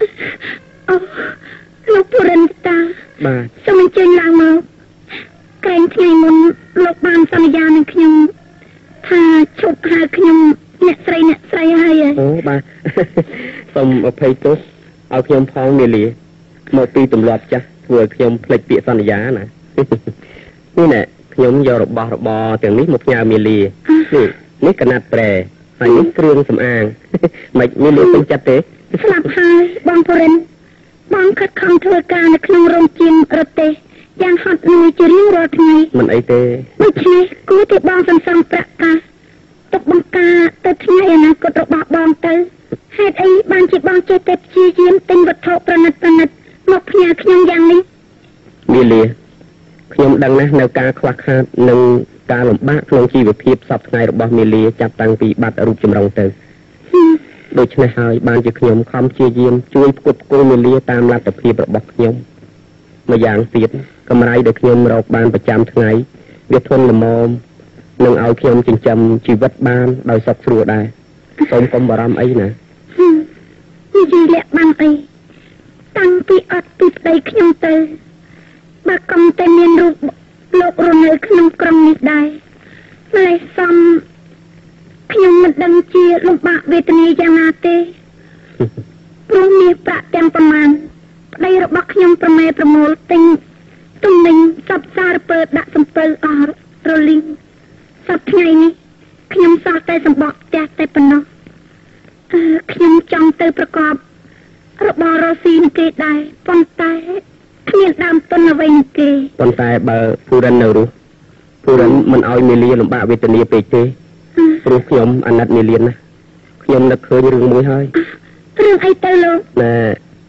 លោកពុរិនតាបាទសូមអញ្ជើញឡើងមកក្រែតែងថ្ងៃមុនលោកបានសន្យានឹងខ្ញុំថាឈប់ហៅខ្ញុំអ្នកស្រីហើយអូបាទសូមអភ័យទោសឲ្យខ្ញុំផងមេលីមកពីទម្លាប់ចាស់ធ្វើឲ្យខ្ញុំភ្លេចពាក្យសន្យាណានេះណែខ្ញុំយករបស់របរទាំងនេះមកផ្ញើមេលីនេះកណាត់ប្រែហើយនេះគ្រឿងសម្អាងមិនមេលីពេញចិត្តទេស្លាប់ហើយបងពរិនបងខិតខំធ្វើការនៅក្នុងរោងចក្ររទេសយ៉ាងហត់នឿយជារៀងរាល់ថ្ងៃមិនអីទេដូច្នេះគួរតែបងសន្សំប្រាក់កាសទុកបង្ការទៅថ្ងៃអនាគតរបស់បងទៅហេតុអីបានជាបងចេះតែព្យាយាមទិញវត្ថុប្រណិតមកផ្ញើខ្ញុំយ៉ាងនេះមីលីខ្ញុំដឹងណាស់នៅការខ្វះខាតនិងការលំបាកក្នុងជីវភាពសពថ្ងៃរបស់មីលីចាប់តាំងពីបាត់រូបចម្រុងទៅដូច្នេះហើយបានជាខ្ញុំខំព្យាយាមជួយផ្គត់ផ្គង់មីលីតាមលទ្ធភាពរបស់ខ្ញុំម្យ៉ាងទៀតកម្រៃដែលខ្ញុំរកបានប្រចាំថ្ងៃវាធន់ល្មមនឹងឲ្យខ្ញុំចិញ្ចឹមជីវិតបានដោយសុខស្រួលដែរសូមកុំបារម្ភអីណានិយាយលាក់បាំងអីតាំងពីអត់ពីប្តីខ្ញុំទៅបើកុំតែមានរូបលោករស់នៅក្នុងក្រុងនេះដែរម្លេះសំខ្ញុំមិនដឹងជាលំបាកវេទនាយ៉ាងណាទេព្រោះមានប្រាក់ទាំងប្រមាណប្តីរបស់ខ្ញុំប្រម៉ែប្រមូលទិញទំនិញសពសារពើដាក់សំពៅអស់រលីងសប្តាហ៍ថ្ងៃនេះខ្ញុំសល់តែសម្បកផ្ទះតែប៉ុណ្ណោះខ្ញុំចង់ទៅប្រកបរបររស់ស៊ីនឹងគេដែរប៉ុន្តែគ្មានដើមទុនអ្វីនឹងគេប៉ុន្តែបើពូរិននៅរស់ពូរិនមិនឲ្យមេលីលំបាកវេទនាពេកទេព្រោះខ្ញុំអាណិតមេលីណាខ្ញុំនឹកឃើញរឿងមួយហើយរឿងអីទៅលោកណែ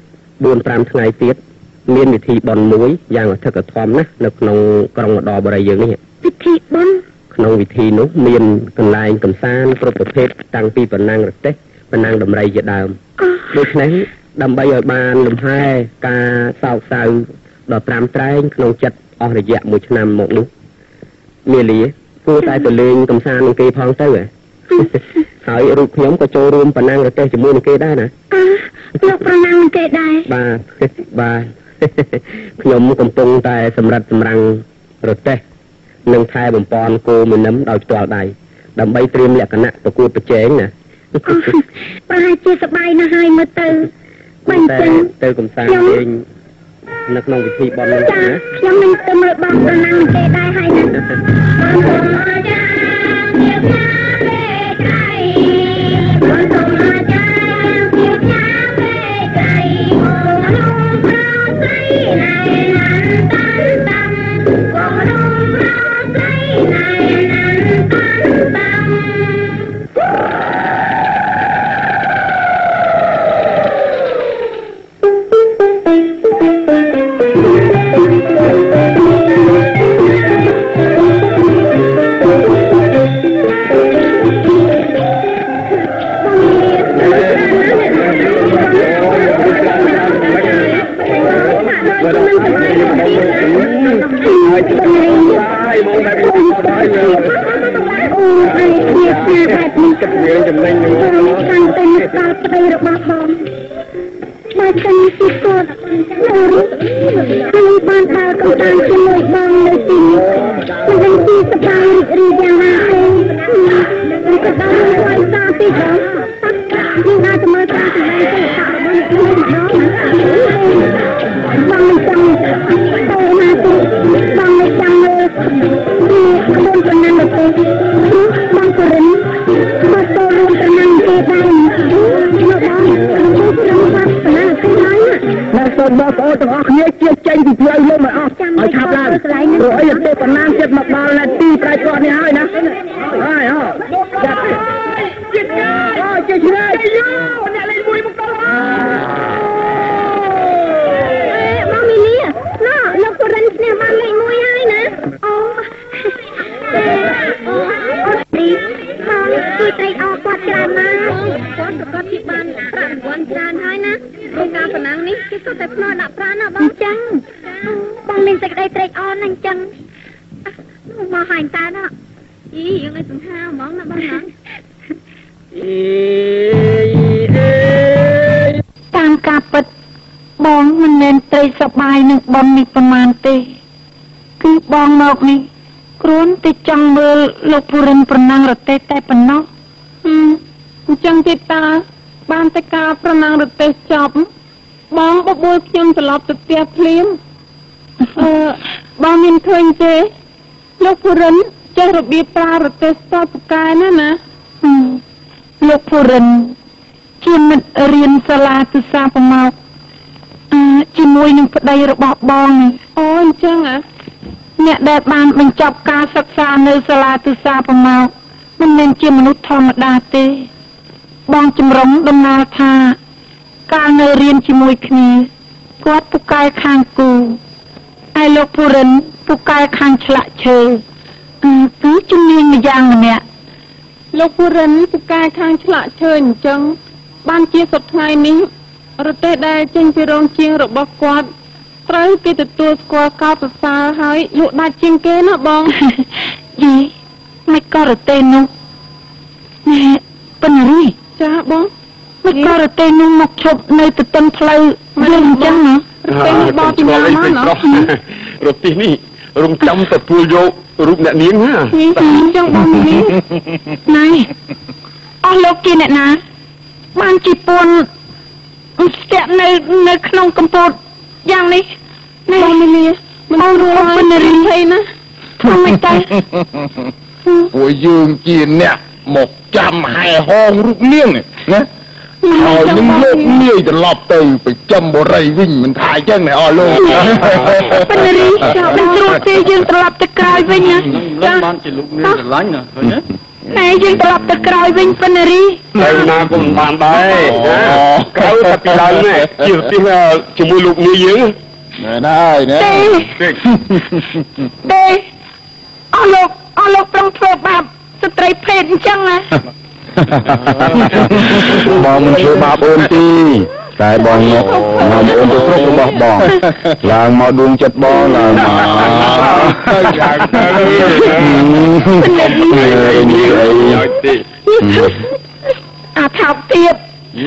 4-5 ថ្ងៃទៀតមានវិធីបន់មួយយ៉ាងអធិកធមណាស់នៅក្នុងក្រុងឧត្តរបុរីយើងនេះវិធីបន់ក្នុងវិធីនោះមានកន្លែងកំសាន្តគ្រប់ប្រភេទតាំងពីប៉ុណ្ណាងរទេសប៉ុណ្ណាងដំរីជាដើមដូច្នេះដើម្បីឲ្យបានលំហែការសោកសៅដល់ 5 ត្រែងក្នុងចិត្តអស់រយៈ 1 ឆ្នាំមកនោះមេលីគួរតែទៅលេងកំសាន្តនឹងគេផងទៅហើយរូបខ្ញុំក៏ចូលរួមប៉ុណ្ណាងរទេសជាមួយនឹងគេដែរណាលោកប៉ុណ្ណាងនឹងគេដែរបាទខ្ញុំកំពុងតែសម្រិតសម្រាំងរទេសនិងថែបំពន់គោមួយនឹមដោយផ្ទាល់ដៃដើម្បីត្រៀមលក្ខណៈប្រកួតប្រជែងណាប្រហែលជាសប្បាយណាស់ហើយមើលទៅបាញ់ចឹងទៅកំសាន្តលេងនៅក្នុងវិធីបន់នេះណាខ្ញុំនឹងទៅមើលបងប៉ុណ្ណាងនឹងគេដែរហើយណាគឺបងមកនេះគ្រាន់តែចង់មើលលោកពូរិនប្រណាំងរទេះតែប៉ុណ្ណោះអញ្ចឹងទេតាបានតែការប្រណាំងរទេះចប់បងបបួលខ្ញុំត្រឡប់ទៅផ្ទះភ្លាមបងមានឃើញទេលោកពូរិនចេះរបៀបប្រើរទេះស្ទាល់ពូកែណាលោកពូរិនជាមិត្តរៀនសាលាទិសាប្រមកជាមួយនឹងប្តីរបស់បងអូអញ្ចឹងអ្នកដែលបានបញ្ចប់ការសិក្សានៅសាលាទិសាប្រមកមិនមែនជាមនុស្សធម្មតាទេបងចម្រុងដំណើរថាកាលនៅរៀនជាមួយគ្នាគាត់ពូកែខាងគូហើយលោកពូរិនពូកែខាងឆ្លាក់ឈើគឺជំនាញម្យ៉ាងម្នាក់លោកពូរិនពូកែខាងឆ្លាក់ឈើអញ្ចឹងបានជាសប្តាហ៍នេះរទេះដែលចេញពីរោងជាងរបស់គាត់ត្រូវគេទទួលស្គាល់កោតសរសើរហើយលក់ដាច់ជាងគេណាបងយីមិនក៏រទេះនោះប៉ុណ្ណារីចាបងមិនក៏រទេះនោះមកឈប់នៅទៅទឹកផ្លូវយើងអញ្ចឹងណារទេះនេះបោះពីណាមករទេះនេះរំចាំទទួលយករូបអ្នកនាងណាអញ្ចឹងបងនេះណៃអស់លោកជាអ្នកណាបានជាពួនស្ទាក់នៅក្នុងកំពតយ៉ាងនេះបងមីលីមិនរួចមិនរីភ័យណាធ្វើមិនទៅពួកយើងជាអ្នកមកចាំហែហងរូបនាងណាហើយនឹងលោកនាយត្រឡប់ទៅប្រចាំបរិយវិញមិនថាអញ្ចឹងណាអស់លោកប៉ុន្តែរីចាំមិនស្រួលទេយើងត្រឡប់ទៅក្រោយវិញណាចាបានជាលោកនាយស្រឡាញ់ណាឃើញទេណែយើងត្រឡប់ទៅក្រោយវិញប៉ុណ្ណារីនៅណាក៏មិនបានដែរក្រោយតែពីដើមនេះជាទីជាមួយលោកនាយយើងណែហើយណែទេអស់លោកប្រឹងធ្វើបាបស្ត្រីភេទអញ្ចឹងណាបងមិនធ្វើបាបអូនទីតែបងមកនាំអូនទៅស្រុករបស់បងឡើងមកដួងចិត្តបងឡើងមកយ៉ាងទៅអាថោកទៀត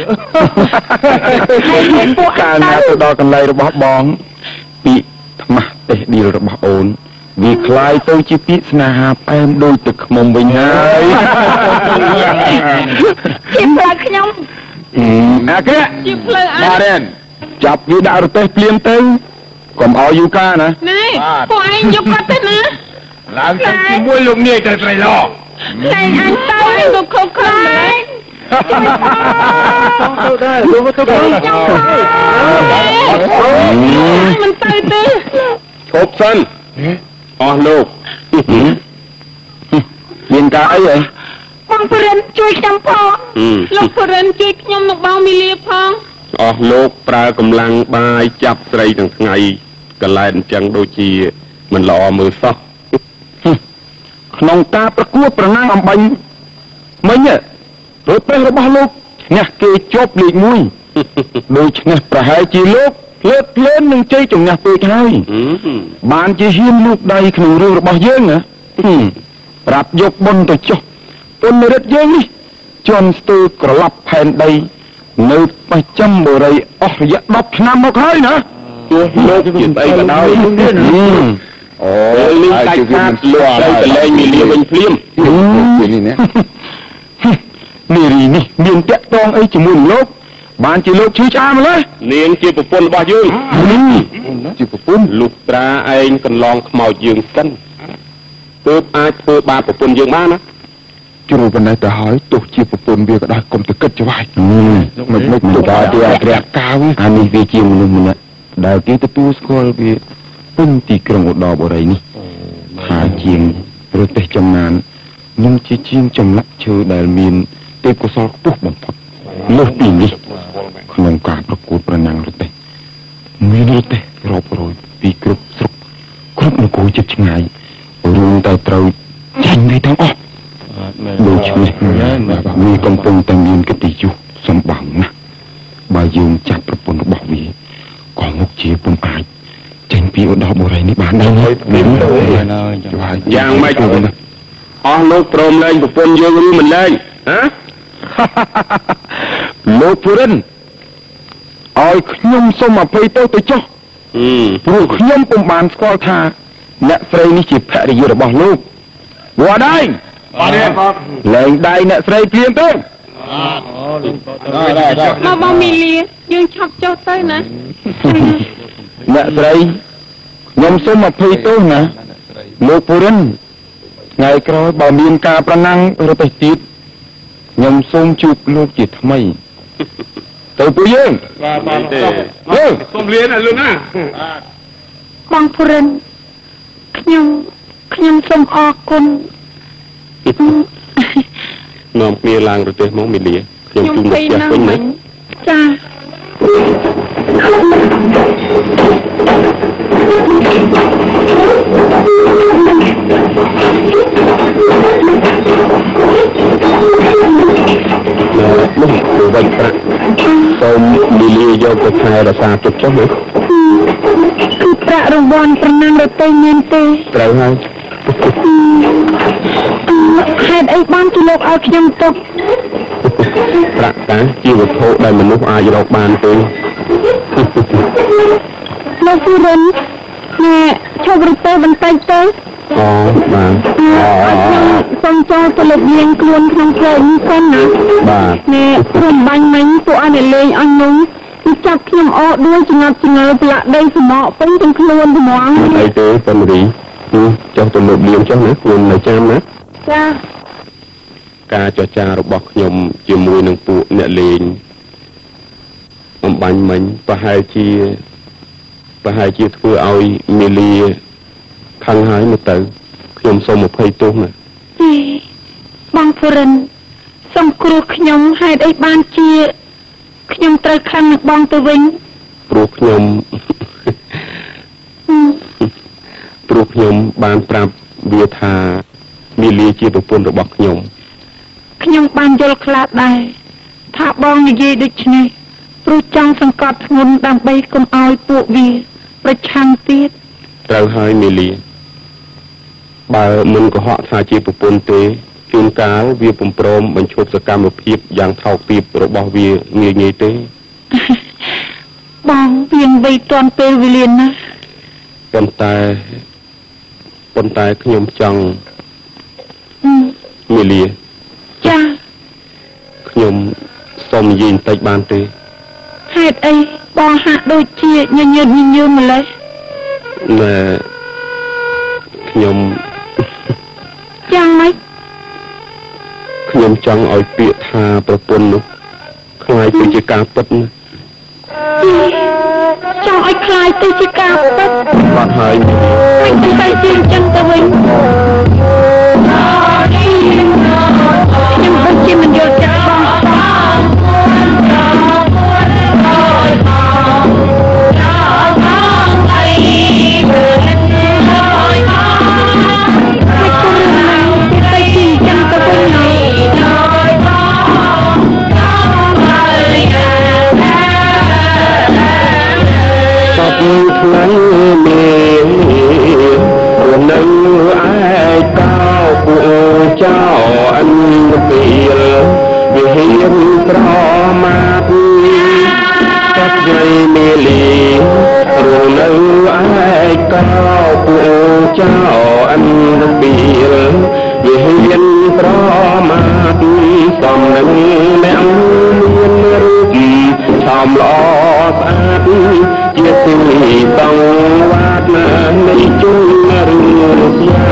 កាលណាទៅដល់កន្លែងរបស់បងពាក្យថ្មាស់ទេសឌីលរបស់អូនវាคล้ายទៅជាពាក្យស្នេហាផ្អែមដូចទឹកខ្មុំវិញហើយជាផ្លូវខ្ញុំអាក្រក់ជាផ្លូវបាទចាប់វាដាក់រទេះភ្លាមទៅកុំឲ្យយូរកាលណាណែពួកឯងយកគាត់ទៅណាឡើងទៅជាមួយលោកនាយទៅត្រៃឡោតែអញទៅក៏ខុសខ្លាំងទៅដែរលោកទៅដែរមិនទៅទេឈប់សិនអស់លោកមានការអីហ៎បងពរិនជួយខ្ញុំផងលោកពរិនជួយខ្ញុំនឹងបងមីលាផងអស់លោកប្រើកម្លាំងបាយចាប់ស្រីទាំងថ្ងៃកលែនអញ្ចឹងដូចជាមិនល្អមើលសោះក្នុងការប្រកួតប្រណាំងអំបញ្ញមិញរត់ពេលរបស់លោកឈ្នះគេជាប់លេខ1ដូច្នេះប្រហែលជាលោកភ្លើតភ្លើននឹងជ័យជំនះពេកហើយបានជាហ៊ានលូកដៃក្នុងរឿងរបស់យើងណាប្រាប់យកបុណ្យទៅចុះពុនរិទ្ធយើងនេះជន់ស្ទើរក្រឡប់ផែនដីនៅបច្ចំបុរីអស់រយៈ10ឆ្នាំមកហើយណាទោះលោកជាស្អីក៏ដោយអូលីងកាច់ខាតលោកទៅកលែងមីលាវិញភ្លាមនេះណានារីនេះមានតាក់តងអីជាមួយលោកបានជាលោកឈឺឆ្អាម្លេះនាងជាប្រពន្ធរបស់យើងជាប្រពន្ធលុះត្រាឯងកន្លងខ្មោចយើងសិនទើបអាចធ្វើបាបប្រពន្ធយើងបានណាជ្រុលប៉ុណ្ណេះទៅហើយទោះជាប្រពន្ធវាក៏ដោយកុំទៅគិតច្បាយមិនទៅដល់ទីអត្រាកាវអានេះវាជាមនុស្សម្នាក់ដែលគេទទួលស្គាល់វាពេញទីក្រុងឧត្តរបុរីនេះថាជាងប្រទេសចំណាននឹងជាជាងចម្លាក់ឈើដែលមានទេពកោសល្យខ្ពស់បំផុតលើសពីនេះក្នុងការប្រកួតប្រណាំងរទេះមានរទេះរាប់រយពីគ្រប់ស្រុកគ្រប់នគរជិតឆ្ងាយរួមតែត្រូវចាញ់វាទាំងអស់ដូច្នេះវាកំពុងតែមានកិត្តិយសសម្បើមណាស់បើយើងចាត់ប្រពន្ធរបស់វាក៏មុខជាពុំអាចចេញពីឧត្តរបុរីនេះបានដែរយ៉ាងម៉េចអស់លោកព្រមលែងប្រពន្ធយើងឬមិនលែងហ៎លោកពូរិនឲ្យខ្ញុំសូមអភ័យទោសទៅចុះព្រោះខ្ញុំពុំបានស្គាល់ថាអ្នកស្រីនេះជាភរិយារបស់លោកវត្តហើយបាទលែងដៃអ្នកស្រីព្រាមទៅបងមីលីយើងឆាប់ចុះទៅណាអ្នកស្រីខ្ញុំសូមអភ័យទោសណាលោកពូរិនថ្ងៃក្រោយបើមានការប្រណាំងឬទៅទៀតខ្ញុំសូមជួបលោកជាថ្មីទៅពួកយើងបាទសូមលាណាលោកណាបងពូរិនខ្ញុំសូមអរគុណនាំគ្នាឡើងប្រទេសមកមីលីខ្ញុំជូនមកផ្ទះវិញណាចានោះគឺវិញប្រាក់សូមមីលីយកទៅខែរសាទុកចុះណាគឺប្រាក់រង្វាន់ប្រណាំងរទេមានទេត្រូវហើយហេតុអីបានជាលោកឲ្យខ្ញុំទុកប្រាក់តាជាវត្ថុដែលមនុស្សអាចរកបានទេលោកពូរិនណែឈប់រទេបន្តិចទៅអូបាទសូមចូលទៅលេបលាងខ្លួនក្នុងផ្លូវនេះសិនណាបាទណែខ្ញុំបាញ់មិញពួកអញលេងអញនោះគឺចាប់ខ្ញុំអត់ដួលចងាប់ចងើប្រឡាក់ដីសម្បកពេញទាំងខ្លួនហ្មងអីទេប៉ុន្តែចុះទៅលេបលាងចុះណាខ្ញុំនៅចាំណាចាការចរចារបស់ខ្ញុំជាមួយនឹងពួកអ្នកលេងអំបញ្ញមិញប្រហែលជាធ្វើឲ្យមីលីខឹងហើយមកទៅខ្ញុំសូមអភ័យទោសណាបងពូរិនសូមគ្រោះខ្ញុំហេតុអីបានជាខ្ញុំត្រូវខឹងនឹងបងទៅវិញព្រោះខ្ញុំបានប្រាប់វាថាមីលីជាប្រពន្ធរបស់ខ្ញុំបានយល់ខ្លះដែរថាបងនិយាយដូចនេះព្រោះចង់សង្កត់ធ្ងន់ដើម្បីកុំឲ្យពួកវាប្រឆាំងទៀតត្រូវហើយមីលីបើមិនកុហកថាជាប្រពន្ធទេជួនកាលវាពុំព្រមបញ្ឈប់សកម្មភាពយ៉ាងថោកទាបរបស់វាងាយៗទេបងវាងវ័យទាន់ពេលវេលាណាប៉ុន្តែខ្ញុំចង់មីលីចាខ្ញុំសូមនិយាយបន្តិចបានទេហេតុអីបងហាក់ដូចជាញញើម្លេះណែខ្ញុំយ៉ាងម៉េចខ្ញុំចង់ឲ្យពាក្យថាប្រពន្ធនោះខ្លាយទៅជាការពិតណាចង់ឲ្យខ្លាយទៅជាការពិតបាត់ហើយមិនទៅជាអញ្ចឹងទៅវិញខ្ញុំពិតជាមិនយល់ចិត្តបងថ្ងៃមាននៅឯកោពួកចៅអញពេលវិហារប្រមាទកាត់យាយមេលីរនៅឯកោពួកចៅអញពេលវិហារប្រមាទសំនឹងអ្នកមានរូបឆោមល្អស្អាតជាទីតងវាតណានៃជុំរឿងស្យា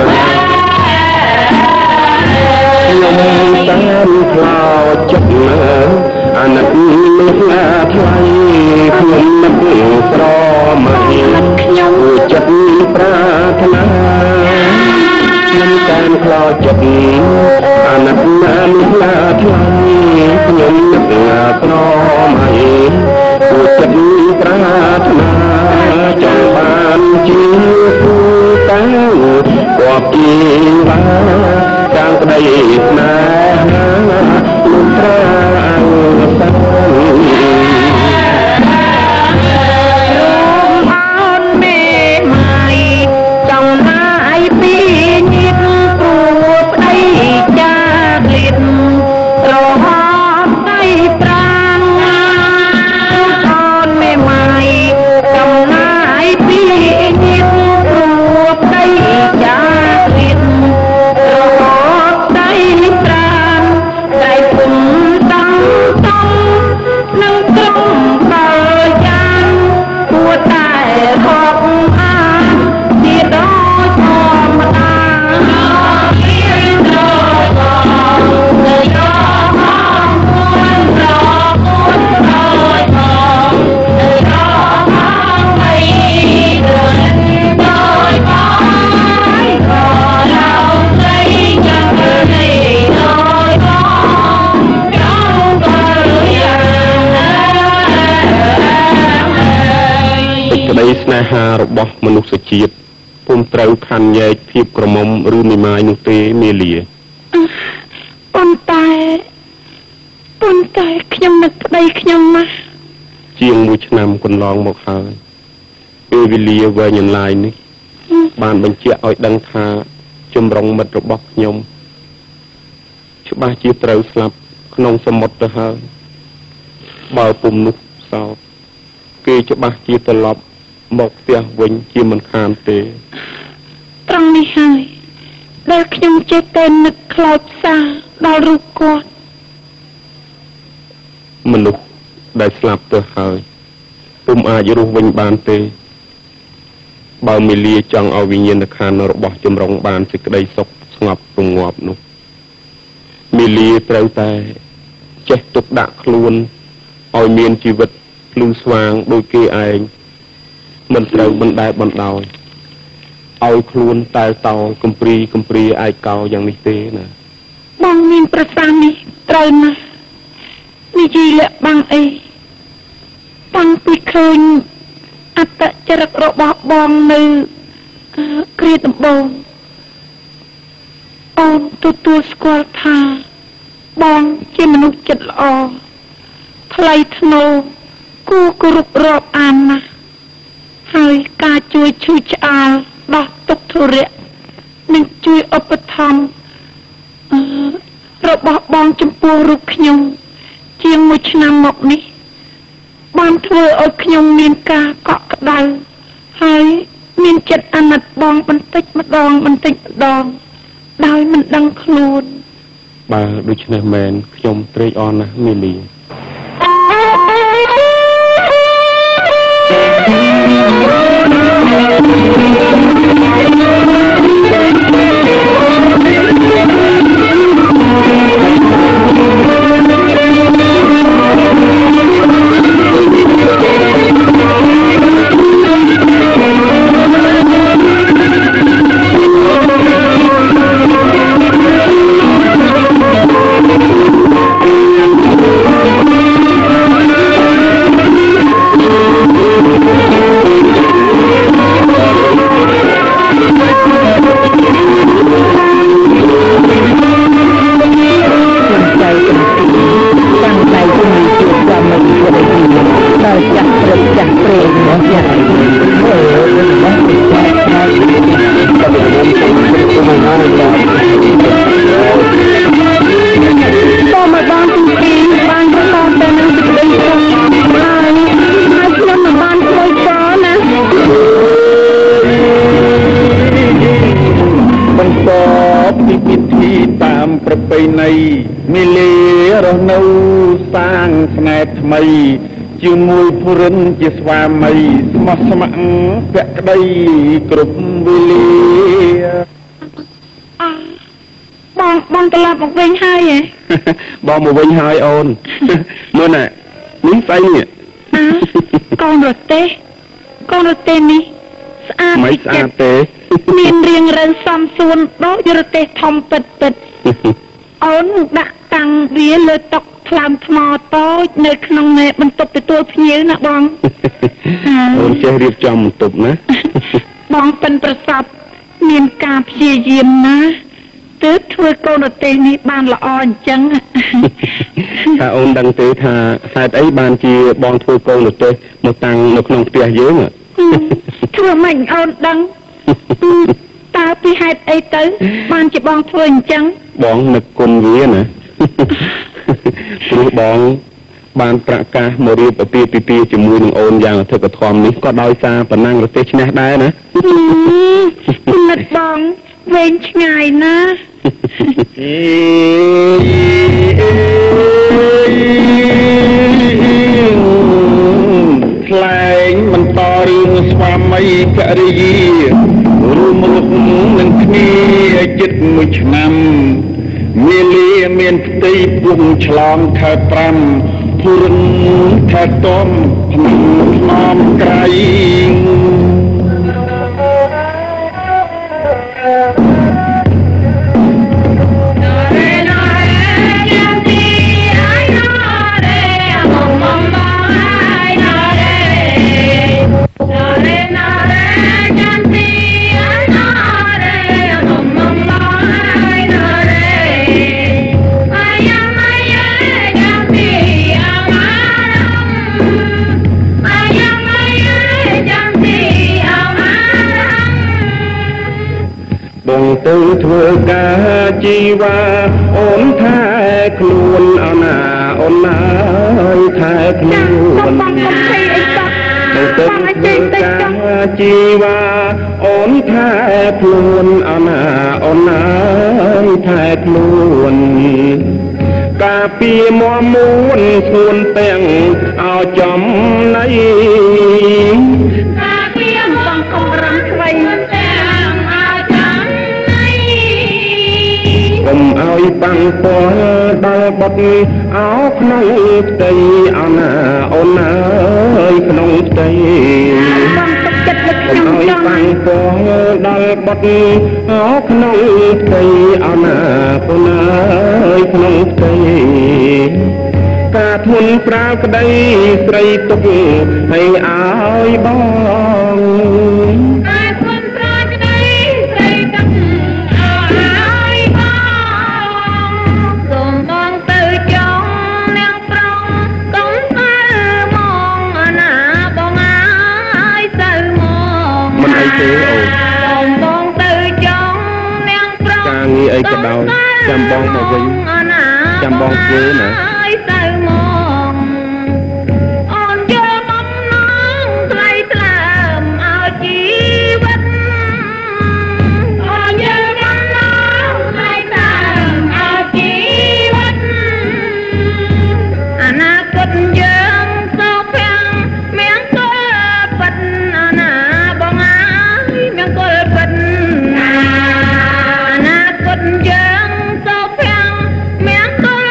ខ្ញុំតាមខ្លោចចិត្តណាអាណិតមេត្តាថ្លៃខ្ញុំនឹកស្រមៃខ្ញុំចិត្តប្រាថ្នាខ្ញុំតាមខ្លោចចិត្តអាណិតមេត្តាថ្លៃខ្ញុំនឹកស្រមៃចិត្តប្រាថ្នាចង់បានជាគូតាំងគាត់ជីវ៉ាកាំងក្តីស្នេហាលោកប្រាសាពក្តីស្នេហារបស់មនុស្សជាតិពុំត្រូវខណ្ឌញែកភាពក្រមុំឬមេម៉ាយនោះទេមេលាប៉ុន្តែខ្ញុំនឹកប្តីខ្ញុំណាស់ជាង1ឆ្នាំកន្លងមកហើយពេលវេលាវែងអន្លាយនេះបានបញ្ជាក់ឲ្យដឹងថាជំរងមិត្តរបស់ខ្ញុំច្បាស់ជាត្រូវស្លាប់ក្នុងសមុទ្រទៅហើយបើពុំនោះសោតគេច្បាស់ជាត្រឡប់មកផ្ទះវិញជាមិនខានទេត្រង់នេះហើយដែលខ្ញុំចេះតែនឹកខ្លោចផ្សាដល់រូបគាត់មនុស្សដែលស្លាប់ទៅហើយពុំអាចរស់វិញបានទេបើមេលាចង់ឲ្យវិញ្ញាណក្ខន្ធរបស់ចម្រុងបានសេចក្តីសុខស្ងប់រងាប់នោះមេលាត្រូវតែចេះទុកដាក់ខ្លួនឲ្យមានជីវិតភ្លឺស្វាងដូចគេឯងមិនត្រូវបណ្តែតបណ្ដោយឲ្យខ្លួនតែតោកំព្រីឯកោយ៉ាងនេះទេណាបងមានប្រសាសន៍នេះត្រូវណាស់និយាយលាក់បាំងអីតាំងពីឃើញអត្តចរិតរបស់បងនៅគ្រាដំបូងអូនទទួលស្គាល់ថាបងជាមនុស្សចិត្តល្អថ្លៃថ្នូរគួរគោរពរាប់អានណាស់ហើយការជួយឈឺឆ្អាលដោះទុក្ខធុរៈនិងជួយឧបត្ថម្ភរបស់បងចំពោះរូបខ្ញុំជាង1ឆ្នាំមកនេះបានធ្វើឲ្យខ្ញុំមានការកក់ក្ដៅហើយមានចិត្តអាណិតបងបន្តិចម្ដងដោយមិនដឹងខ្លួនបើដូច្នេះមែនខ្ញុំត្រេកអរណាស់មីលីថ្មីជាមួយភរិនជាស្វាមីស្មោះស្ម័គ្រភក្តីគ្រប់វេលាបងត្រឡប់មកវិញហើយហ៎បងមកវិញហើយអូនមើលណានេះស្អីនេះកូនរទេះនេះស្អាតមិនស្អាតទេមានរាងរៅសំសួនដូចរទេះធំពិតអូនដាក់តាំងវាលើតុថ្លើមថ្មតូចនៅក្នុងបន្ទប់ទទួលភ្ញៀវណាបងអូនចេះរៀបចំបន្ទប់ណាបងប៉ិនប្រសពមានការព្យាយាមណាទើបធ្វើកូនរទេះនេះបានល្អអញ្ចឹងតើអូនដឹងទេថាហេតុអីបានជាបងធ្វើកូនរទេះមកតាំងនៅក្នុងផ្ទះយើងធ្វើម៉េចអូនដឹងតើពីហេតុអីទៅបានជាបងធ្វើអញ្ចឹងបងនឹកគុណវាណាព្រោះបងបានប្រកាសមករៀបអាពាហ៍ពិពាហ៍ជាមួយនឹងអូនយ៉ាងអធិកធម៌នេះក៏ដោយសារប៉ុណ្ណឹងរទេសឈ្នះដែរណាគំនិតបងវែងឆ្ងាយណាខ្លែងបន្តរឿងស្វាមីភរិយារួមរស់នឹងគ្នាជិត1ឆ្នាំមេលាមានផ្ទៃពុំឆ្លងខែ5ភុរិនខែតំភ្នំថ្នមក្រៃទៅធ្វើការជីវ៉ាអូនថែខ្លួនអណាអូនណាថែខ្លួនទៅធ្វើការជីវ៉ាអូនថែខ្លួនអណាអូនណាថែខ្លួនការពីមមួនស្ងួនទាំងឲ្យចំណៃការពីបងកំរំថ្មីទាំងឲ្យចំណៃកុំឲ្យបាំងពាល់ដល់បុតអោក្នុងផ្ទៃអណាអូនអើយក្នុងផ្ទៃបងទុកចិត្តលើខ្ញុំចង់បាំងពាល់ដល់បុតអោក្នុងផ្ទៃអណាអូនអើយក្នុងផ្ទៃការធន់ប្រាក្តីស្រីទុកឲ្យឲ្យបងការធន់ប្រាក្តីស្រីទុកឲ្យបងសូមបងទៅចង់នាងប្រុងកុំទៅមងណាបងអើយទៅមកមិនអីទេអូនសូមបងទៅចង់នាងប្រុងការងារអីក៏ដោយចាំបងមកវិញចាំបងធ្វើណាទៅមកអូនយកបំណងថ្លៃថ្លើមឲ្យជីវិតអូនយកបំណងថ្លៃថ្លើមឲ្យជីវិតអនាគតយើងសុខភាំងមានគល់ពិតណាបងអើយមានគល់ពិតអនាគតយើងសុខភាំងមានគល់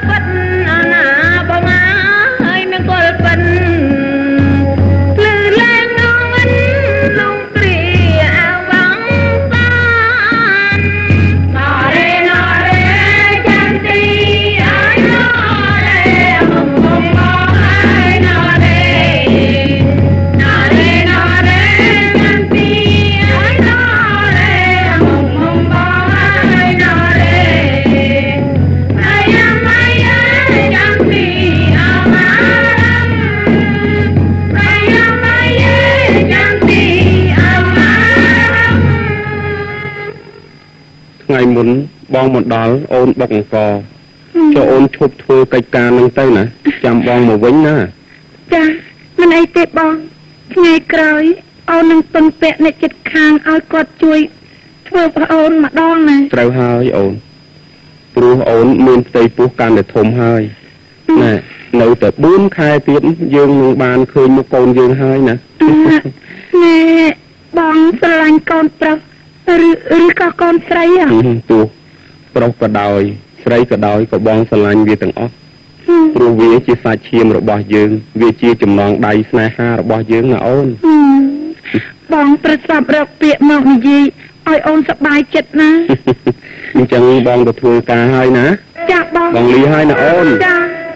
ថ្ងៃមុនបងមកដល់អូនបុកអង្គចូលអូនឈប់ធ្វើកិច្ចការនឹងទៅណាចាំបងមកវិញណាចាមិនអីទេបងថ្ងៃក្រោយអូននឹងទុនពាក់អ្នកចិត្តខាងឲ្យគាត់ជួយធ្វើប្អូនម្ដងណាត្រូវហើយអូនព្រោះអូនមានផ្ទៃពោះកាន់តែធំហើយណានៅតែ4ខែទៀតយើងនឹងបានឃើញមុខកូនយើងហើយណាណែបងស្រឡាញ់កូនប្រុសឬក៏កូនស្រីទោះប្រុសក៏ដោយស្រីក៏ដោយក៏បងស្រឡាញ់វាទាំងអស់ព្រោះវាជាសាច់ឈាមរបស់យើងវាជាចំណងដៃស្នេហារបស់យើងណាអូនបងប្រសពរកពាក្យមកនិយាយឲ្យអូនសប្បាយចិត្តណាអញ្ចឹងបងទៅធ្វើការហើយណាចាបងលីហើយណាអូនចា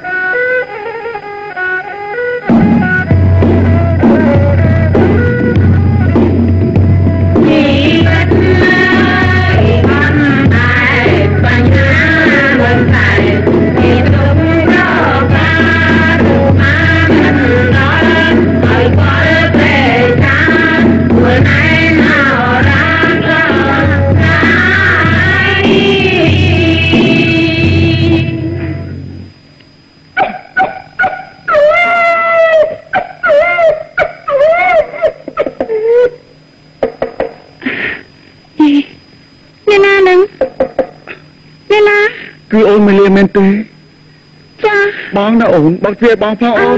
គឺអូនមិនលៀមមែនទេចាបងណាអូនបងជួយបងផងអូន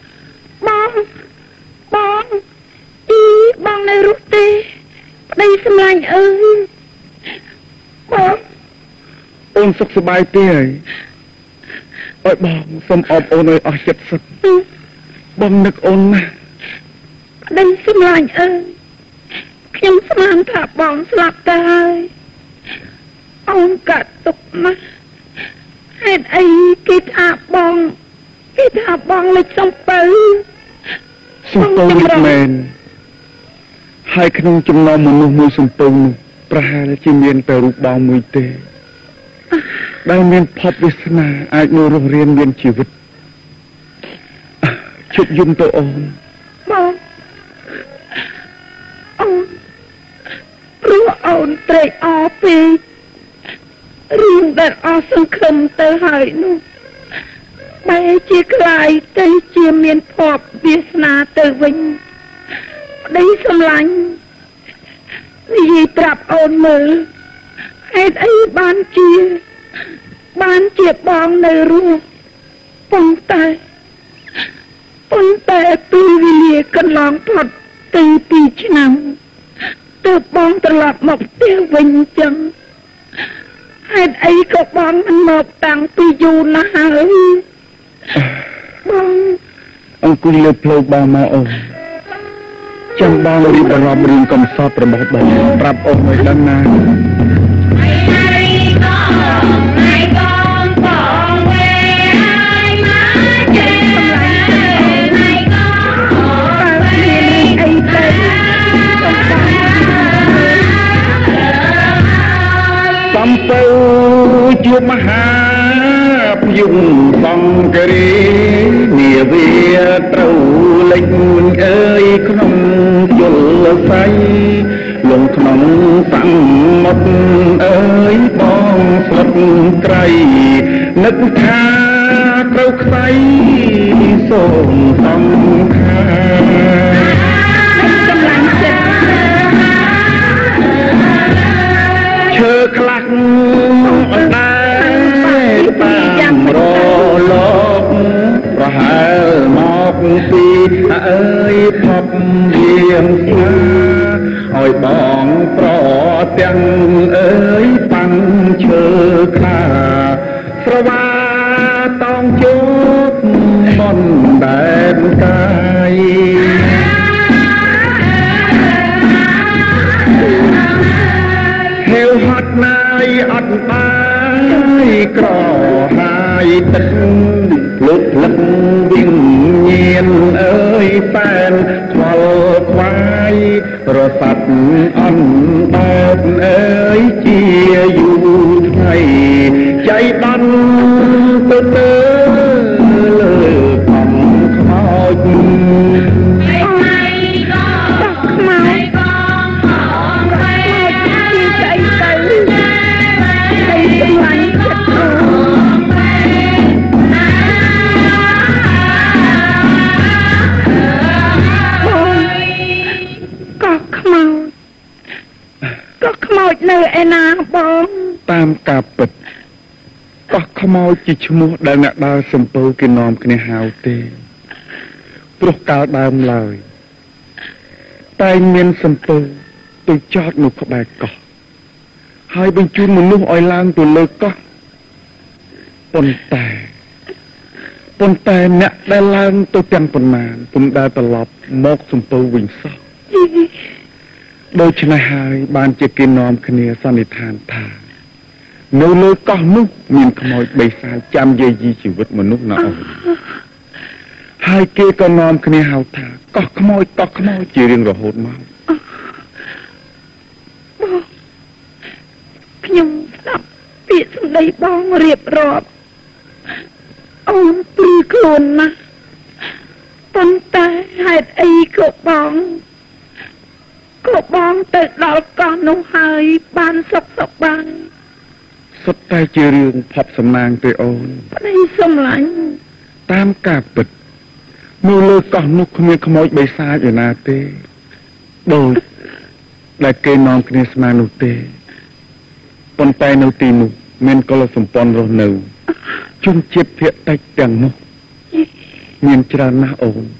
បងបងនៅរស់ទេប្តីសម្លាញ់អើយបងអូនសុខសប្បាយទេហើយអើយបងសុំអបអូនឲ្យអស់ចិត្តសុខបងនឹកអូនណាស់ប្តីសម្លាញ់អើយខ្ញុំស្មានថាបងស្លាប់ទៅហើយអូនកាត់ទុកណាស់ហេតុអីគេថាបងលេចសំពៅសំពៅនេះមែនហើយក្នុងចំណោមមនុស្សមួយសំពៅនោះប្រហែលជាមានតែរូបបងមួយទេដែលមានភពវាសនាអាចនៅរស់រានមានជីវិតជប់យំទៅអូនបងអូនព្រោះអូនអូនត្រេកអរពេករឿងដែលអស់សង្ឃឹមទៅហើយនោះបែរជាខ្លាយទៅជាមានភ័ព្វវាសនាទៅវិញប្តីសម្លាញ់និយាយប្រាប់អូនមើលហេតុអីបានជាបងនៅរស់ប៉ុន្តែពេលវេលាកន្លងផុតទៅ2ឆ្នាំទើបបងត្រឡប់មកផ្ទះវិញចឹងហេតុអីក៏បងមិនមកតាំងពីយូរណាស់ហើយបងអង្គុយលើផ្លូវបងមកអូនចាំបងរៀបអារម្មណ៍រឿងកំសត់របស់បងប្រាប់អូនឲ្យដឹងណាសំពៅជួបមហាភយងសង្ករីនាវាត្រូវលេចអើយក្នុងយល់ស័យលងក្នុងសមុទ្រអើយបងស្លុតក្រៃនឹកថាត្រូវខ្វៃសូមសង្ខាឈើខ្លះអណ្ដែតតាមរលកប្រហែលមកពីអើយផប់យាមស្មាឲ្យបងប្រទាំងអើយប៉ាំងឈើខ្លាស្រវាតងជោគបនដែនកាយហេវហត់ណាយអត់បាយក្រហាយទឹកលុបលឹកវិញ្ញាណអើយតែនខ្វល់ខ្វាយរសាត់អន់បែបអើយជាយូរថ្ងៃចៃដន្យទៅលើកំខ្មោចនៅឯណាបងតាមការពិតកោះខ្មោចជាឈ្មោះដែលអ្នកដើរសំពៅគេនាំគ្នាហៅទេព្រោះកាលដើមឡើយតែមានសំពៅទៅចតនៅក្បែរកោះហើយបញ្ជូនមនុស្សឲ្យឡើងទៅលើកោះប៉ុន្តែអ្នកដែលឡើងទៅទាំងប៉ុន្មានពុំដែលត្រឡប់មកសំពៅវិញសោះដូច្នេះហើយបានជាគេនាំគ្នាសន្និដ្ឋានថានៅលើកោះនោះមានខ្មោចបិសាចចាំយាយីជីវិតមនុស្សណាអូនហើយគេក៏នាំគ្នាហៅថាកោះខ្មោចជារៀងរហូតមកបងខ្ញុំស្ដាប់ពាក្យសម្ដីបងរៀបរាប់អូនព្រឺខ្លួនណាស់ប៉ុន្តែហេតុអីក៏បងទៅដល់កោះនោះហើយបានសុខសប្បាយសុទ្ធតែជារឿងផប់សំណាងទេអូនប្តីសម្លាញ់តាមការពិតនៅលើកោះនោះគ្មានខ្មោចបិសាចឯណាទេដូចដែលគេនាំគ្នាស្មាននោះទេប៉ុន្តែនៅទីនោះមានកុលសម្ព័ន្ធរស់នៅជនជាតិភាគតិចទាំងនោះមានច្រើនណាស់អូន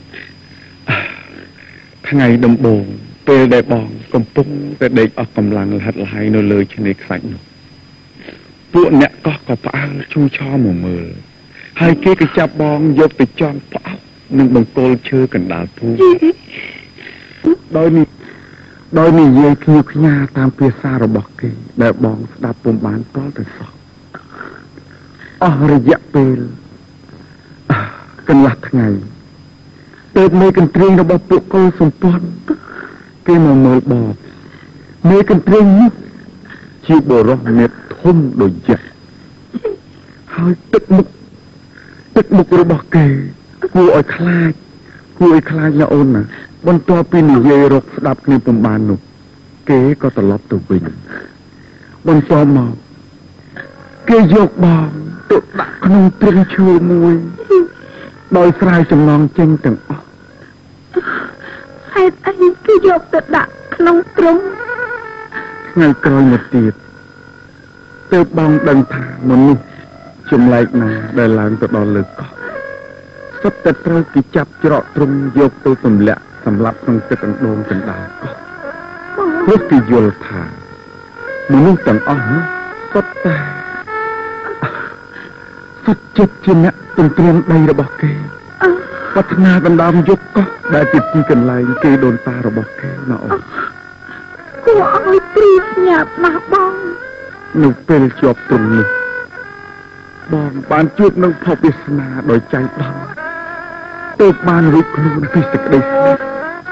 ថ្ងៃដំបូងពេលដែលបងកំពុងតែដេកអស់កម្លាំងលហិតលហើយនៅលើឆ្នេរខ្សាច់នោះពួកអ្នកកោះក៏ផ្អើលឈូឆាមកមើលហើយគេក៏ចាប់បងយកទៅចងផ្អោនឹងបង្គោលឈើកណ្ដាលភូមិដោយនិយាយភ្ញៀវខ្ញាតាមភាសារបស់គេដែលបងស្ដាប់ពុំបានតល់ទៅសោះអស់រយៈពេលកន្លះថ្ងៃទៅមេកន្ទ្រៀងរបស់ពួកកុលសម្ព័ន្ធគេមកមើលបបមេកន្ទ្រៀងនេះជាបរិសុទ្ធមេធំដូចយ៉ាហើយទឹកមុខរបស់គេគួរឲ្យខ្លាចណាអូនណាបន្ទាប់ពីនិយាយរកស្ដាប់គ្នាពុំបាននោះគេក៏ត្រឡប់ទៅវិញបន្ទាប់មកគេយកបងទៅដាក់ក្នុងទ្រុងឈើមួយដោយស្រាយចំណងចេញទាំងអស់ហេតុអីគេយកទៅដាក់ក្នុងទ្រុងថ្ងៃក្រោយមកទៀតទើបបងដឹងថាមនុស្សចម្លែកណាដែលឡើងទៅដល់លើកោះសុទ្ធតែត្រូវគេចាប់ច្រកទ្រុងយកទៅទម្លាក់សម្លាប់ក្នុងទឹកអណ្ដូងកណ្ដាលកោះព្រោះគេយល់ថាមនុស្សទាំងអស់នោះសុទ្ធតែសុទ្ធចិត្តជាអ្នកទន្ទ្រានដីរបស់គេប្រាថ្នាដណ្ដើមយកកោះដែលជាទីកន្លែងគេដូនតារបស់គេណាអូនគួរឲ្យព្រួយញាប់ណាស់បងនៅពេលជាប់ទ្រុងនេះបងបានជួបនឹងភពវាសនាដោយចៃដន្យទើបបានរួចខ្លួនពីសេចក្តីស្លាប់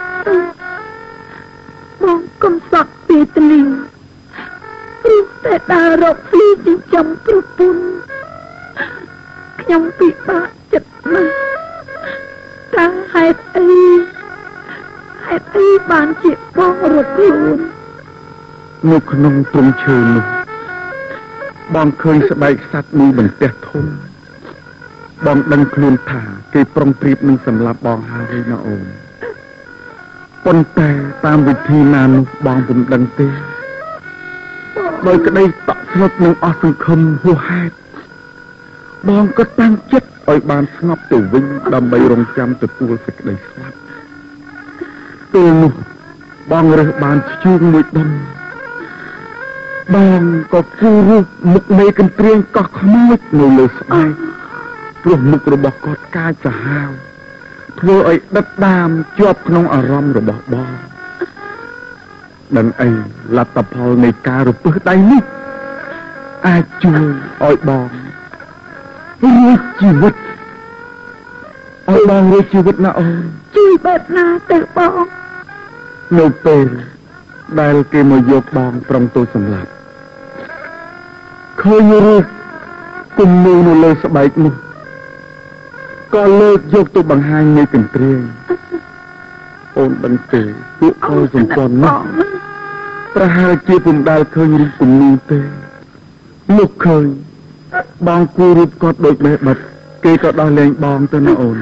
បងកុំសក់ពីទលីព្រោះតែដើររកស៊ីចិញ្ចឹមប្រពន្ធខ្ញុំពិបាកចិត្តណាស់តាហេតុអីបានជាបងរត់ខ្លួននៅក្នុងទ្រុងឈើនោះបងឃើញស្បែកសត្វមួយបន្ទះធំបងដឹងខ្លួនថាគេប្រុងប្រៀបនឹងសម្លាប់បងហើយណាអូនប៉ុន្តែតាមវិធីណានោះបងពុំដឹងទេដោយក្តីតក់ស្លុតនឹងអស់សង្ឃឹមហួសហេតុបងក៏តាំងចិត្តឲ្យបានស្ងប់ទៅវិញដើម្បីរងចាំទទួលសេចក្តីស្លាប់ពេលនោះបងរើសបានធ្យូងមួយដុំបងក៏គូររូបមុខមេកន្ទ្រៀងកោះខ្មោចនៅលើស្បែកព្រោះមុខរបស់គាត់កាចសាហាវធ្វើឲ្យដិតដាមជាប់ក្នុងអារម្មណ៍របស់បងដឹងអីលទ្ធផលនៃការរពឹសដៃនេះអាចជួយឲ្យបងរួចជីវិតឲ្យបងរួចជីវិតណាអូនជួយបែបណាទៅបងនៅពេលដែលគេមកយកបងប្រុងទៅសម្លាប់ឃើញរូបគំនូនៅលើស្បែកនោះក៏លើកយកទៅបង្ហាញនៃកន្ទ្រាយអូនដឹងទេពួកកូនសំពន់នោះប្រហែលជាពុំដែលឃើញរូបគំនូទេលោកឃើញបងគូរូបគាត់ដូចបេះបិទគេក៏ដោះលែងបងទៅណាអូន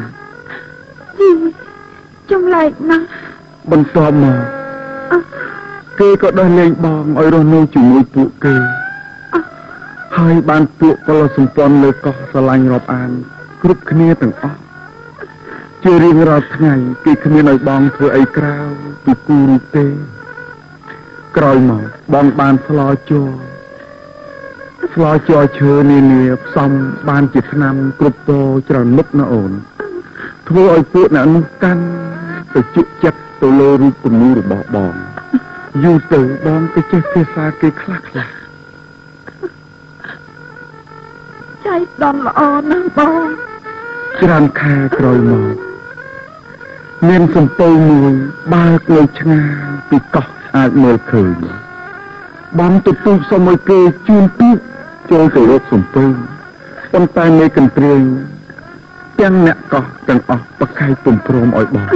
ចម្លែកណាស់បន្ទាប់មកគេក៏ដោះលែងបងឲ្យរស់នៅជាមួយពួកគេហើយបានពួកកុលសម្ព័ន្ធលើកោះស្រឡាញ់រាប់អានគ្រប់គ្នាទាំងអស់ជារៀងរាល់ថ្ងៃគេគ្មានឲ្យបងធ្វើអីក្រៅពីគូរូបទេក្រោយមកបងបានស្លជ័រឈើនានាផ្សំបានជាថ្នាំគ្រប់ពណ៌ច្រើនមុខណាអូនធ្វើឲ្យពួកអ្នកនោះកាន់ទៅជក់ចិត្តទៅលើរូបគំនូរបស់បងយូរទៅបងក៏ចេះភាសាគេខ្លះចៃដន្យល្អណាស់បងច្រើនខែក្រោយមកមានសំពៅមួយបើកនៅឆ្ងាយពីកោះអាចមើលឃើញបងទៅទូកសុំឲ្យគេជូនទូកចូលទៅរកសំពៅប៉ុន្តែមេកន្ទ្រាយទាំងអ្នកកោះទាំងអស់ប្រកែកពុំព្រមឲ្យបង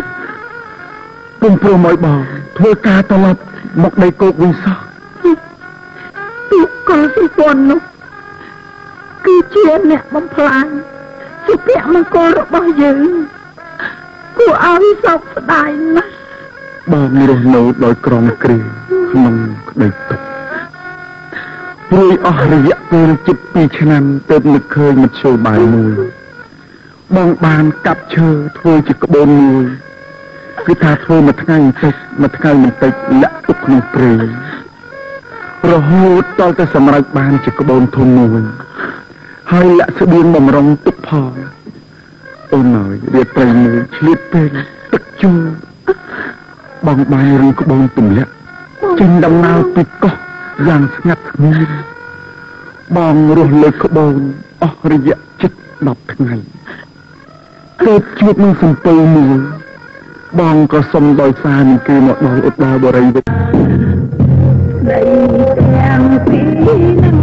ធ្វើការត្រឡប់មកដីគោកវិញសោះទូកកោះសុពន្ធនោះគឺជាអ្នកបំផ្លាញសុភមង្គលរបស់យើងគួរឲ្យសោកស្ដាយណាស់បងរស់នៅដោយក្រំគ្រាក្នុងក្តីទុក្ខព្រួយអស់រយៈពេលជិត2ឆ្នាំទើបនឹកឃើញមធ្យោបាយមួយបងបានកាប់ឈើធ្វើជាក្បូនមួយគឺថាធ្វើមួយថ្ងៃបន្តិចលាក់ទុកក្នុងព្រៃរហូតដល់ទៅសម្រេចបានជាក្បូនធំមួយហើយលាក់ស្បៀងបំរុងទុកផងអូនអើយរាត្រីមួយឆ្លៀតពេលទឹកជូរបងបានរឹងក្បូនទម្លាក់ចេញដំណើរពីកោះយ៉ាងស្ងាត់ស្ងៀមបងរស់លើក្បូនអស់រយៈជិត10ថ្ងៃទើបជួបនឹងសំពៅមួយបងក៏សុំដោយសារនឹងគេមកដល់ឧត្តរបរិយវិញដីទាំងពីរនឹង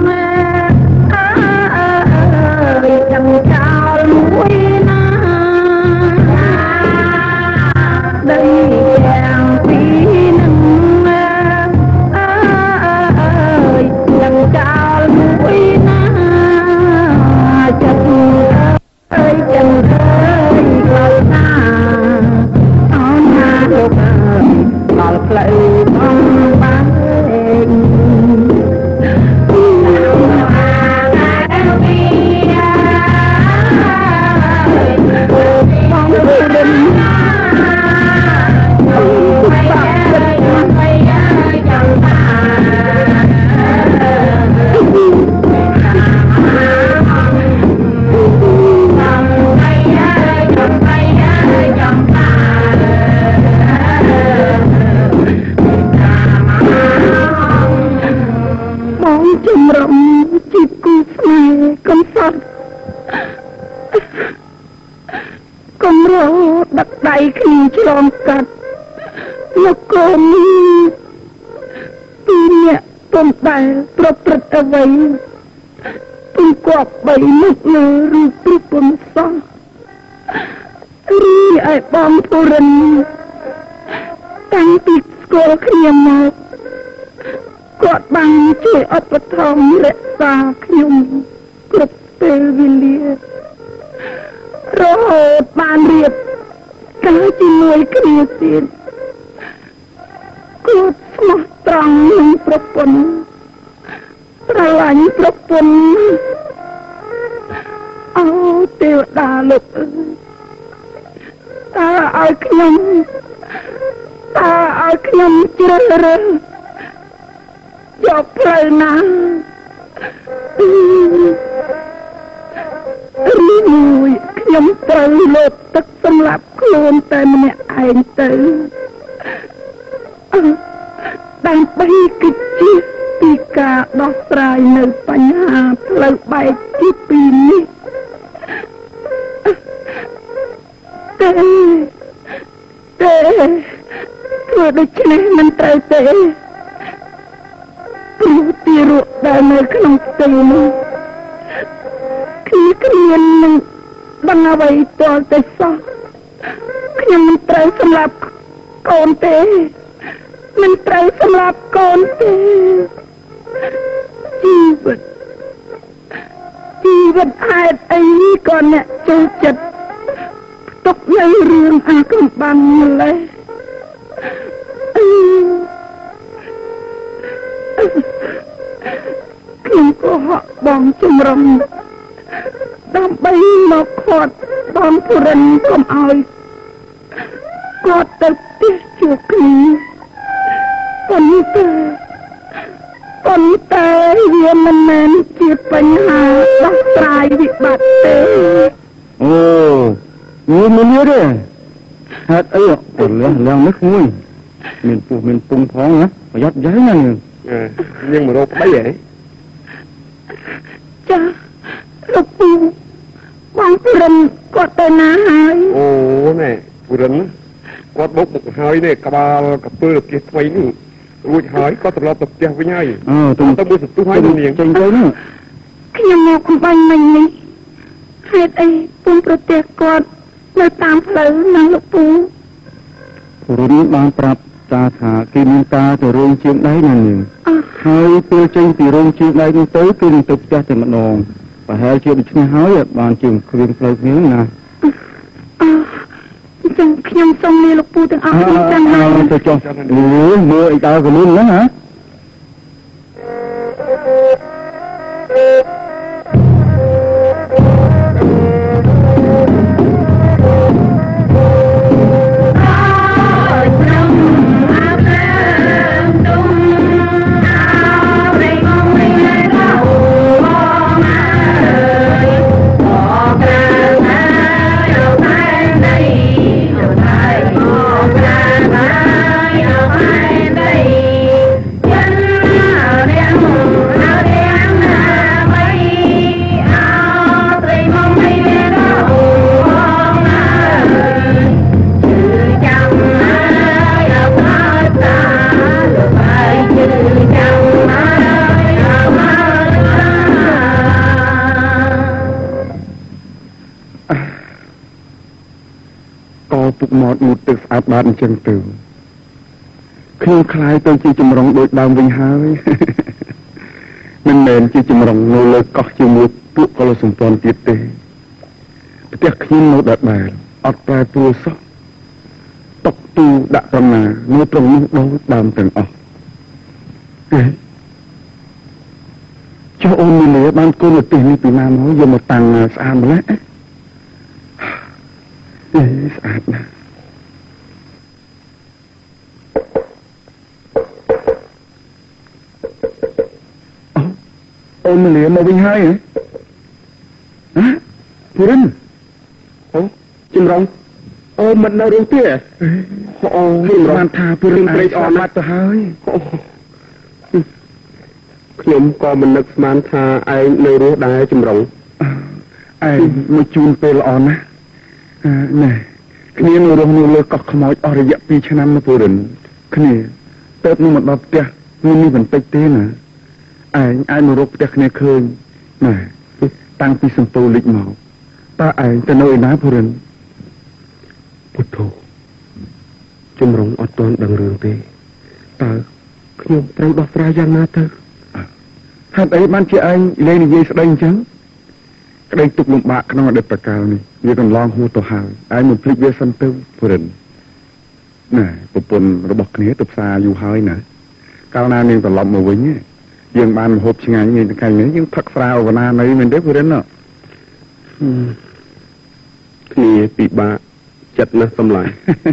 ចាំចោលមួយណាដីទាំងពីរនឹងដឹកដៃគ្នាឆ្លងកាត់លោកកូនពីអ្នកពុំដែលប្រព្រឹត្តអ្វីពុំគប់បីមុខលើរូបព្រឹកពុំសោះរីឯបងពុរិនតាំងពីស្គាល់គ្នាមកគាត់បានជួយឧបត្ថម្ភរក្សាខ្ញុំគ្រប់ពេលវេលារហូតបានរៀបការជាមួយគ្នាទៀតគាត់ស្មោះត្រង់នឹងប្រពន្ធស្រឡាញ់ប្រពន្ធអូទេវតាលោកអើយតើឲ្យខ្ញុំជ្រើសរើសយកផ្លូវណាមួយខ្ញុំត្រូវលោតទឹកសម្រាប់ខ្លួនតែម្នាក់ឯងទៅដើម្បីកិច្ចជិះពីការដោះស្រាយនៅបញ្ហាផ្លូវបែកទីពីរនេះតែធ្វើដូច្នេះមិនត្រូវទេព្រោះទីរក់ដែលនៅក្នុងផ្ទៃនេះគឺគ្មាននឹងដឹងអ្វីទាល់តែសោះខ្ញុំមិនត្រូវសម្លាប់កូនទេមិនត្រូវសម្លាប់កូនទេជីវិតហេតុអីក៏អ្នកចូលចិត្តទុកនៅរឿងអាកំបាំងម្លេះខ្ញុំក៏ហក់បងជំរំដើម្បីមកខាត់បងពុរិនកុំឲ្យគាត់ទៅផ្ទះជួបគ្នាប៉ុន្តែវាមិនមែនជាបញ្ហាដោះស្រាយវិបត្តិទេអូវាមិនយល់ទេហេតុអីពលឡើងនេះមួយមានពុះមានពុងផងណាប្រយ័ត្នយ៉ាងណាយើងមករកប្តីហ៎ចាលោកពូបងពុរិនគាត់ទៅណាហើយអូណែពុរិនគាត់បុកមកហើយនេះក្បាលកពើគេថ្មីនេះរួចហើយគាត់ត្រឡប់ទៅផ្ទះវិញហើយទៅមើលសន្ទុះហើយនាងចេញទៅនោះខ្ញុំមកអំបញ្ញមិញនេះហេតុអីពុំប្រទះគាត់នៅតាមផ្លូវណាលោកពូពុរិនបានប្រាប់តាថាគេមានការទៅរោងជាងដៃណានាងហើយពេលចេញពីរោងជាងដៃនេះទៅគឺនឹងទៅផ្ទះតែម្ដងប្រហែលជាដូច្នេះហើយបានជាគ្រឿងផ្លូវគ្នាណាចឹងខ្ញុំសូមលាលោកពូទាំងអស់គ្នាចឹងហើយទៅចុះមើលអីដើរកលុនហ្នឹងហ៎ពុកមាត់មុតទឹកស្អាតបាតអញ្ចឹងទៅខ្ញុំខ្លាយទៅជាចម្រុងដូចដើមវិញហើយមិនមែនជាចម្រុងនៅលើកោះជាមួយពួកកុលសម្ព័ន្ធទៀតទេផ្ទះខ្ញុំនៅដដែលអត់ប្រែប្រួលសោះតុកទូដាក់ប្រមានៅត្រង់នោះដូចដើមទាំងអស់ចុះអូនមីលាបានកូននៅទីនេះពីណាមកយកមកតាំងស្អាតម្ល៉េះស្អាតណាស់អូនលាមកវិញហើយហ៎ពុរិនអូចម្រងអូមិននៅរឿងទេអូខ្ញុំបានថាពុរិនព្រៃអត់ទៅហើយខ្ញុំក៏មិននឹកស្មានថាឯងនៅរស់ដែរចម្រងឯងមកជូនពេលល្អណាស់ណែគ្នានៅរស់នៅលើកោះខ្មោចអស់រយៈ2ឆ្នាំណាពូរិនគ្នាទៅនឹងមកដល់ផ្ទះនេះបន្តិចទេណាឯងអាចមករកផ្ទះគ្នាឃើញណាតាំងពីសំពៅលិចមកតើឯងទៅនៅឯណាពូរិនពុទ្ធោជំរងអត់ទាន់ដឹងរឿងទេតើខ្ញុំត្រូវដោះស្រាយយ៉ាងណាទៅហេតុអីបានជាឯងលែងនិយាយស្ដីអញ្ចឹងក្តីទុកលំបាកក្នុងអតីតកាលនេះវាកន្លងហួសទៅហើយឯងមិនភ្លេចវាសិនទៅពរិនណែប្រពន្ធរបស់គ្នាទៅផ្សារយូរហើយណាកាលណានាងត្រឡប់មកវិញយើងបានមហូបឆ្ងាញ់នេះថ្ងៃនេះយើងផឹកស្រាវនាណីមែនទេពរិនគ្នាពិបាកចិត្តណាស់សម្លាញ់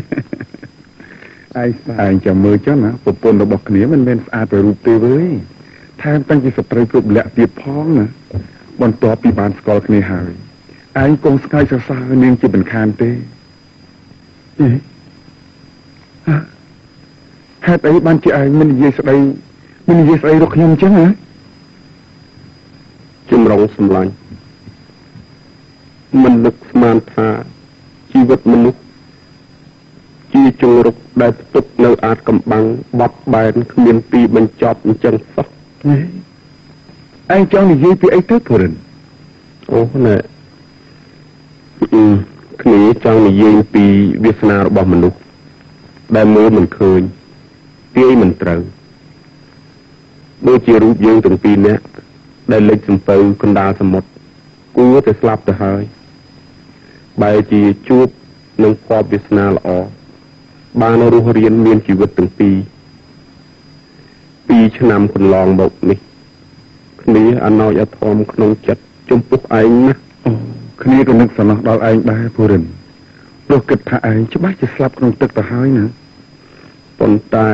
ឯងចាំមើលចុះណាប្រពន្ធរបស់គ្នាមិនមែនស្អាតទៅរូបទេវើយថែមទាំងជាស្ត្រីគ្រប់លក្ខទៀតផងណាបន្ទាប់ពីបានស្គាល់គ្នាហើយឯងកុំស្កាយសរសើរនាងជាមិនខានទេហេតុអីបានជាឯងមិននិយាយស្ដីរកខ្ញុំអញ្ចឹងហ៎ជំរងសម្លាញ់មិននឹកស្មានថាជីវិតមនុស្សជាជង្រុកដែលផ្ទុកនៅអាចកំបាំងបត់បែនគ្មានទីបញ្ចប់អញ្ចឹងសោះឯងចង់និយាយពីអីទៅពរិនអូណែគ្នាចង់និយាយពីវាសនារបស់មនុស្សដែលមើលមិនឃើញទាយមិនត្រូវដូចជារូបយើងទាំងពីរនាក់ដែលលេចសំពៅកណ្ដាលសមុទ្រគួរតែស្លាប់ទៅហើយបែរជាជួបនឹងភ័ព្វវាសនាល្អបានរស់រៀនមានជីវិតទាំងពីរឆ្នាំកន្លងមកនេះគ្នាអណោចអធមក្នុងចិត្តចំពោះឯងណាគ្នាក៏នឹកសំណោះដល់ឯងដែរពរិនព្រោះគិតថាឯងច្បាស់ជាស្លាប់ក្នុងទឹកទៅហើយណាប៉ុន្តែ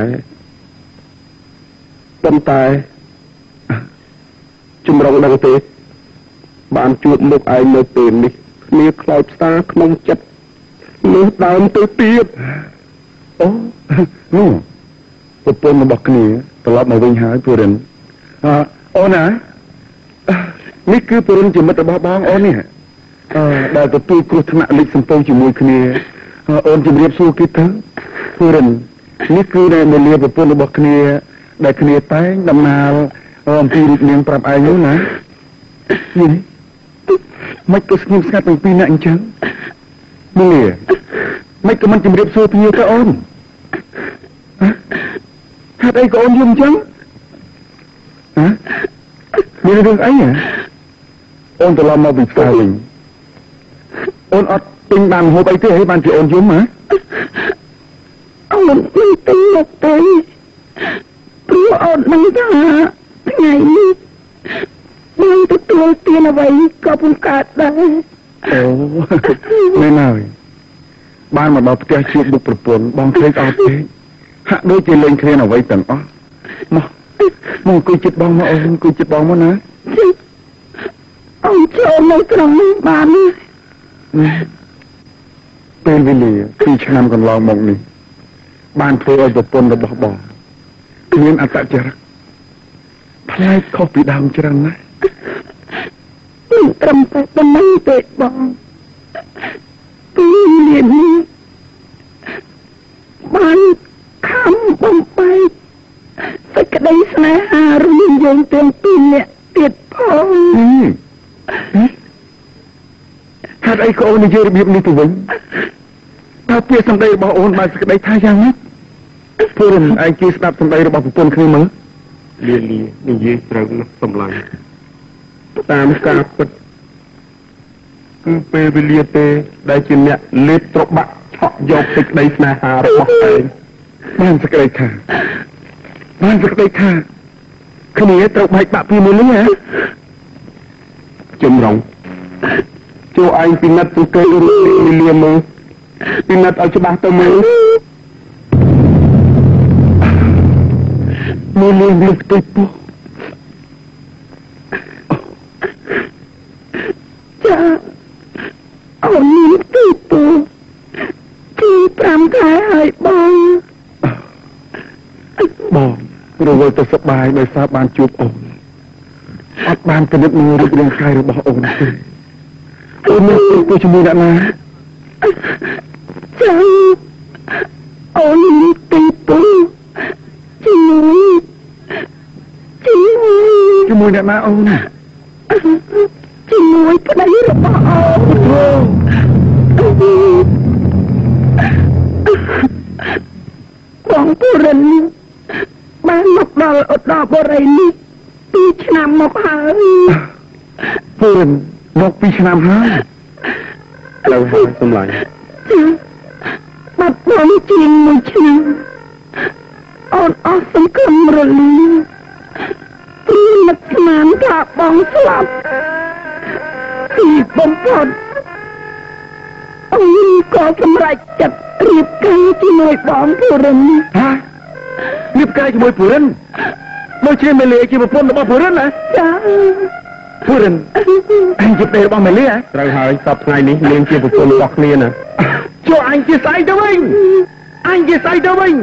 ជំរងដឹងទេបានជួបមុខឯងនៅពេលនេះគ្នាខ្លោចផ្សាក្នុងចិត្តលើសដើមទៅទៀតអូនោះប្រពន្ធរបស់គ្នាត្រឡប់មកវិញហើយពរិនអូនណានេះគឺពរិនជាមិត្តរបស់បងអូននេះដែលទទួលគ្រោះថ្នាក់លេខសំពៅជាមួយគ្នាអូនជម្រាបសួរគេទៅពរិននេះគឺដែលមលាប្រពន្ធរបស់គ្នាដែលគ្នាតែងដំណើរអំពីរូបនាងប្រាប់ឯងនោះណានេះមិនក៏ស្ងៀមស្ងាត់ទាំងពីរនាក់អញ្ចឹងមលាមិនក៏មិនជម្រាបសួរគ្នាទៅអូនហេតុអីក៏អូនយំអញ្ចឹងមានរឿងអីអូនត្រឡប់មកពីផ្សារវិញអូនអត់ទិញបានហូបអីទេហើយបានជាអូនយំអូនមិនទិញមកទេព្រោះអូនមិនថាថ្ងៃនេះបានទទួលទានអ្វីក៏ពុំកើតដែរអូមែនហើយបានមកដល់ផ្ទះជួបបុកប្រពន្ធបងភ្លេចអត់ទេហាក់ដូចជាលេងគ្នាអ្វីទាំងអស់មកអង្គុយចិត្តបងមកអូនអង្គុយចិត្តបងមកណាអូនចូលមកត្រង់នេះបានពេលវេលា2ឆ្នាំកន្លងមកនេះបានធ្វើឲ្យប្រពន្ធរបស់បងមានអត្តចរិតផ្លែខុសពីដើមច្រើនណាស់មិនត្រឹមតែប៉ុណ្ណឹងទេបងពីលៀននេះបានខំបំបែកសេចក្តីស្នេហារវាងយើងទាំងពីរនាក់ទៀតផងហេតុអីក៏អូននិយាយរបៀបនេះទៅវិញតើពាក្យសម្ដីរបស់អូនបានសេចក្តីថាយ៉ាងណាព្រោះឯងជឿស្ដាប់សម្ដីរបស់ប្រពន្ធគ្នាមើលលានិយាយត្រូវណាស់សម្លាញ់តាមការពិតគឺពេលវេលាទេដែលជាអ្នកលេបត្របាក់ឆក់យកសេចក្តីស្នេហារបស់ឯងបានសេចក្តីថាគ្នាត្រូវបែកបាក់ពីមួយនេះជំរងចូលឯងពិនិត្យសង្កេតរូបនាងមើលពិនិត្យឲ្យច្បាស់ទៅមើលនាងលើកទៅពោះចាអូនមានទីពោះទី5ខែហើយបងរវល់ទៅសប្បាយដោយសារបានជួបអូនអត់បានគណិតមើលរូបរាងកាយរបស់អូនទេអូនមានទៅជាមួយអ្នកណា Chẳng ôn tình tu Chị mùi nè má ôn Chị mùi cái đấy là bà ôn Bọn bố rình Bán một đòi ở đò bố rình Piឆ្នាំមកហើយពូនមក2ឆ្នាំហើយឥឡូវហើយសម្លាញ់បាត់បង់ជាង1ឆ្នាំអូនអស់សង្ឃឹមរលីព្រោះនឹកស្មានថាបងស្លាប់ពីបំផុតអូនក៏សម្រេចចិត្តរៀបការជាមួយបងពូរិនហ៎រៀបការជាមួយពូរិនមកជាមេលីជាប្រពន្ធរបស់ពូរិនណាចាពូរិនអញជាប្តីរបស់មេលីហ៎ត្រូវហើយសប្តាហ៍នេះនាងជាប្រពន្ធរបស់គ្នាណាចូលអញជាស្អីទៅវិញអញជាស្អីទៅវិញ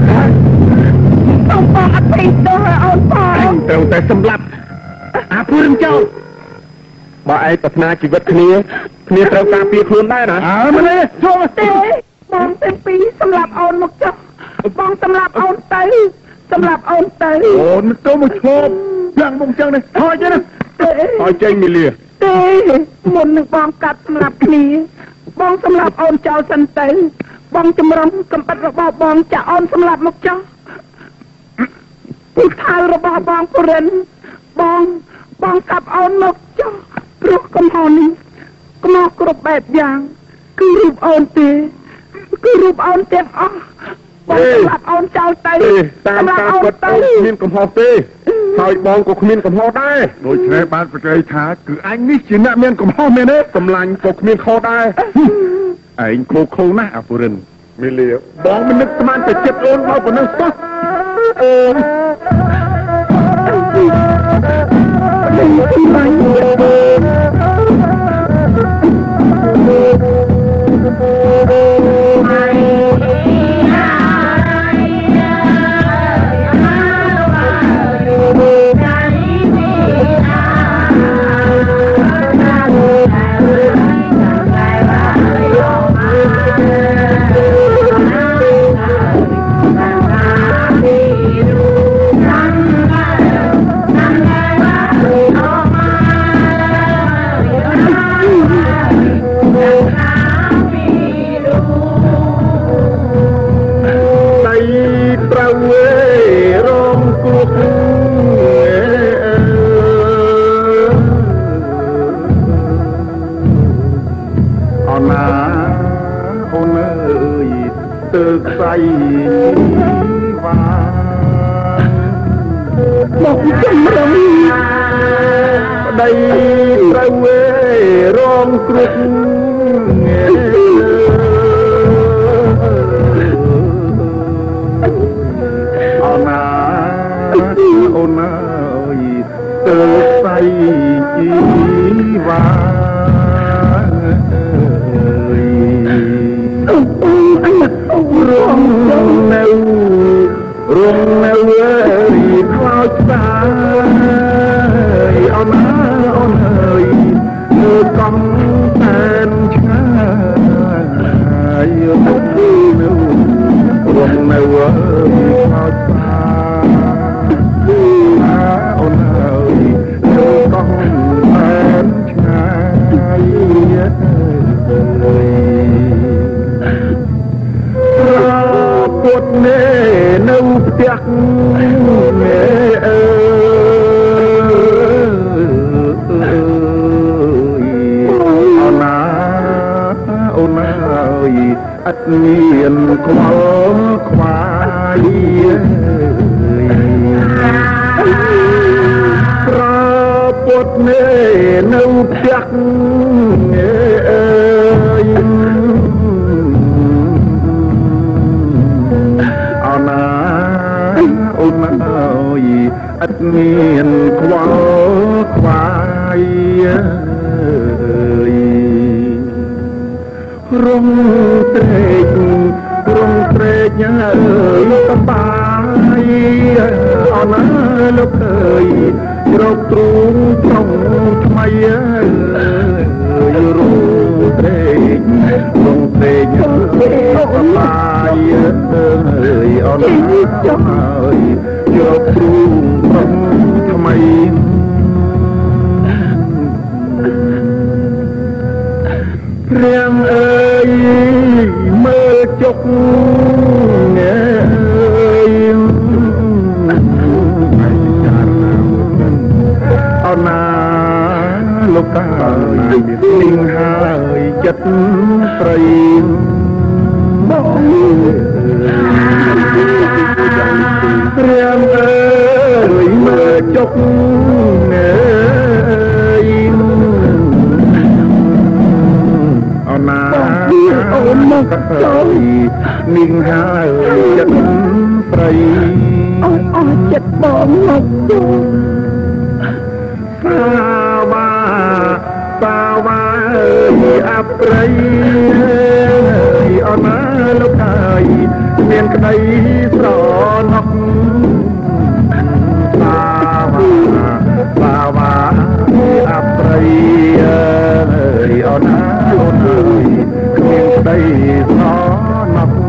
បងអត់ពេកទៅអូនបងត្រូវតែសម្លាប់អាពូរិនចោលបើឯងប្រាថ្នាជីវិតគ្នាត្រូវការពារខ្លួនដែរណាអើមេលីចូលទេបងទាំងពីរសម្លាប់អូនមកចុះបងសម្លាប់អូនទៅសម្រាប់អូនទៅអូនទៅមកឈប់យ៉ាងមកចឹងនេះថយចេះណាថយចេញមីលាទេមុននឹងបងកាត់សម្រាប់គ្នាបងសម្រាប់អូនចោលសិនទៅបងចម្រំកំបិតរបស់បងចាក់អូនសម្រាប់មកចោលពីថៅរបស់បងពរិនបងកាប់អូនមកចោលព្រោះកំហុសនេះកំហុសគ្រប់បែបយ៉ាងគឺរូបអូនទេគឺរូបអូនទាំងអស់បងសម្រាប់អូនចោលទៅតាមការពិតអូនគ្មានកំហុសទេហើយបងក៏គ្មានកំហុសដែរដូច្នេះបានប្រកែកថាគឺអញនេះជាអ្នកមានកំហុសមែនទេកម្លាញ់ក៏គ្មានខុសដែរឯងខុសណាស់អាពរិនមីលាបងមិននឹកស្មានតែចិត្តអូនមកប៉ុណ្ណឹងសោះអូនមកចម្រំប្តីត្រូវរងគ្រោះអូនណាអូនអើយទៅស្អីជីវ៉ារងនៅខ្លោចស្ដាយអូនអើយមើលកំតែនឆ្ងាយទៅនៅរងនៅខ្លោចស្ដាយអូនអើយមើលកំតែនឆ្ងាយពុតនេនៅផ្ទះអូនអើយអត់មានខ្វល់ខ្វាយប្រពុតនេនៅផ្ទះអូនអើយអត់មានខ្វល់ខ្វាយរងត្រេកអើយសប្បាយអូនលោកអើយជ្រកទ្រូងtrongថ្មីរងត្រេកអើយចុះហើយយកគ្រូប្រំថ្មីព្រះអើយមើលចុកអើយអណាលោកកាយនឹងហើយចិត្តស្រីបងព្រះអើយមើលចុកអើយអណាអូនមកចូលនឹងហើយចិត្តស្រីអូនអស់ចិត្តបងមកចូលសាវ៉ាអប្រិយអណាលោកហើយមានក្តីស្រណុកសាវ៉ាអប្រិយអណាលោកហើយមានក្តីស្រណុក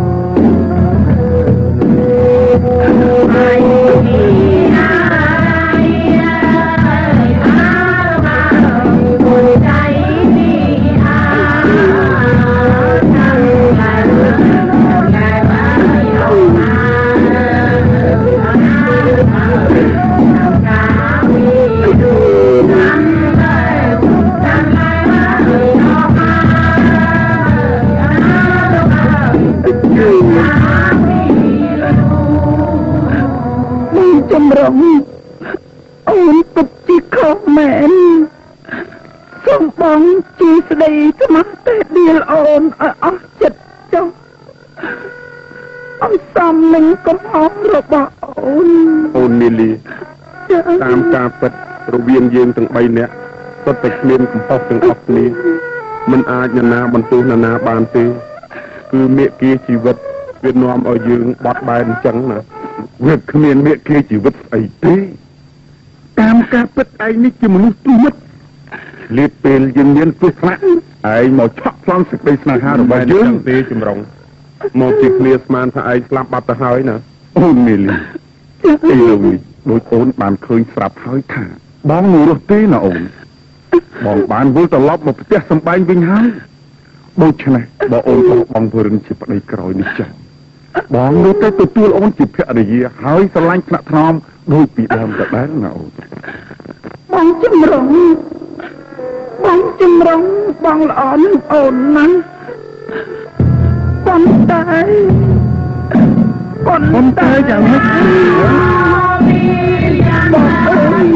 ចម្រុងអូនពិតជាខុសមែនសូមបងជាស្ដីស្មោះតែដៀលអូនឲ្យអស់ចិត្តចុះឲ្យសមនឹងកំហុសរបស់អូននីលីតាមការពិតរវាងយើងទាំង3នាក់សុទ្ធតែគ្មានកំហុសទាំងអស់គ្នាមិនអាចនរណាបន្ទោសនរណាបានទេគឺមេគាជីវិតវានាំឲ្យយើងបាត់បែនអញ្ចឹងណាវាគ្មានមេគាជីវិតស្អីទេតាមការពិតឯងនេះជាមនុស្សទូមិត្តលៀបពេលយើងមានទោសខ្លះឯងមកឆក់ប្លន់សេចក្តីស្នេហារបស់យើងទេចម្រុងមកជាគ្នាស្មានថាឯងស្លាប់បាត់ទៅហើយណាអូនមីលីអីលោកដូចអូនបានឃើញស្រាប់ហើយថាបងនៅរស់ទេណាអូនបងបានវិលត្រឡប់មកផ្ទះសម្បែងវិញហើយដូច្នេះបើអូនបងធ្វើរឿងជាប្តីក្រោយនេះចាស់បងនៅតែទទួលអូនជាភរិយាហើយស្រឡាញ់ថ្នាក់ថ្នមដូចពីដើមដដែលណាអូនបងចម្រុងបងល្អនឹងអូនណាស់ប៉ុន្តែយ៉ាងម៉េចបងអើយ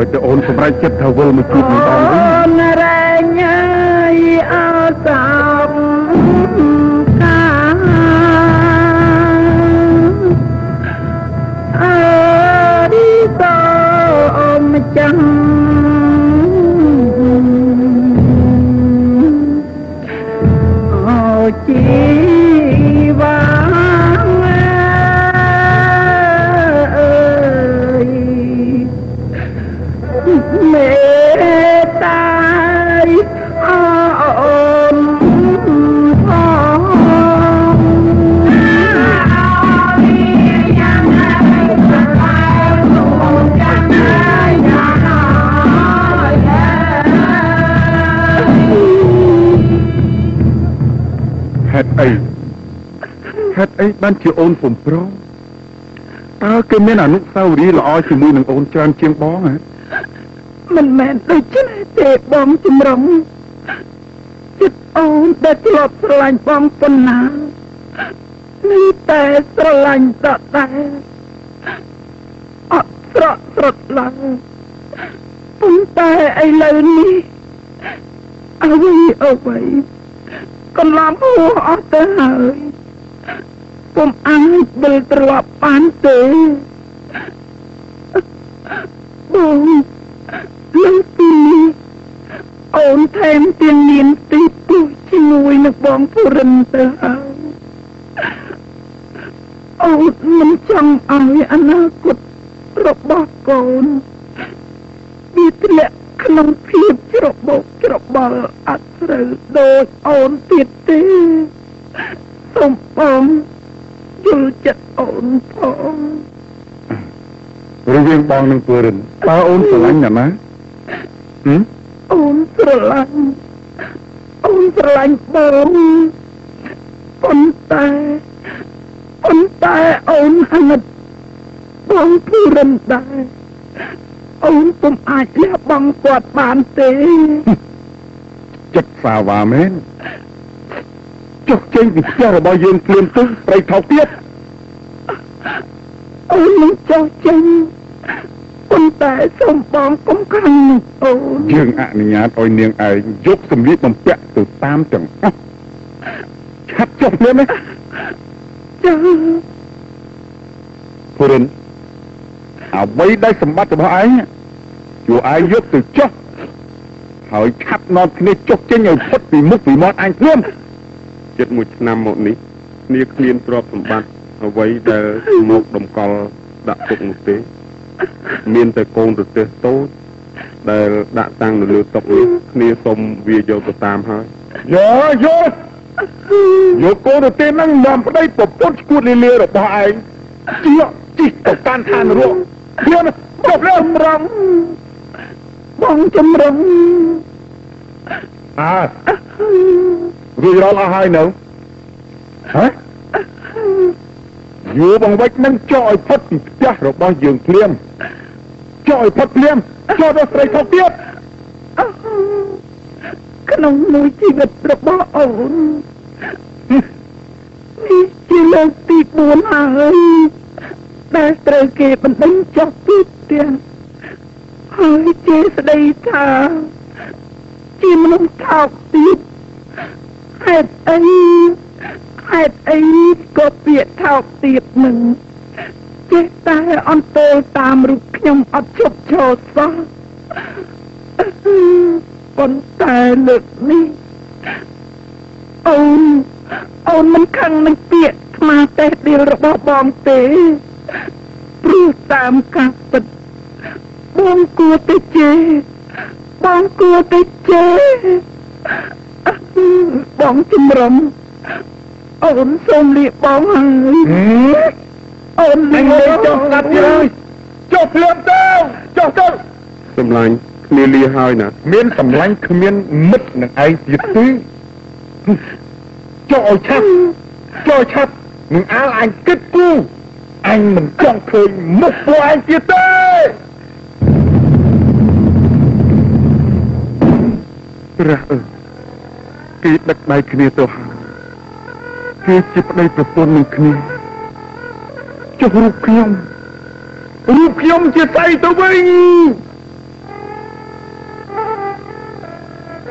ឲ្យទៅអូនសម្រេចចិត្តថាវិលមកជួបនឹងបងវិញអូនរែងហើយអើតាមកាអើឌីតអូនម្ចាស់អូជីវ៉ាមេតាអូនផងយ៉ាងណាអូនយ៉ាងណាយ៉ាងណាហេតុអីបានជាអូនពុំព្រមតើគេមានអនុស្សាវរីយ៍ល្អជាមួយនឹងអូនច្រើនជាងបងហ៎មិនមែនដូចនេះទេបងចម្រុងចិត្តអូនដែលធ្លាប់ស្រឡាញ់បងប៉ុណ្ណានេះតែស្រឡាញ់ដដែលអត់ស្រក់ស្រត់ឡើយប៉ុន្តែឥឡូវនេះអ្វីកន្លងហួសអស់ទៅហើយពុំអាចវិលត្រឡប់បានទេបងលើពីនេះអូនថែមទាំងមានទីពុះជាមួយនឹងបងពុរិនទៅហើយអូនមិនចង់ឲ្យអនាគតរបស់កូនវាធ្លាក់ក្នុងភាពច្របូកច្របល់អត់ស្រូវដូចអូនទៀតទេសូមបងយល់ចិត្តអូនផងរវាងបងនិងពុរិនតើអូនស្រឡាញ់ណាស់អូនស្រឡាញ់បងប៉ុន្តែអូនអាណិតបងពុរិនដែរអូនពុំអាចលះបង់គាត់បានទេចិត្តសាវ៉ាមែនចុះចេញពីផ្ទះរបស់យើងភ្លាមទៅប្រៃថោកទៀតអូននឹងចុះចេញប៉ុន្តែសូមបងកុំខាំងអូនយើងអនុញ្ញាតឲ្យនាងឯងយកសម្លៀកបំពាក់ទៅតាមទាំងអស់ឆាប់ចុះភ្លាមណាចាពុរិនអ្វីដែលសម្បត្តិរបស់ឯងជួឯងយកទៅចុះហើយឆាប់នាំគ្នាចុះចេញឲ្យផុតពីមុខពីមាត់ឯងភ្លាមជិត1ឆ្នាំមកនេះគ្នាគ្មានទ្រព្យសម្បត្តិអ្វីដែលមកដំកល់ដាក់ទុកនោះទេមានតែកូនប្រទេសតូចដែលដាក់តាំងនៅលើតុនេះគ្នាសុំវាយកទៅតាមហើយយកកូនប្រទេសហ្នឹងនាំប្តីប្រពន្ធឈួតលីលារបស់ឯងជីកទៅកាន់ឋាននរកខ្ញុំចប់លើរងបងចម្រុងរួចរាល់អស់ហើយនៅហ៎យូរបងវិចនឹងចោលឲ្យផុតពីផ្ទះរបស់យើងភ្លាមចោលឲ្យផុតភ្លាមចោលដល់ស្រីថោកទៀតក្នុងមួយជីវិតរបស់អូននេះជាលើកទី4ហើយដែលត្រូវគេបណ្ដេញចោលពីផ្ទះហើយជាស្ដីថាជាមនុស្សថោកទៀតហេតុអីក៏ពាក្យថោកទៀតនឹងចេះតែអន្តោលតាមរូបខ្ញុំអត់ឈប់ឈរសោះប៉ុន្តែលើកនេះអូនមិនខឹងនឹងពាក្យស្មាតេះដៀលរបស់បងទេព្រោះតាមការពិតបងគួរតែជេរបងចម្រុំអូនសូមលាបងហើយអូនមិនចង់ស្ដាប់ទេចុះភ្លាមទៅចុះទៅសម្លាញ់គ្នាលាហើយណាមានសម្លាញ់គ្មានមិត្តនឹងឯងទៀតទេចុះឲ្យឆាប់នឹងអាលអញគិតគូអញមិនចង់ឃើញមុខពួកឯងទៀតទេរះគេដឹកដៃគ្នាទៅហើយគេជាប្តីប្រពន្ធនឹងគ្នាចុះរូបខ្ញុំជាស្អីទៅវិញ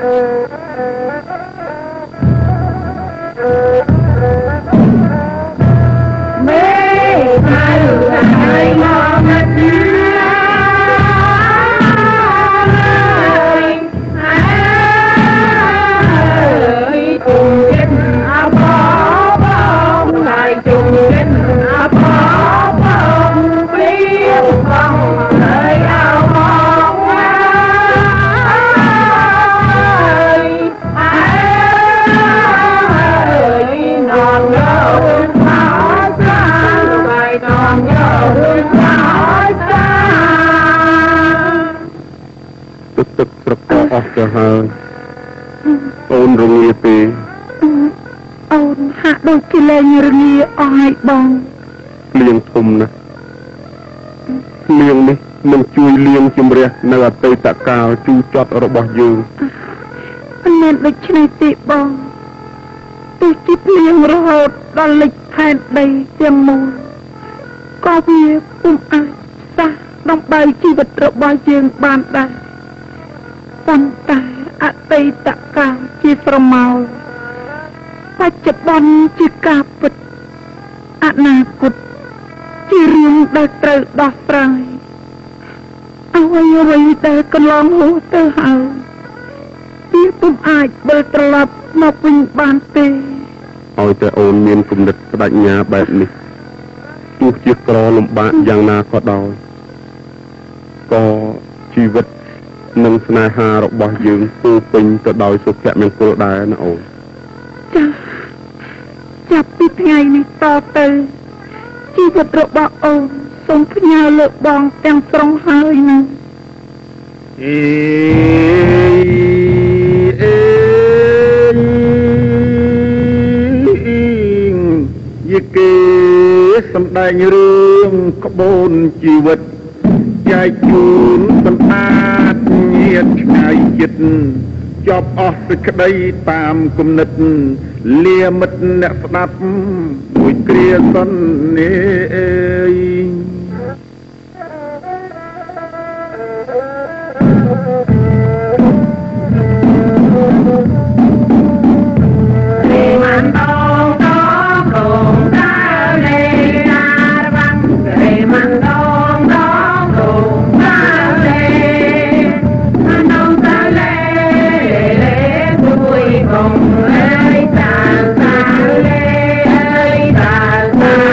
ទឹកប្រកបអស់ទៅហើយអូនរងាទេអូនហាក់ដូចជាលែងរងាអស់ហើយបងលៀងធំណាស់លៀងនេះនឹងជួយលៀងជំរះនៅអតីតកាលជូរចត់របស់យើងមិនមែនដូច្នេះទេបងទោះជាលៀងរហូតដល់លិចផែនដីទាំងមូលក៏វាពុំអាចសះដើម្បីជីវិតរបស់យើងបានដែរប៉ុន្តែអតីតកាលជាស្រមោលបច្ចុប្បន្នជាការពិតអនាគតជារឿងដែលត្រូវដោះស្រាយអ្វីដែលកន្លងហួសទៅហើយវាពុំអាចវិលត្រឡប់មកវិញបានទេឲ្យតែអូនមានគំនិតបដិញ្ញាបែបនេះទោះជាក្រលំបាកយ៉ាងណាក៏ដោយក៏ជីវិតនិងស្នេហារបស់យើងពោពេញទៅដោយសុភមង្គលដែរណាអូនចា៎ចាប់ពីថ្ងៃនេះតទៅជីវិតរបស់អូនសូមផ្ញើលើបងទាំងស្រុងហើយណាយីគេសំដែងរឿងក្បូនជីវិតចែកជូនបន្តាតញាតឆ្ងាយចិត្តចប់អស់សេចក្តីតាមគំនិតលាមិត្តអ្នកស្ដាប់មួយគ្រាសន្នេ Hãy subscribe cho kênh Ghiền Mì Gõ để không bỏ lỡ